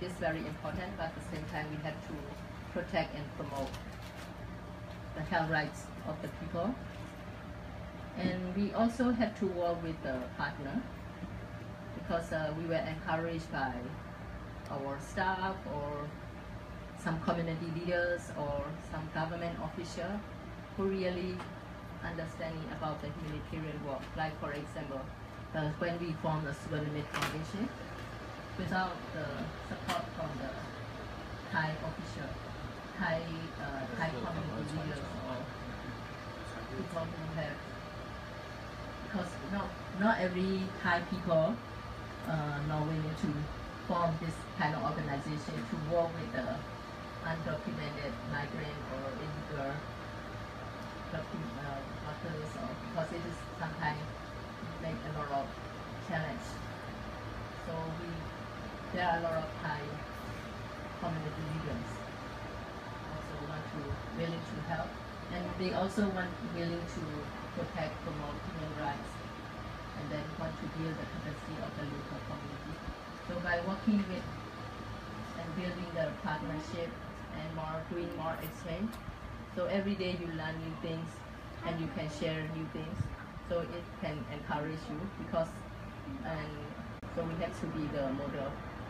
is very important, but at the same time we have to protect and promote the health rights of the people. And we also have to work with the partner, because uh, we were encouraged by our staff or some community leaders or some government official who really understanding about the humanitarian work. Like for example, uh, when we formed the Suvarnamit Foundation, without the support from the Thai official, Thai, uh, Thai community leaders or people who have, because not, not every Thai people uh, know willing to form this kind of organization to work with the undocumented migrant or illegal uh, workers, or because it is sometimes make a lot of challenge. So we, there are a lot of Thai community leaders also want to willing to help, and they also want willing to protect, promote human rights, and then want to build the capacity of the local community. So by working with and building the partnership and more doing more exchange, so every day you learn new things and you can share new things. So it can encourage you, because and so we have to be the model.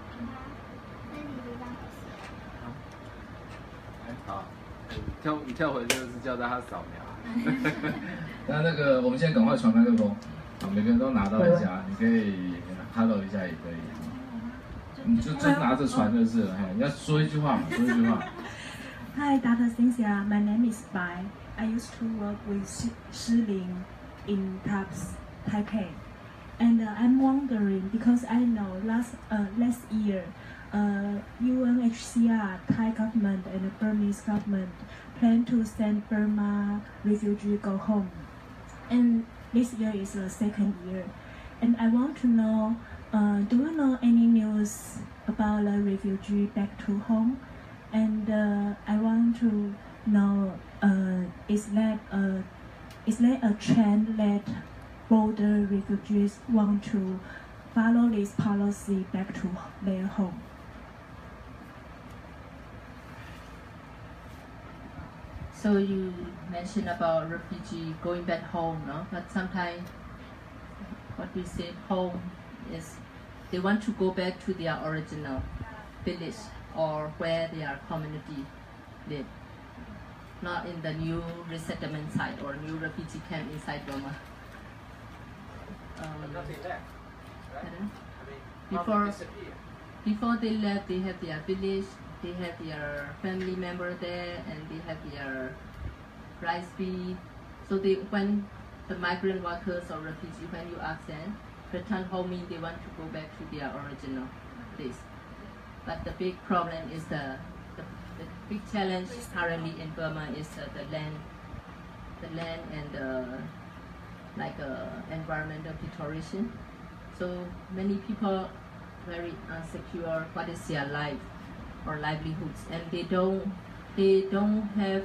好，跳你跳回就是叫大家扫描。那那个我们现在赶快传麦克风，好，每个人都拿到一下，你可以 hello 一下也可以。你就就拿着传就是了，你要说一句话嘛，说一句话。 Hi, Doctor Cynthia. My name is Bai. I used to work with Shiling in Tubbs, Taipei, and uh, I'm wondering, because I know last uh, last year, uh, U N H C R, Thai government, and the Burmese government plan to send Burma refugees go home, and this year is the second year, and I want to know, uh, do you know any news about the refugee back to home? And uh, I want to know, uh, is that a, is there a trend that border refugees want to follow this policy back to their home? So you mentioned about refugee going back home, no? But sometimes what we say home is they want to go back to their original village or where their community live, not in the new resettlement site or new refugee camp inside Burma. Um, before, before they left, they have their village, they have their family member there, and they have their rice field. So they, when the migrant workers or refugees, when you ask them, return home means they want to go back to their original place. But the big problem is the, the, the big challenge currently in Burma is uh, the land, the land and the like uh, environmental deterioration. So many people very insecure what is their life or livelihoods, and they don't they don't have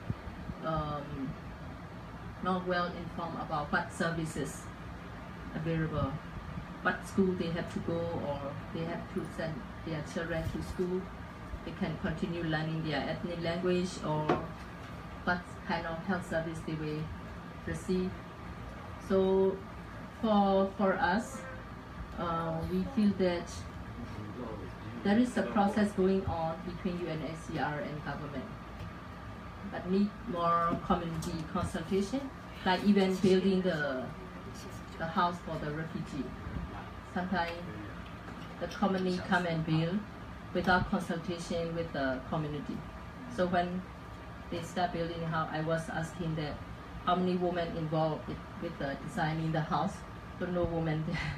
um, not well informed about what services available, what school they have to go, or they have to send their children to school. They can continue learning their ethnic language, or what kind of health service they will receive. So for for us, uh, we feel that there is a process going on between U N H C R and government, but need more community consultation, like even building the the house for the refugee. Sometimes the community come and build without consultation with the community. So when they start building the house, I was asking that how many women involved with, with the designing the house, but no women there.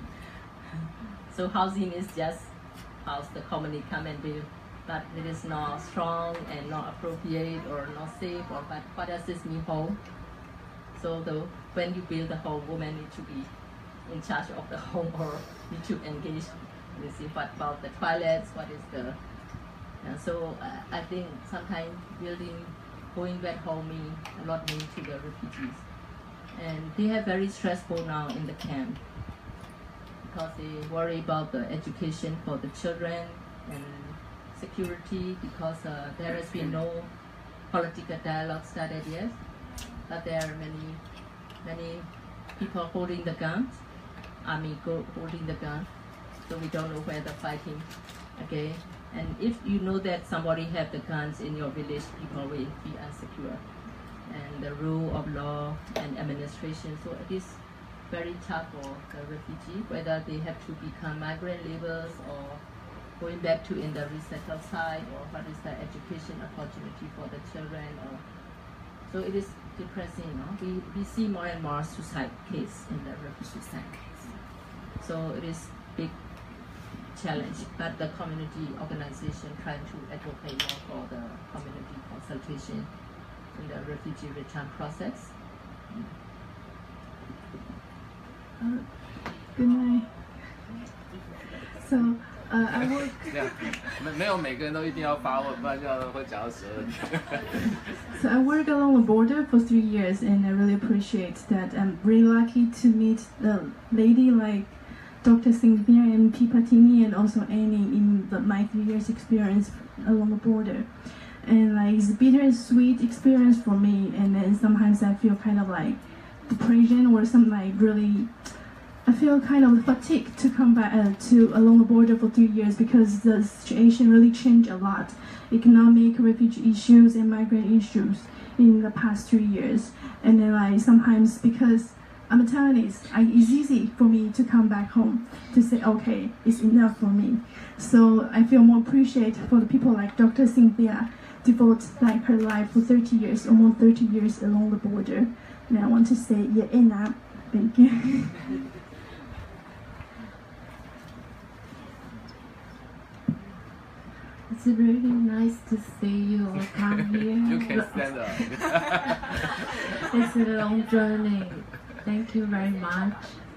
So housing is just house the community come and build, but it is not strong and not appropriate or not safe, or but what does this mean home? So the, when you build the home, women need to be in charge of the home or need to engage. You see what about the toilets, what is the, and so uh, I think sometimes building, going back home means a lot means to the refugees. And they are very stressful now in the camp because they worry about the education for the children, and security because uh, there has been no political dialogue started yet, but there are many, many people holding the guns, army go holding the gun, so we don't know where they're fighting, okay? And if you know that somebody have the guns in your village, people will be insecure. And the rule of law and administration, so it is very tough for the refugee, whether they have to become migrant laborers or going back to in the resettled side, or what is the education opportunity for the children, or so it is depressing. No? We, we see more and more suicide case in the refugee side. So it is big challenge, but the community organization trying to advocate more for the community consultation in the refugee return process. Uh, good night. So uh, I work. 这样，没没有每个人都一定要发问，不然这样会讲到十二点。 So I work along the border for three years, and I really appreciate that. I'm really lucky to meet a lady like Doctor Cynthia and Pipatini, and also Annie in the, my three years experience along the border. And like it's a bittersweet experience for me, and then sometimes I feel kind of like depression or some like really, I feel kind of fatigued to come back uh, to along the border for three years because the situation really changed a lot. Economic, refugee issues, and migrant issues in the past three years. And then like sometimes because I'm a Taiwanese, I, it's easy for me to come back home to say, okay, it's enough for me. So I feel more appreciated for the people like Doctor Cynthia, devote like her life for thirty years, almost thirty years along the border. And I want to say, yeah, enough. Thank you. It's really nice to see you all come here. You can stand up. It's a long journey. Thank you very much.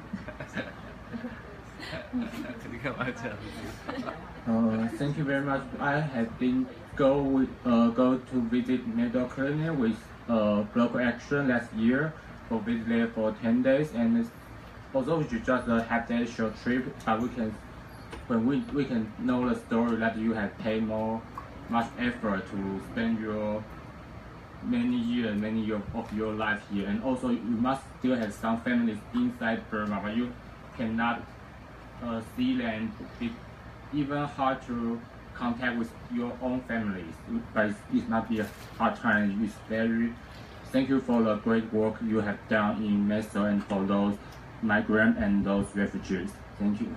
Uh, thank you very much. I have been go with, uh, go to visit Medical Clinic with uh, Global Action last year for visit there for ten days, and although we just uh, have that short trip, but we can when we we can know the story that you have paid more much effort to spend your many years, many years of your life here, and also you must still have some families inside Burma, but you cannot uh, see them. It's even hard to contact with your own families, but it's, it's not be a hard time. It's very. Thank you for the great work you have done in Meso and for those migrants and those refugees. Thank you.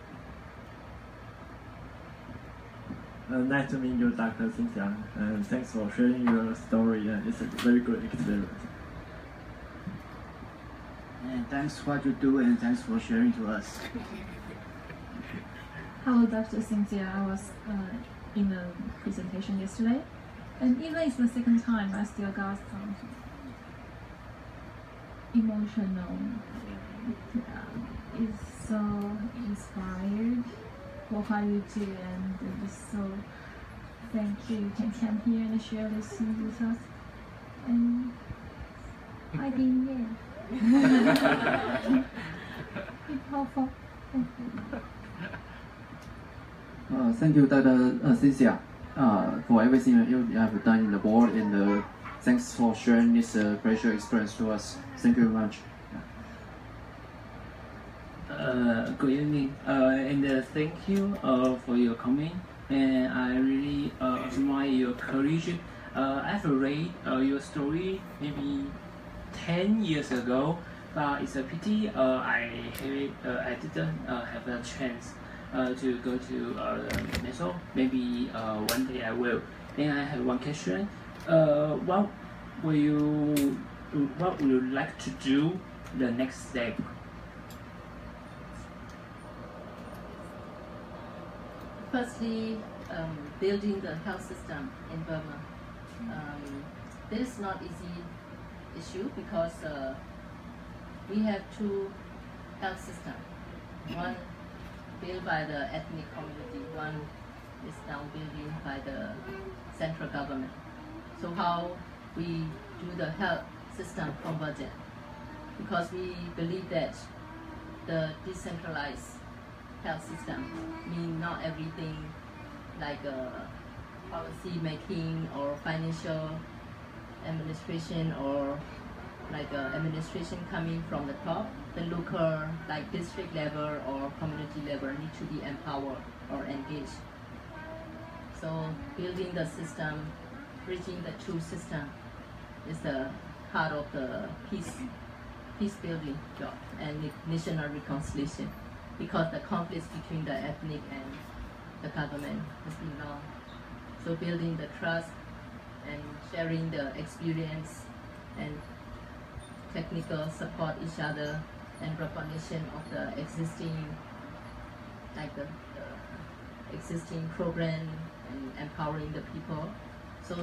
Uh, nice to meet you, Doctor Cynthia, and thanks for sharing your story. And it's a very good experience. And thanks for what you do, and thanks for sharing to us. Hello, Doctor Cynthia. I was uh, in the presentation yesterday, and even it's the second time, I still got some emotional. Yeah, it's so inspired for what you do, and just so thank you. You can come here and share this thing with us, and I didn't yeah. It's helpful. Thank you. Uh, thank you, Doctor Uh, Cynthia, uh, for everything you have done in the board, and uh, thanks for sharing this uh, pressure experience to us. Thank you very much. Uh, good evening, uh, and uh, thank you uh, for your comment. And I really uh, admire your courage. Uh, I've read uh, your story maybe ten years ago, but it's a pity uh, I have, uh, I didn't uh, have a chance uh, to go to uh, Meso. Maybe uh, one day I will. And I have one question. Uh, what will you what would you like to do the next step? Firstly, um, building the health system in Burma. Um, this is not easy issue because uh, we have two health systems. One built by the ethnic community, one is now built by the central government. So how we do the health system convergent? Because we believe that the decentralized health system mean not everything like uh, policy making or financial administration or like uh, administration coming from the top, the local, like district level or community level need to be empowered or engaged. So building the system, bridging the two system is the part of the peace, peace building job and national reconciliation, because the conflicts between the ethnic and the government has been long. So building the trust and sharing the experience and technical support each other and recognition of the existing, like the, the existing program and empowering the people. So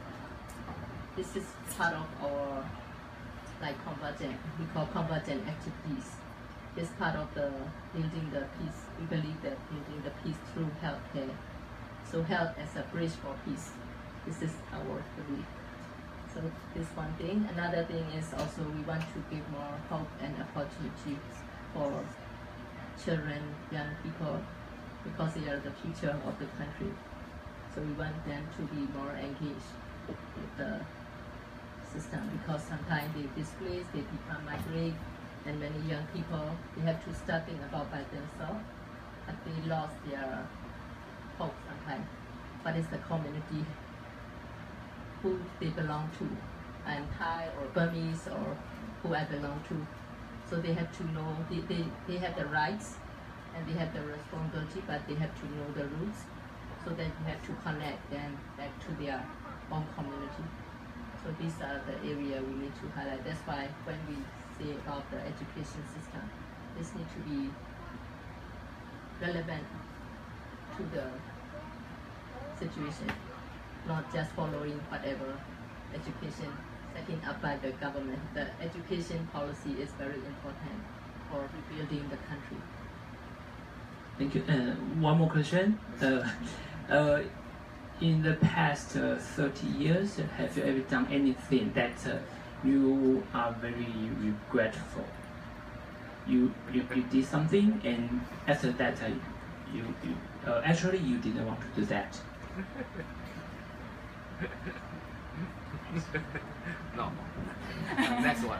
this is part of our like convergent, we call convergent activities. It's part of the building the peace. We believe that building the peace through healthcare. So health as a bridge for peace. This is our belief. So this one thing. Another thing is also we want to give more hope and opportunities for children, young people, because they are the future of the country. So we want them to be more engaged with the system, because sometimes they displaced, they become migrate, and many young people, they have to start thinking about by themselves, but they lost their hope sometimes. But it's the community who they belong to. I'm Thai or Burmese or who I belong to. So they have to know, they, they, they have the rights and they have the responsibility, but they have to know the roots, so that you have to connect them back to their own community. So these are the area we need to highlight. That's why when we say about the education system, this needs to be relevant to the situation, not just following whatever education setting up by the government. The education policy is very important for rebuilding the country. Thank you. Uh, one more question. Uh, uh, in the past uh, thirty years, have you ever done anything that uh, you are very regretful? You, you you did something, and after that, uh, you, you uh, actually you didn't want to do that. No. Next one.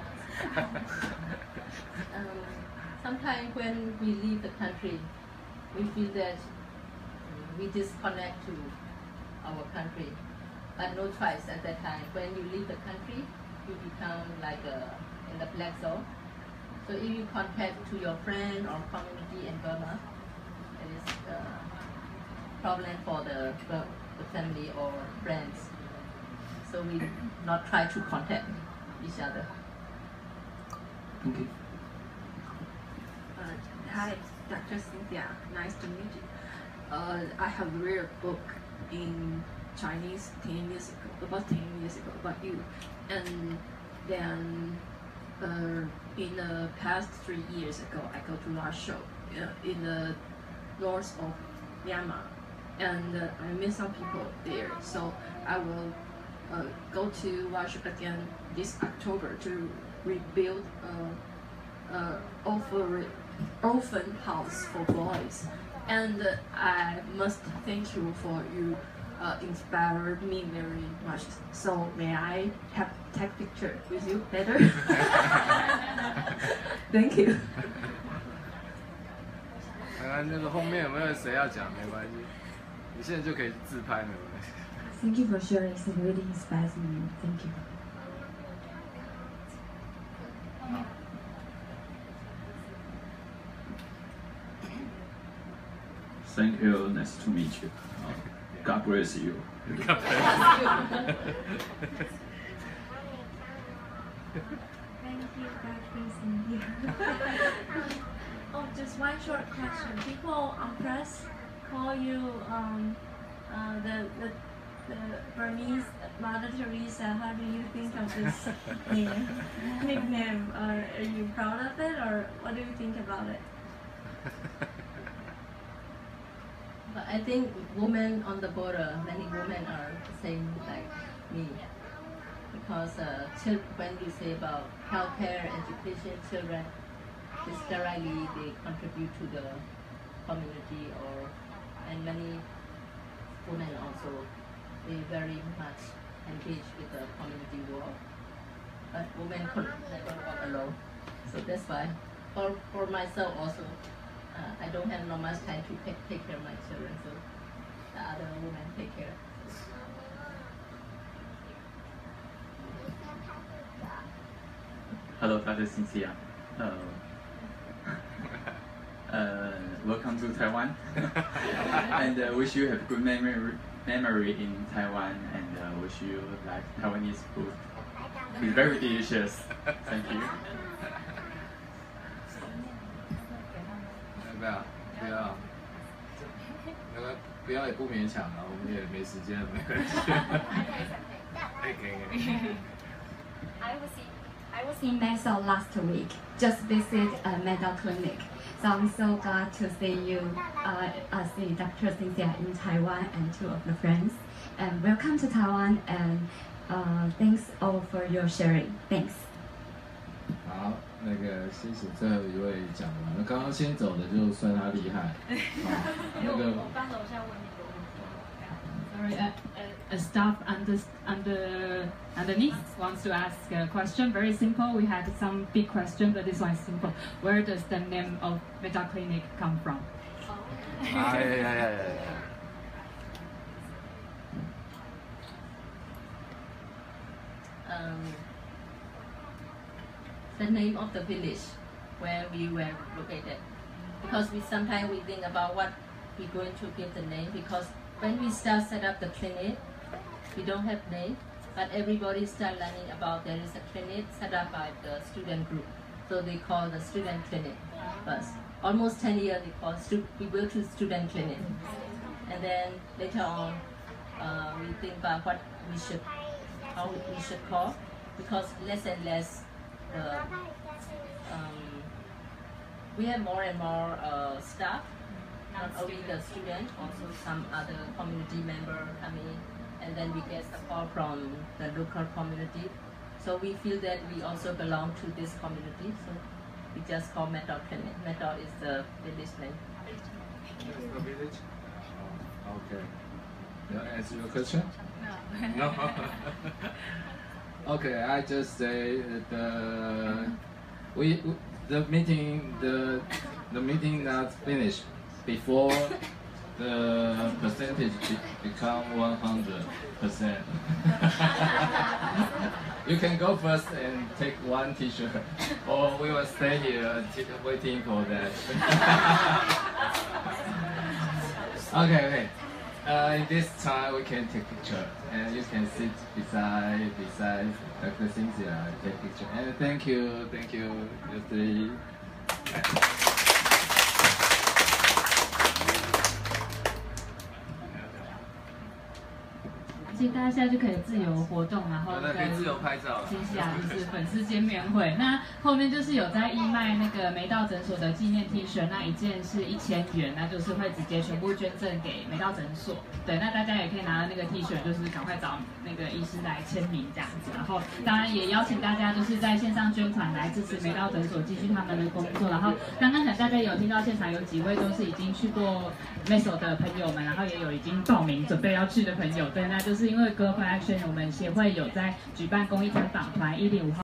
um, sometimes when we leave the country, we feel that we disconnect to our country, but no choice at that time. When you leave the country, you become like a, in the black zone. So if you contact to your friend or community in Burma, it is a problem for the, the family or friends. So we not try to contact each other. Thank you. Uh, hi, Doctor Cynthia. Nice to meet you. Uh, I have read a book in Chinese ten years ago, about ten years ago, about you. And then uh, in the past three years ago, I go to Laosho uh, in the north of Myanmar. And uh, I met some people there. So I will uh, go to Laosho again this October to rebuild a, a orphan, orphan house for boys. And uh, I must thank you for you uh, inspired me very much. So may I have take picture with you later? Thank you. 看看那个后面有没有谁要讲，没关系，你现在就可以自拍，没关系。 Thank you for sharing. It really inspires me. Thank you. Thank you. Nice to meet you. Uh, God bless you. God bless you. Thank you, Doctor Cynthia. Oh, just one short question. People on press call you um, uh, the, the the Burmese Mother Teresa. How do you think of this name, nickname? Or are you proud of it, or what do you think about it? But I think women on the border, many women are the same like me. Because uh, when you say about healthcare, education, children, this directly they contribute to the community, or and many women also they very much engaged with the community work. But women could never walk alone. So that's why, for, for myself also, uh, I don't have no much time to take, take care of my children, so the other women take care. Hello, Doctor Cynthia. Uh, uh, welcome to Taiwan, and uh, wish you have good memory memory in Taiwan, and uh, wish you like Taiwanese food. It's very delicious. Thank you. 不要不要，那个不要也不勉强了，我们也没时间，没关系。可以可以。 I was in I was in Meso last week. Just visit a medical clinic. So I'm so glad to see you, uh, uh, see Doctor Cynthia in Taiwan and two of the friends. And welcome to Taiwan, and uh, thanks all for your sharing. Thanks. 好，那个谢谢最后一位讲完了，刚刚先走的就算他厉害。好，那个。 我帮楼下问一个问题。 Sorry, a, a, a staff under, under, underneath wants to ask a question. Very simple. We had some big question, but this one is simple. Where does the name of Medical Clinic come from? Ah, yeah, yeah, yeah, yeah. Um, the name of the village where we were located, because we sometimes we think about what we're going to give the name, because when we start set up the clinic, we don't have name, but everybody start learning about there is a clinic set up by the student group, so they call the student clinic first. Almost ten years we call stu we go to student clinic, and then later on uh, we think about what we should how we should call, because less and less uh, um, we have more and more uh, staff. Not only the student, also some other community member coming, and then we get support from the local community. So we feel that we also belong to this community. So we just call Meto Clinic. Meto is the village name. The village? Okay. Did I answer your question? No. No. Okay, I just say the we the meeting the the meeting not finished before the percentage be, become one hundred percent. You can go first and take one T-shirt, or we will stay here waiting for that. Okay, okay. Uh, in this time we can take picture, and you can sit beside beside Doctor Cynthia and take picture. And thank you, thank you, you three. 其实大家现在就可以自由活动，然后可以自由拍照。 接下来就是粉丝见面会，那后面就是有在义卖那个梅道诊所的纪念 T 恤，那一件是一千元，那就是会直接全部捐赠给梅道诊所。对，那大家也可以拿到那个 T 恤，就是赶快找那个医师来签名这样子。然后当然也邀请大家就是在线上捐款来支持梅道诊所继续他们的工作。然后刚刚可能大家有听到现场有几位都是已经去过 Meso 的朋友们，然后也有已经报名准备要去的朋友，对，那就是。因为 Global Action 我们协会有在举办公益参访团一零五号。